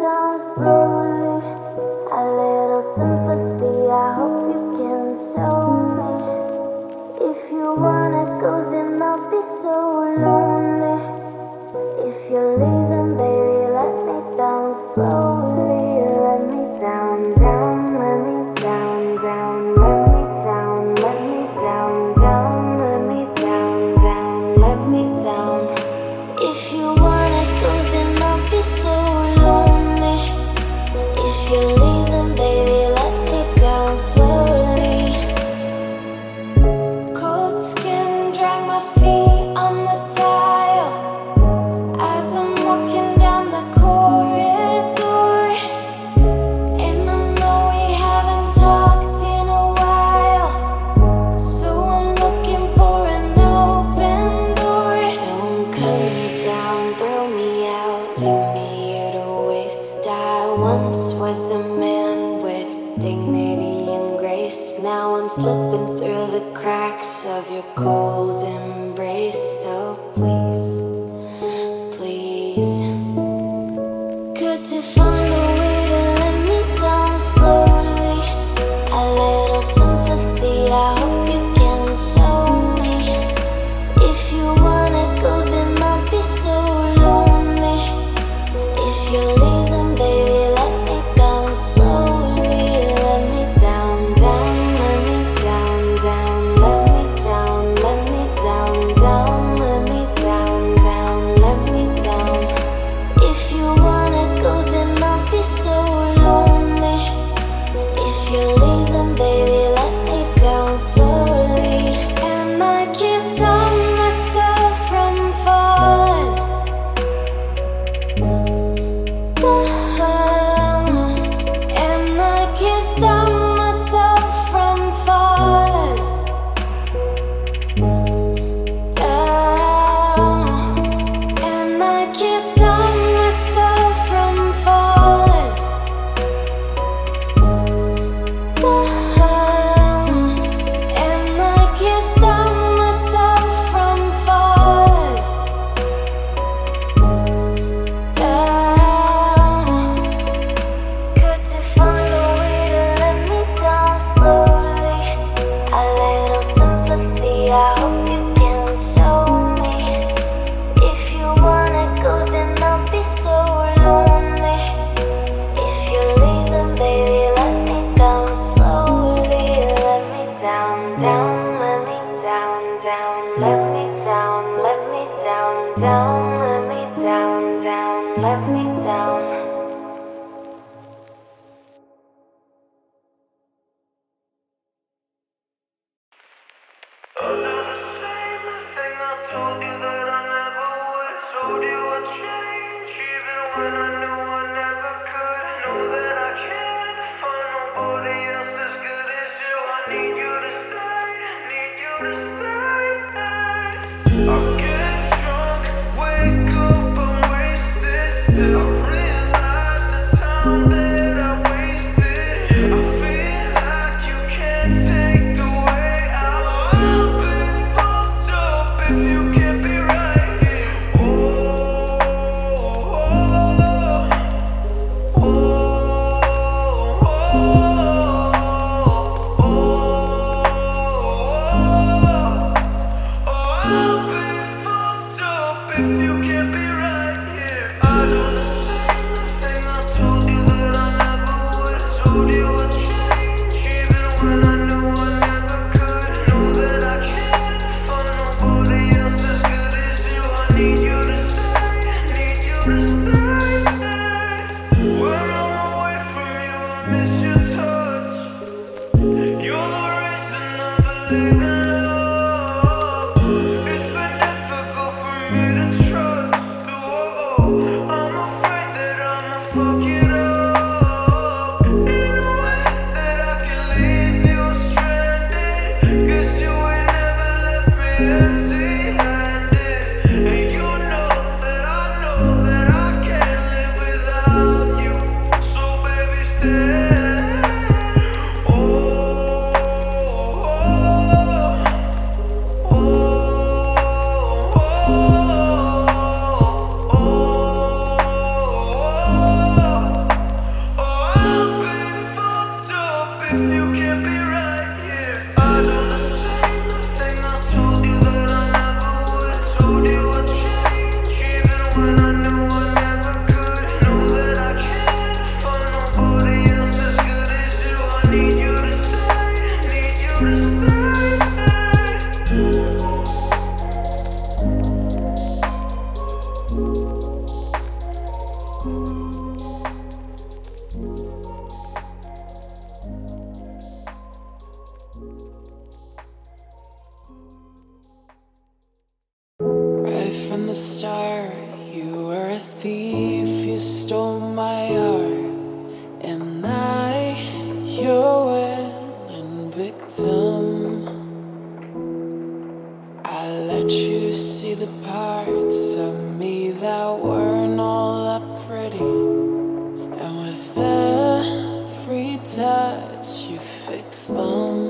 turn me down, throw me out, leave me here to waste. I once was a man with dignity and grace. Now I'm slipping through the cracks of your cold embrace. So please, please, could you find a way to let me down slowly? A little sympathy, I hope you can show me. If you wanna go, then I'll be so lonely. If you're leaving, baby, let me down slowly. Let me down, down, let me down, down. Let me down, let me down, down. Let me down, down, let me down. If you wanna go, then I'll be so lonely. If you're leaving, baby, let me down slowly. And I can't stop myself from falling. And I can't stop myself from falling down. And I can't stop myself from falling down. And I can't stop myself from falling down. Could you find a way to let me down slowly? A little sympathy, I hope you can show me. If you wanna go, then I'll be so lonely. If you're leaving, baby, let me down slowly. Let me down, down, let me down, down. Let me down, let me down, down. Let me down, down, let me down. I'll do the same thing I told you that I never would. Told you I'd change, even when I knew I never could. Know that I can't find nobody else as good as you. I need you to stay, need you to stay. I get drunk, wake up, I'm wasted still. I realize the time that I wasted. I feel like you can't take the way out. I've been fucked up if you can't be right here. Oh, oh, oh, oh, oh, I've been fucked up if you can't be right here. I do the same thing I told you that I never would. Told you I'd change, even when I knew I never could. Know that I can't find nobody else as good as you. I need you to stay, need you to stay. When I'm away from you, I miss your touch. You're the reason I believe in love. It's been difficult for me to trust. Oh, I'm afraid that I'ma fuck it up. Ain't no way that I can leave you stranded. 'Cause you ain't never left me empty-handed. And you know that I know that I can't live without you. So baby, stay. Oh, oh, oh, oh, oh, I've been fucked up if you can't be right here. I do the same thing I told you that I never would. Told you I'd change, even when I knew I never could. Know that I can't find nobody else as good as you. I need you to stay, need you to stay. Right from the start, you were a thief, you stole my heart. And I, your willing victim, I let you see the parts of amongst them.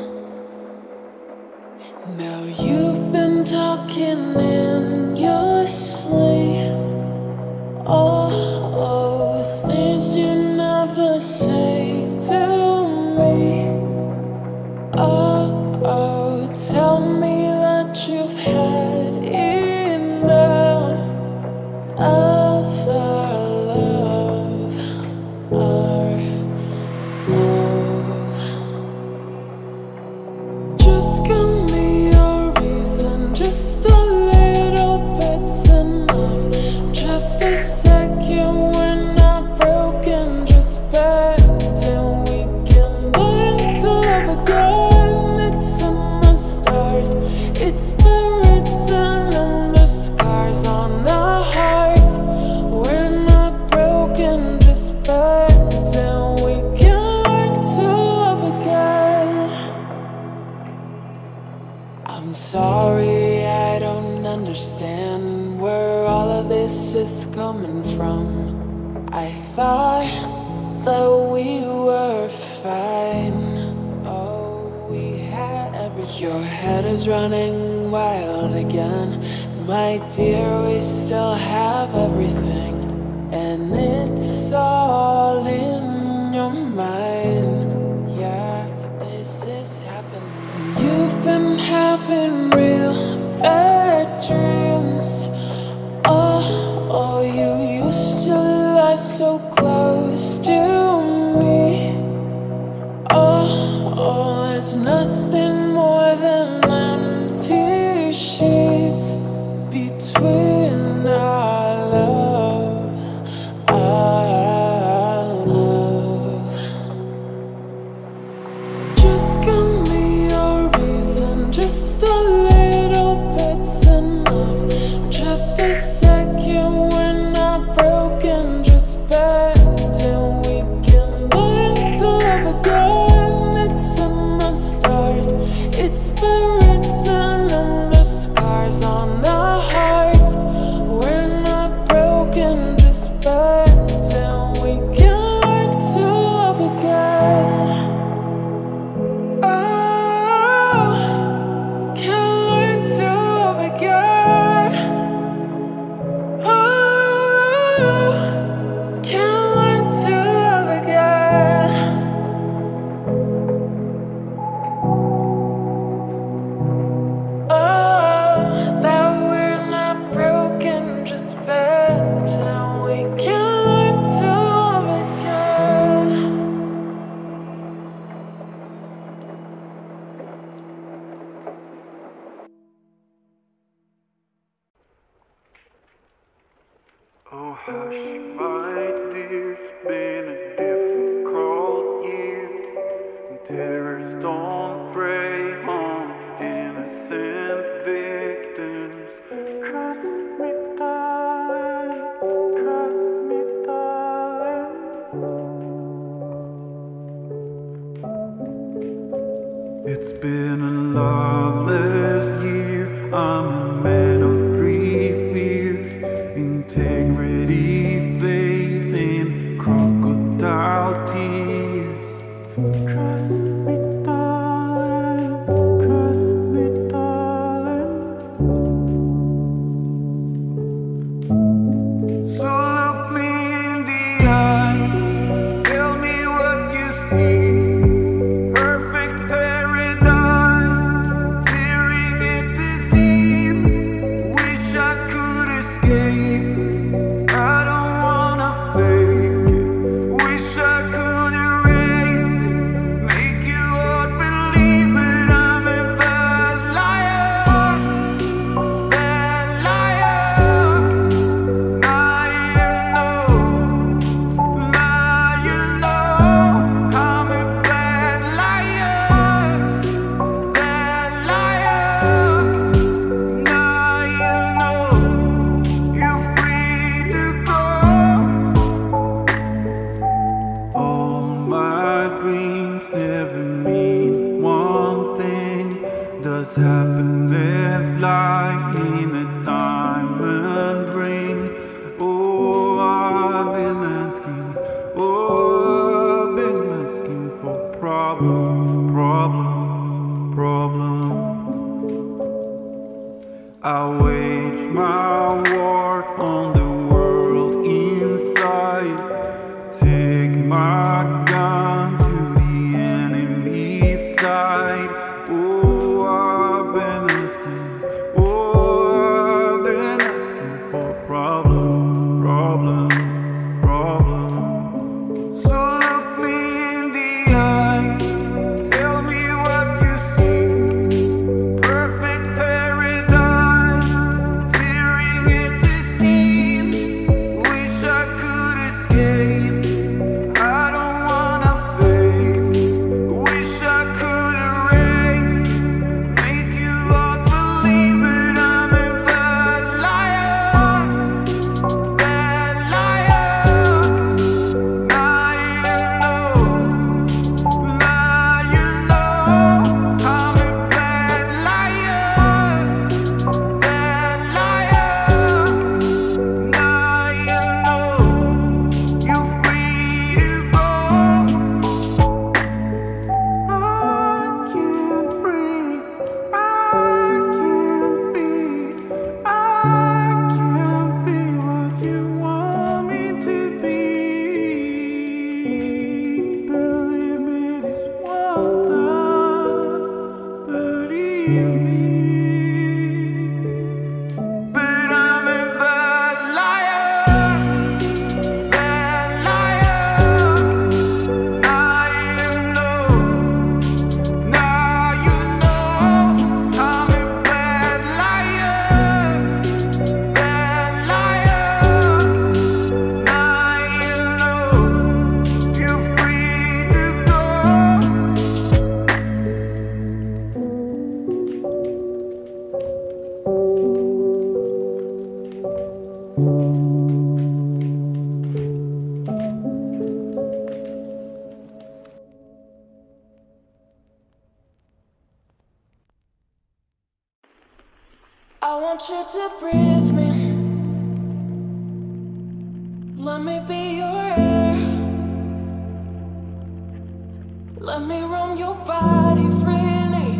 Now you've been talking in your sleep. Oh, oh, things you never say to me. Oh, oh, tell me that you've had enough of our love, our love. Just give me a reason, just a little bit's enough. Just a second, we're not broken, just bend and we can learn to love again. It's in the stars, it's been written in the scars on our hearts. We're not broken, just bend and we can learn to love again. I'm sorry, I don't understand where all of this is coming from. I thought that we were fine. Oh, we had everything. Your head is running wild again. My dear, we still have everything. And it's all in your mind. Yeah, but this is happening. You've been having real bad dreams. Oh, oh, you used to lie so close to me. Oh, oh, there's nothing more than empty sheets between our love, our love. Just give me a reason, just a little bit's enough. Just a second, we're not broken, just bend and we can learn to love again. It's in the stars, it's been written in the scars on our hearts. We're not broken, just bend and we can learn to love again. Oh, can learn to love again. Oh, can learn to love again. Oh, that we're not broken, just bend and we can learn to love again. Oh, hush, my dear, it's been a difficult year. And terrorists don't prey on innocent victims. Trust me, darling, trust me, darling. It's been a loveless year. I'm a man of three fears: integrity, faith, and crocodile tears. Trust me, darling, trust me, darling. So look me in the eye, tell me what you see. Perfect paradise, staring at the scene. Wish I could escape. I don't wanna fake it. Wish I could erase it. Make you all believe it. I'm a bad liar, bad liar. Now you know, now you know. I'm a bad liar, bad liar. Now you know. You free I want you to breathe me. Let me be your air. Let me roam your body freely.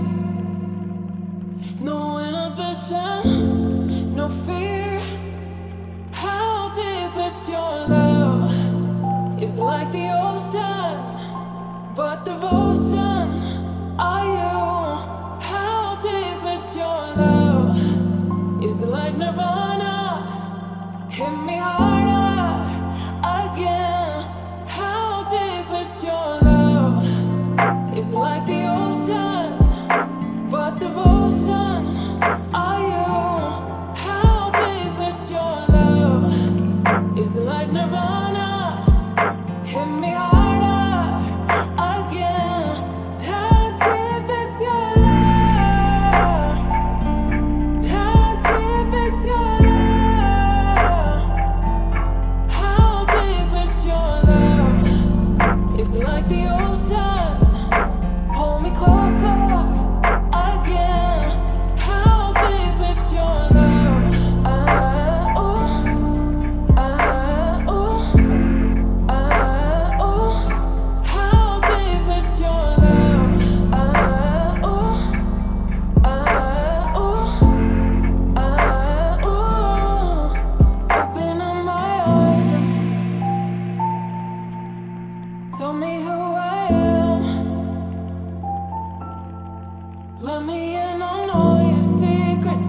No inhibition, no fear. How deep is your love? It's like the ocean, but devotion are you? How deep is your love? It's like Nirvana. Hit me harder again. How deep is your love? It's like the ocean, but devotion are you? How deep is your love? It's like Nirvana. Hit me harder again. How deep is your love? How deep is your love? How deep is your love? It's like the ocean. Pull me closer again. How deep is your love? Ah, ooh, ah, ooh, ah, ooh. How deep is your love? Ah, ooh, ah, ooh, ah, ooh. Open up my eyes and tell me who I am. Let me in on all your secrets.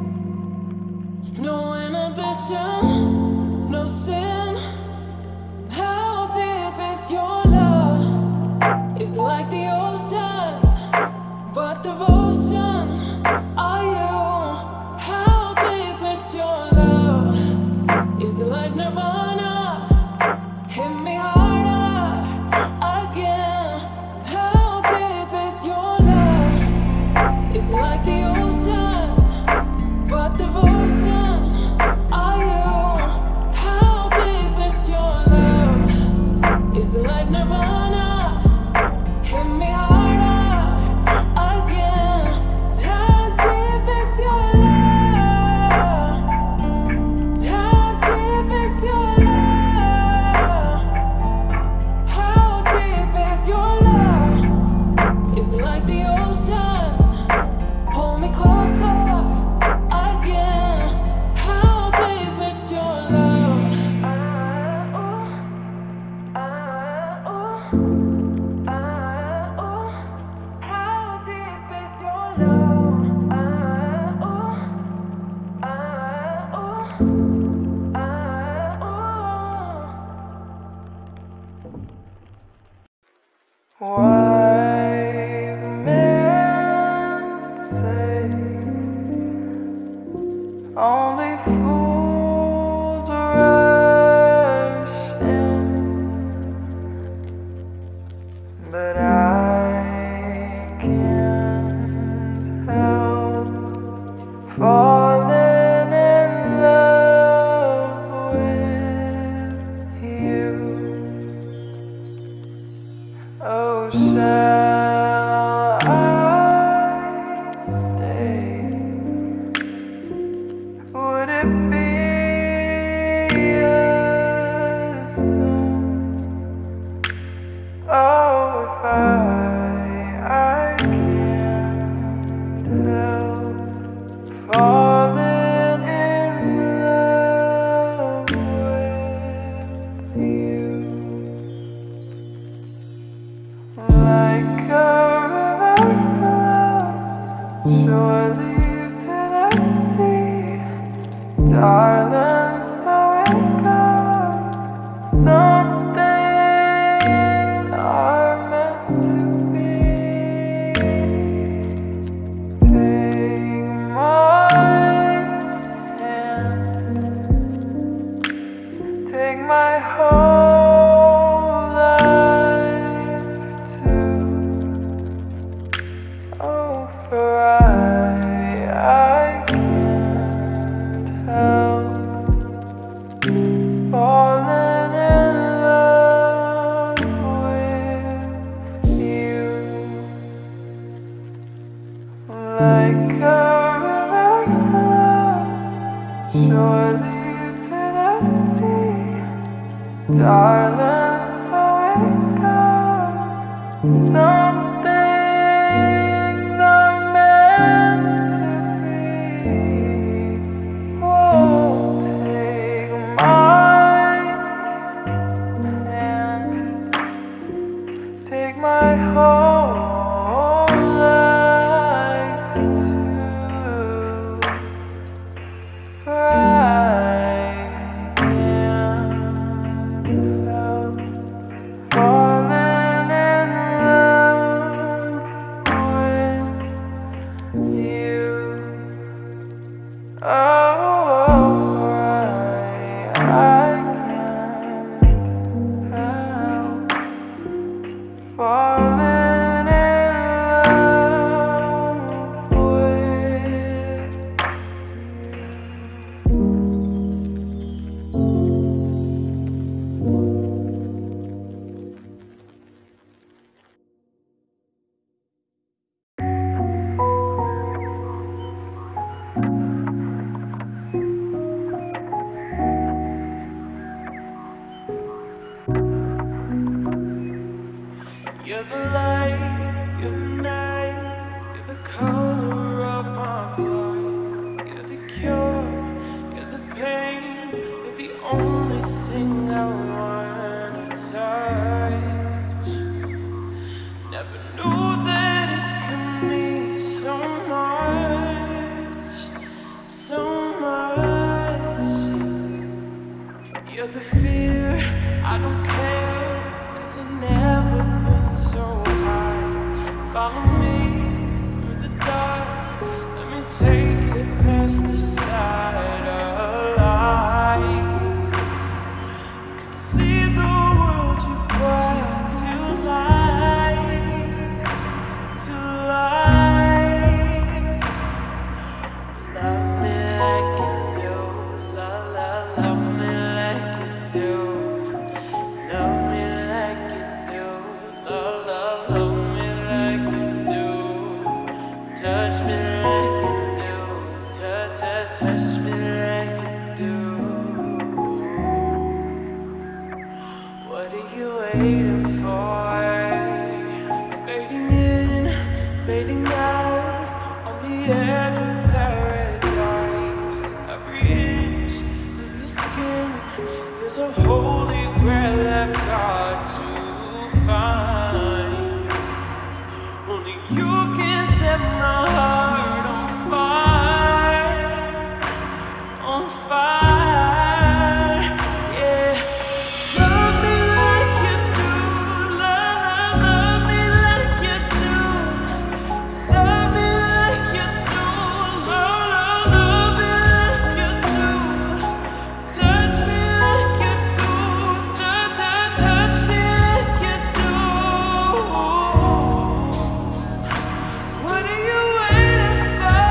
No inhibition, no sin. How deep is your love? It's like the ocean, but devotion are you? How deep is your love? It's like Nirvana. Hit me harder again. How deep is your love? It's like the ocean, but devotion are you? How deep is your love? It's like Nirvana. Hit me harder again. How deep is your love? How deep is your love? How deep is your love? It's like the ocean. Pull me closer again. How deep is your love? Ah, ooh, ah, ooh, ah, ooh. How deep is your love? Ah, ooh, ah, ooh, ah, ooh. Wise men say only fools rush in, but I can't help falling in love with you. Oh, shall I stay? Would it be a sin? Oh, if I, I can't help falling in love with you. Like a river flows surely to the sea, darling, so it goes. Some things are meant to be. Take my hand, take my whole life too. Oh, for I, I can't help falling in love with you. Like a river flows surely to the sea, darling, so it goes. Some things are meant to be. Whoa, take my hand, take my whole life too. For I can't help falling in love with you. Oh, I, I can't help falling in love with You're the light, you're the night, you're the color of my blood. You're the cure, you're the pain, you're the only thing I wanna touch. Never knew that it could mean so much, so much. You're the fear, I don't care, 'cause I never been so high. Follow me through the dark, let me take it past the side of lights. You can see the world you brought to life, to life. Love me like you do, la la, love me like you do. Love me like you do, love, love, love me like you do. Touch me like you do, touch, touch, touch me like you do. What are you waiting for? Fading in, fading out, on the edge of paradise. Every inch of your skin is a holy grail I've got to find. Only you can set my heart on fire, on fire, yeah. Love me like you do, love, love, love me like you do. Love me like you do, love, love, love me like you do. Touch me like you do, touch, touch, touch me like you do. What are you waiting for?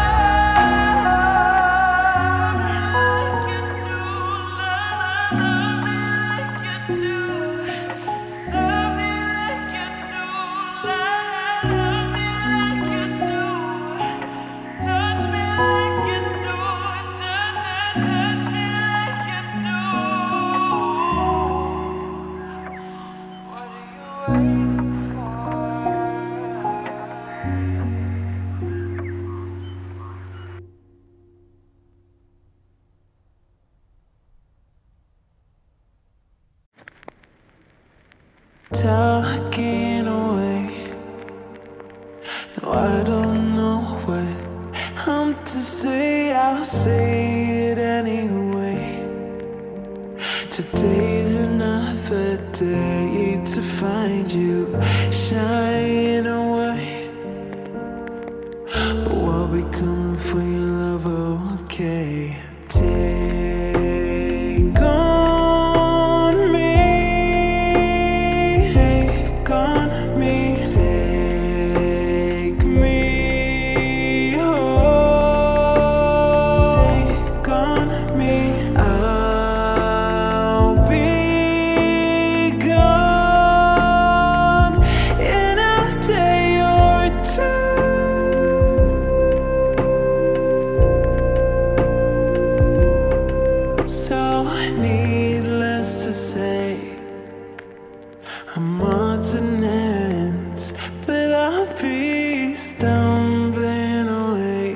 Like you do, love, love me like you do. Love me like you do, love, love me like you do. Touch me like you do, touch, touch, touch me like you do. What are you waiting for? Talking away, no, I don't know what I'm to say, I'll say it anyway. Today's another day to find you shining away. Oh, I'll be coming for your love, okay? Take on me, take on me, take me home. Take on me, I say I'm ordinance, but I'll be stumbling away,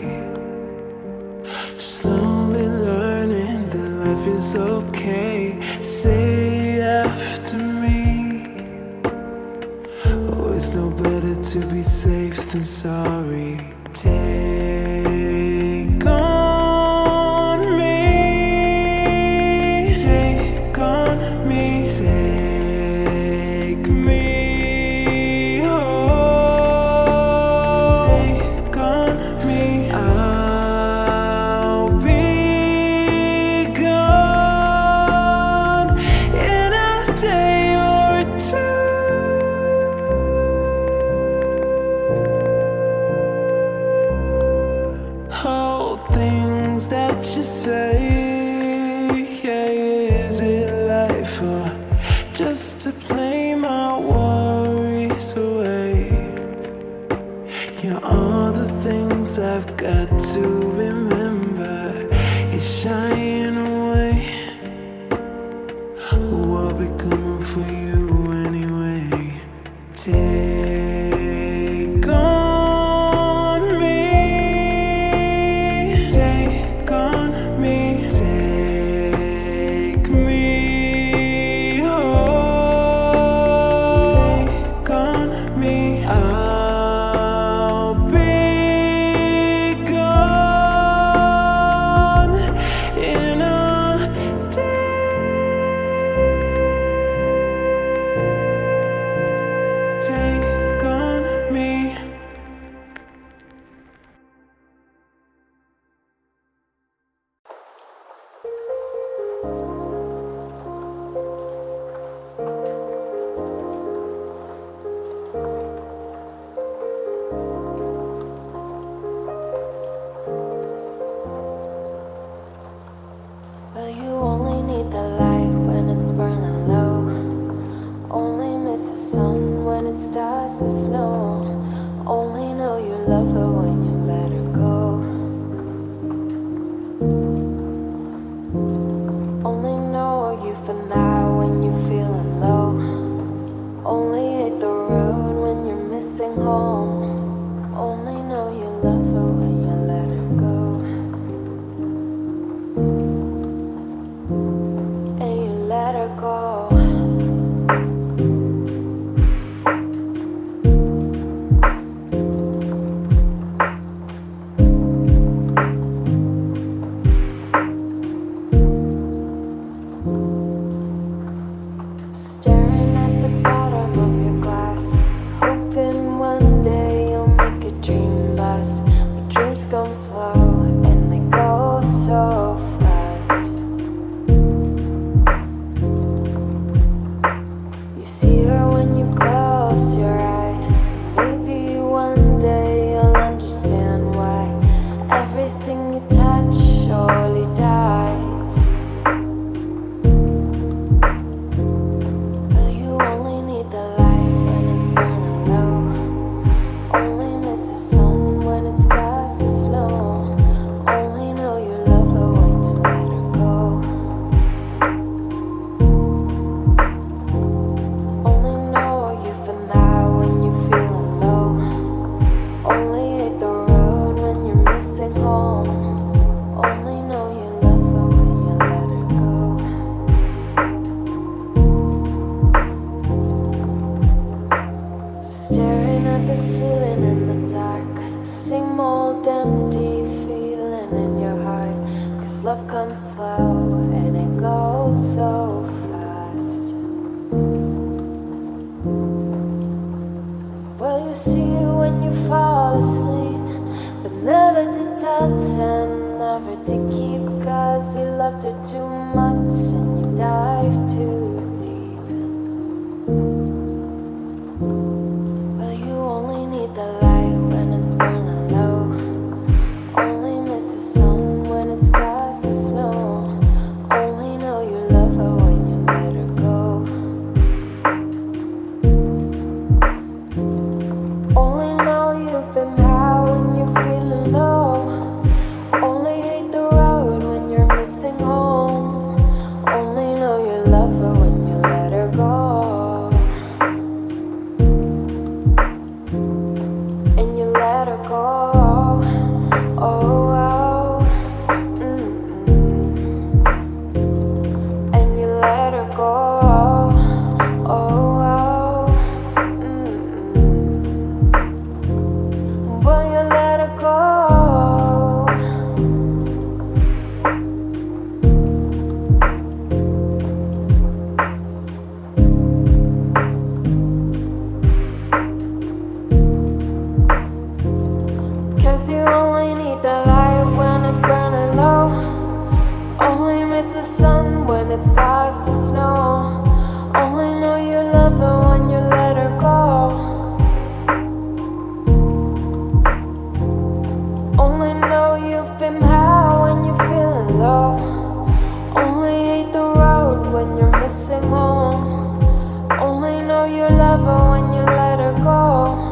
slowly learning that life is okay. Say after me, oh, it's no better to be safe than sorry. Take on me, take on me, take me home. Take on me, I'll be gone in a day or two. Oh, things that you say, yeah, is it life or just to play my worries away? Yeah, all the things I've got to remember, you're shying away. Oh, I'll be coming for you anyway. Take on me, take on me, take me home. Take on me, I'll be gone in a day. Take on me. Well, you only need the light when it's burning low. Only miss the sun when it starts to snow. Only know you love her when you let her go. Only know you for now when you're feeling low. Only hit the road when you're missing home. Only know you love her when you let her go. And you let her go. Staring at the bottom of your glass, hoping one day you'll make a dream last. But dreams come slow and they go so fast. You see her when you close your eyes. Maybe one day you'll understand why everything you touch surely dies. Well, you only need the light when it's burning low. Only miss the sun when it starts to snow. Only know you love her when you let her go. Only know you for now when you're feeling low. Only hit the road when you're missing home. Only know you love her when you let her go. Staring at the ceiling in the dark, same old empty feeling in your heart. Cause love comes slow and it goes so fast. Well, you see it when you fall asleep, but never to touch and never to keep. Cause you loved her too much and you dive too deep. Well, you only need the light when it's burning low. Only miss the sun when it starts to snow. Only know you love her when you let her go. Only know you've been high when you're feeling low. Only hate the road when you're missing home. Only know you love her when you missing home. Only know you love her when you let her go.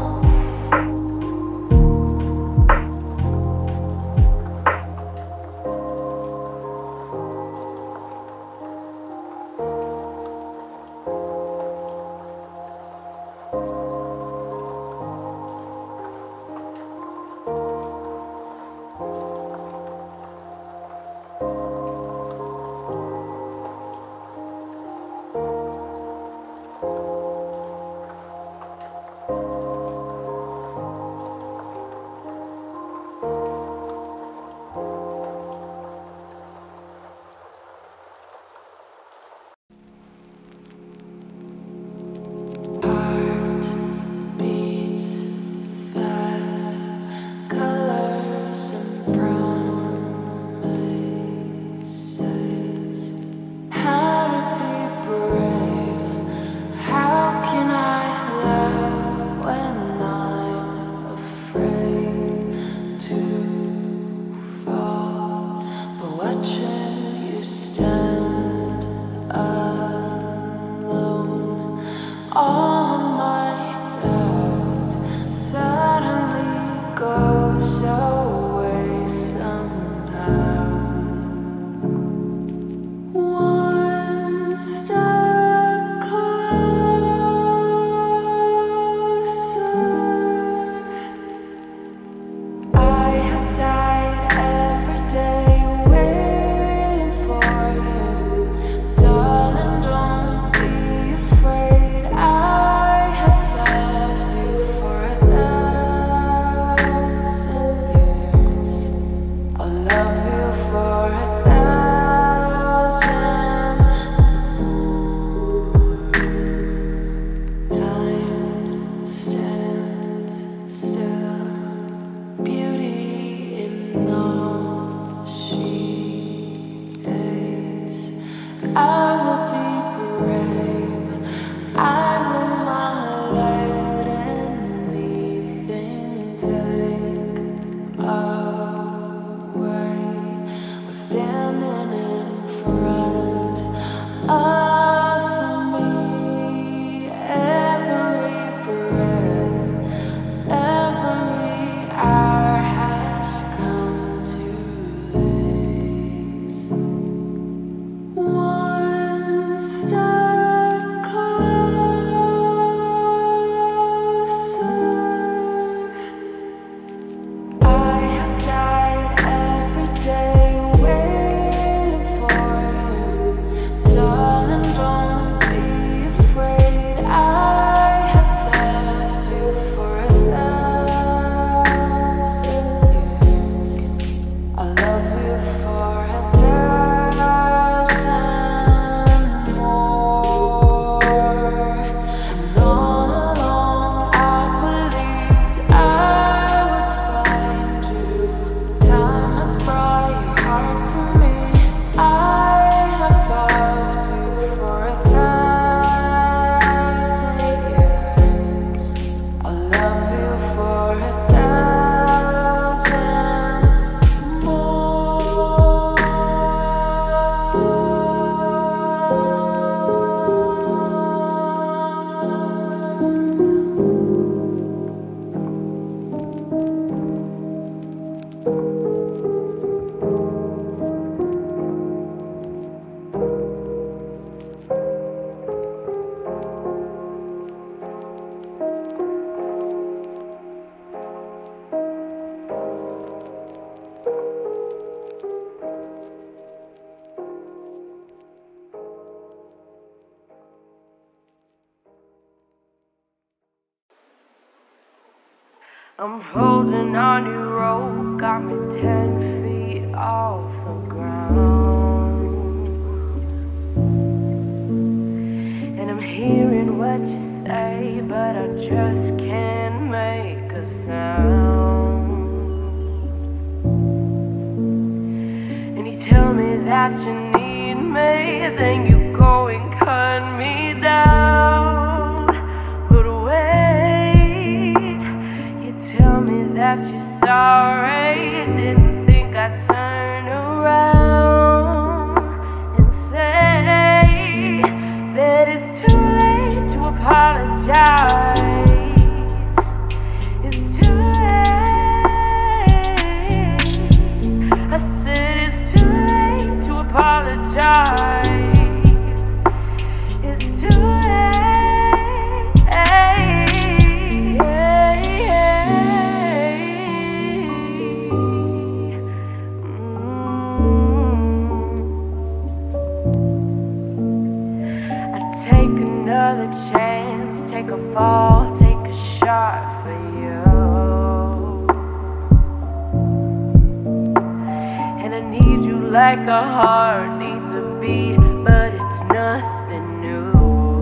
I'm holding on your rope, got me ten feet off the ground. And I'm hearing what you say, but I just can't make a sound. And you tell me that you need me, then you go and cut me down. But wait, you tell me that you're sorry, didn't think I'd turn around and say another chance, take a fall, take a shot for you. And I need you like a heart needs a beat, but it's nothing new.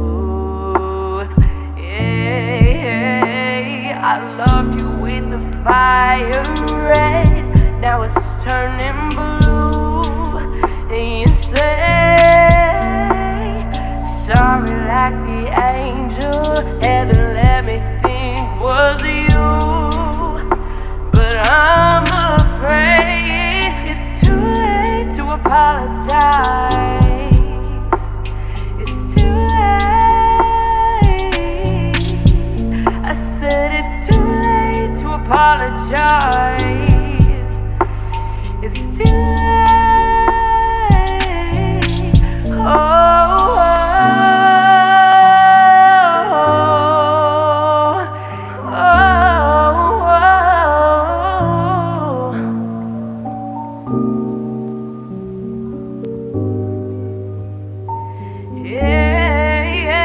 Yeah, I loved you with the fire red, now it's turning blue. And you say sorry like the angel heaven let me think was you, but I'm afraid it's too late to apologize. It's too late. I said it's too late to apologize. It's too late. Oh, oh, oh, oh. Yeah,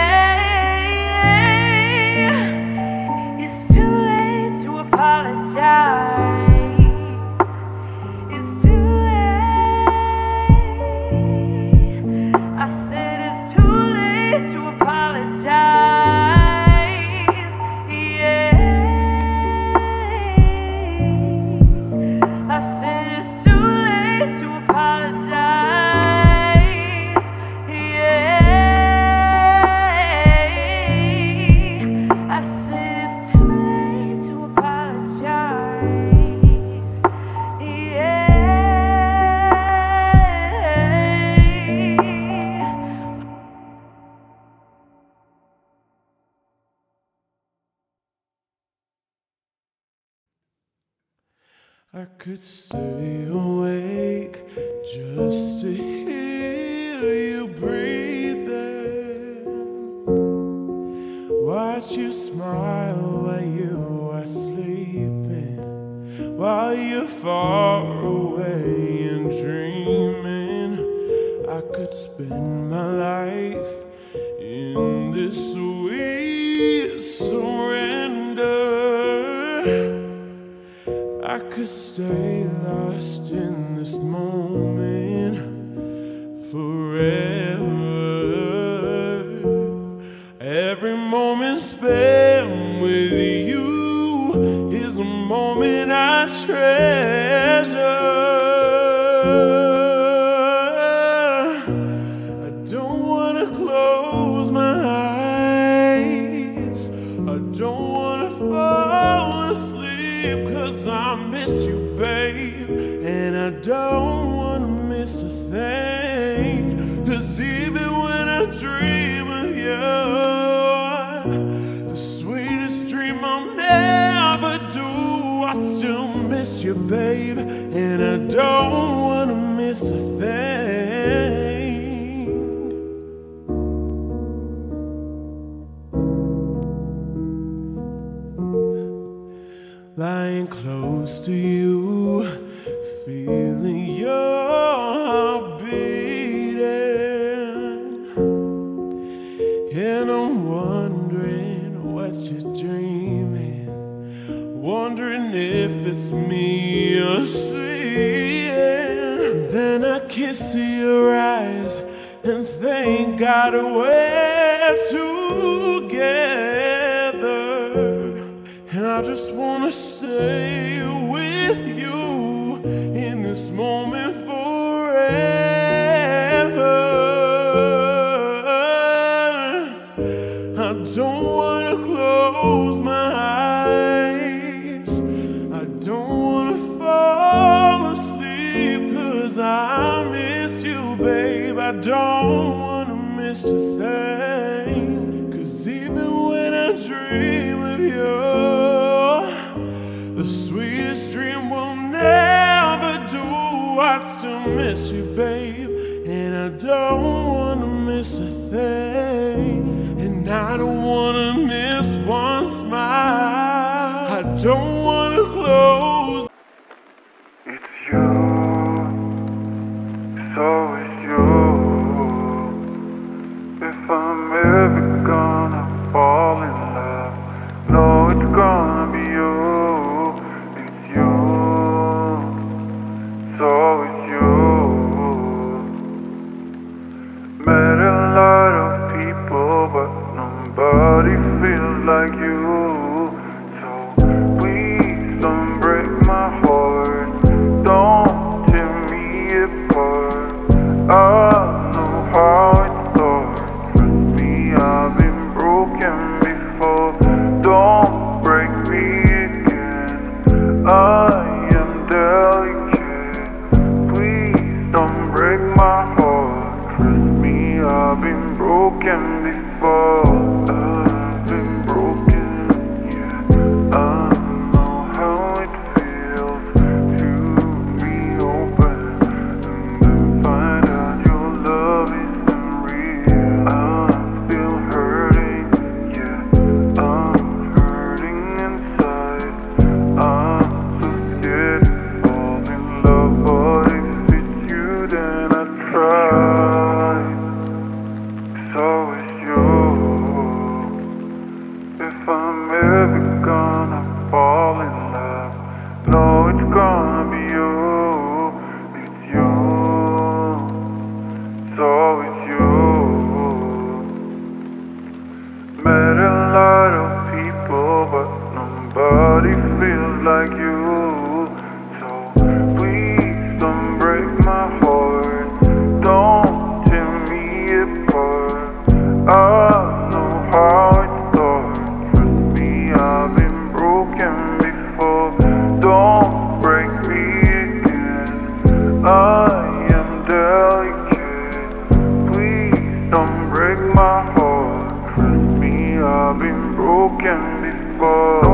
yeah. It's too late to apologize. It's too late. I said it's too late to apologize. Yeah. I said it's too late to apologize. Yeah. I said it's too late to apologize. Yeah. I could stay awake just to hear you breathing, watch you smile while you are sleeping, while you're far away and dreaming. I could spend my life in this sweet surrender. I could stay lost in this moment forever. Every moment spent with you is a moment I treasure. I don't wanna close my eyes, I don't wanna fall asleep, 'cause I miss you, babe, and I don't wanna miss a thing. 'Cause even when I dream of you, the sweetest dream I'll never do, I still miss you, babe, and I don't wanna miss a thing. Lying close to you, feeling your heart beating, and I'm wondering what you're dreaming, wondering if it's me you're seeing. Then I kiss your eyes and thank God we're together. And I just wanna stay with you in this moment forever. I don't wanna close my eyes, I don't wanna fall asleep, 'cause I miss you, babe, I don't wanna miss a thing. 'Cause even when I dream of you, the sweetest dream will never do, I'd still miss you, babe, and I don't wanna miss a thing. And I don't wanna miss one smile, I don't wanna close. It's you, it's always you. If I'm ever gone, don't break my heart. Trust me, I've been broken before.